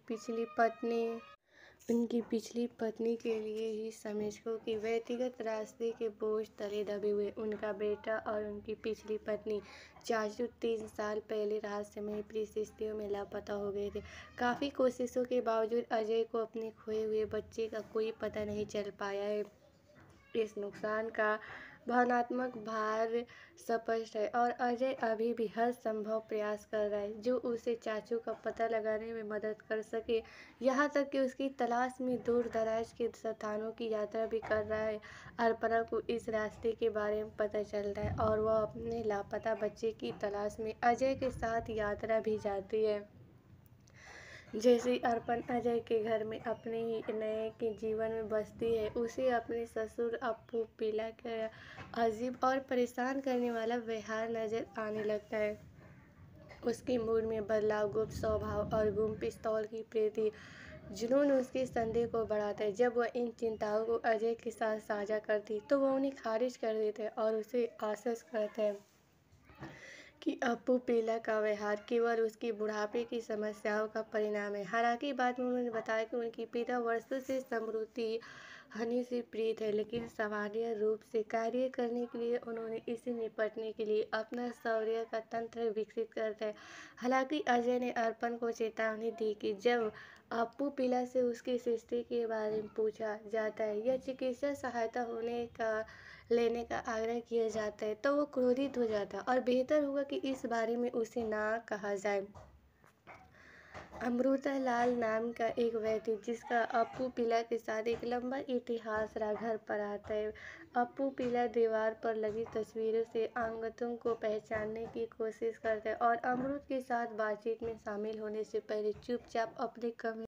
[SPEAKER 3] पिछली पत्नी के लिए ही समझो कि व्यक्तिगत रास्ते के बोझ तले दबे हुए उनका बेटा और उनकी पिछली पत्नी चाचू 3 साल पहले रहस्यमयी परिस्थितियों में लापता हो गए थे। काफ़ी कोशिशों के बावजूद अजय को अपने खोए हुए बच्चे का कोई पता नहीं चल पाया है। इस नुकसान का भावनात्मक भार स्पष्ट है और अजय अभी भी हर संभव प्रयास कर रहा है जो उसे चाचू का पता लगाने में मदद कर सके, यहाँ तक कि उसकी तलाश में दूर दराज के स्थानों की यात्रा भी कर रहा है। अर्पणा को इस रास्ते के बारे में पता चलता है और वह अपने लापता बच्चे की तलाश में अजय के साथ यात्रा भी जाती है। जैसे अर्पण अजय के घर में अपने ही नए के जीवन में बसती है, उसे अपने ससुर अप्पू पिला का अजीब और परेशान करने वाला व्यवहार नजर आने लगता है। उसके मूड में बदलाव, गुप्त स्वभाव और गुम पिस्तौल की प्रति जुनून उसके संदेह को बढ़ाता है। जब वह इन चिंताओं को अजय के साथ साझा करती तो वह उन्हें खारिज कर देता है और उसे आश्वस्त करता है कि अप्पू पिला का व्यवहार केवल उसकी बुढ़ापे की समस्याओं का परिणाम है। हालांकि बाद में उन्होंने बताया कि उनके पिता वर्षों से समृद्धि हनी से प्रीत है, लेकिन सामान्य रूप से कार्य करने के लिए उन्होंने इससे निपटने के लिए अपना शौर्य का तंत्र विकसित करता है। हालांकि अजय ने अर्पण को चेतावनी दी कि जब अप्पू पिला से उसकी स्थिति के बारे में पूछा जाता है या चिकित्सा सहायता लेने का आग्रह किया जाता है तो वो क्रोधित हो जाता है और बेहतर होगा कि इस बारे में उसे ना कहा जाए। अमृता लाल नाम का एक व्यक्ति जिसका अप्पू पिला के साथ एक लंबा इतिहास रहा घर पर आता है। अप्पू पिला दीवार पर लगी तस्वीरों से अंगतों को पहचानने की कोशिश करता है और अमृत के साथ बातचीत में शामिल होने से पहले चुपचाप अपने कमरे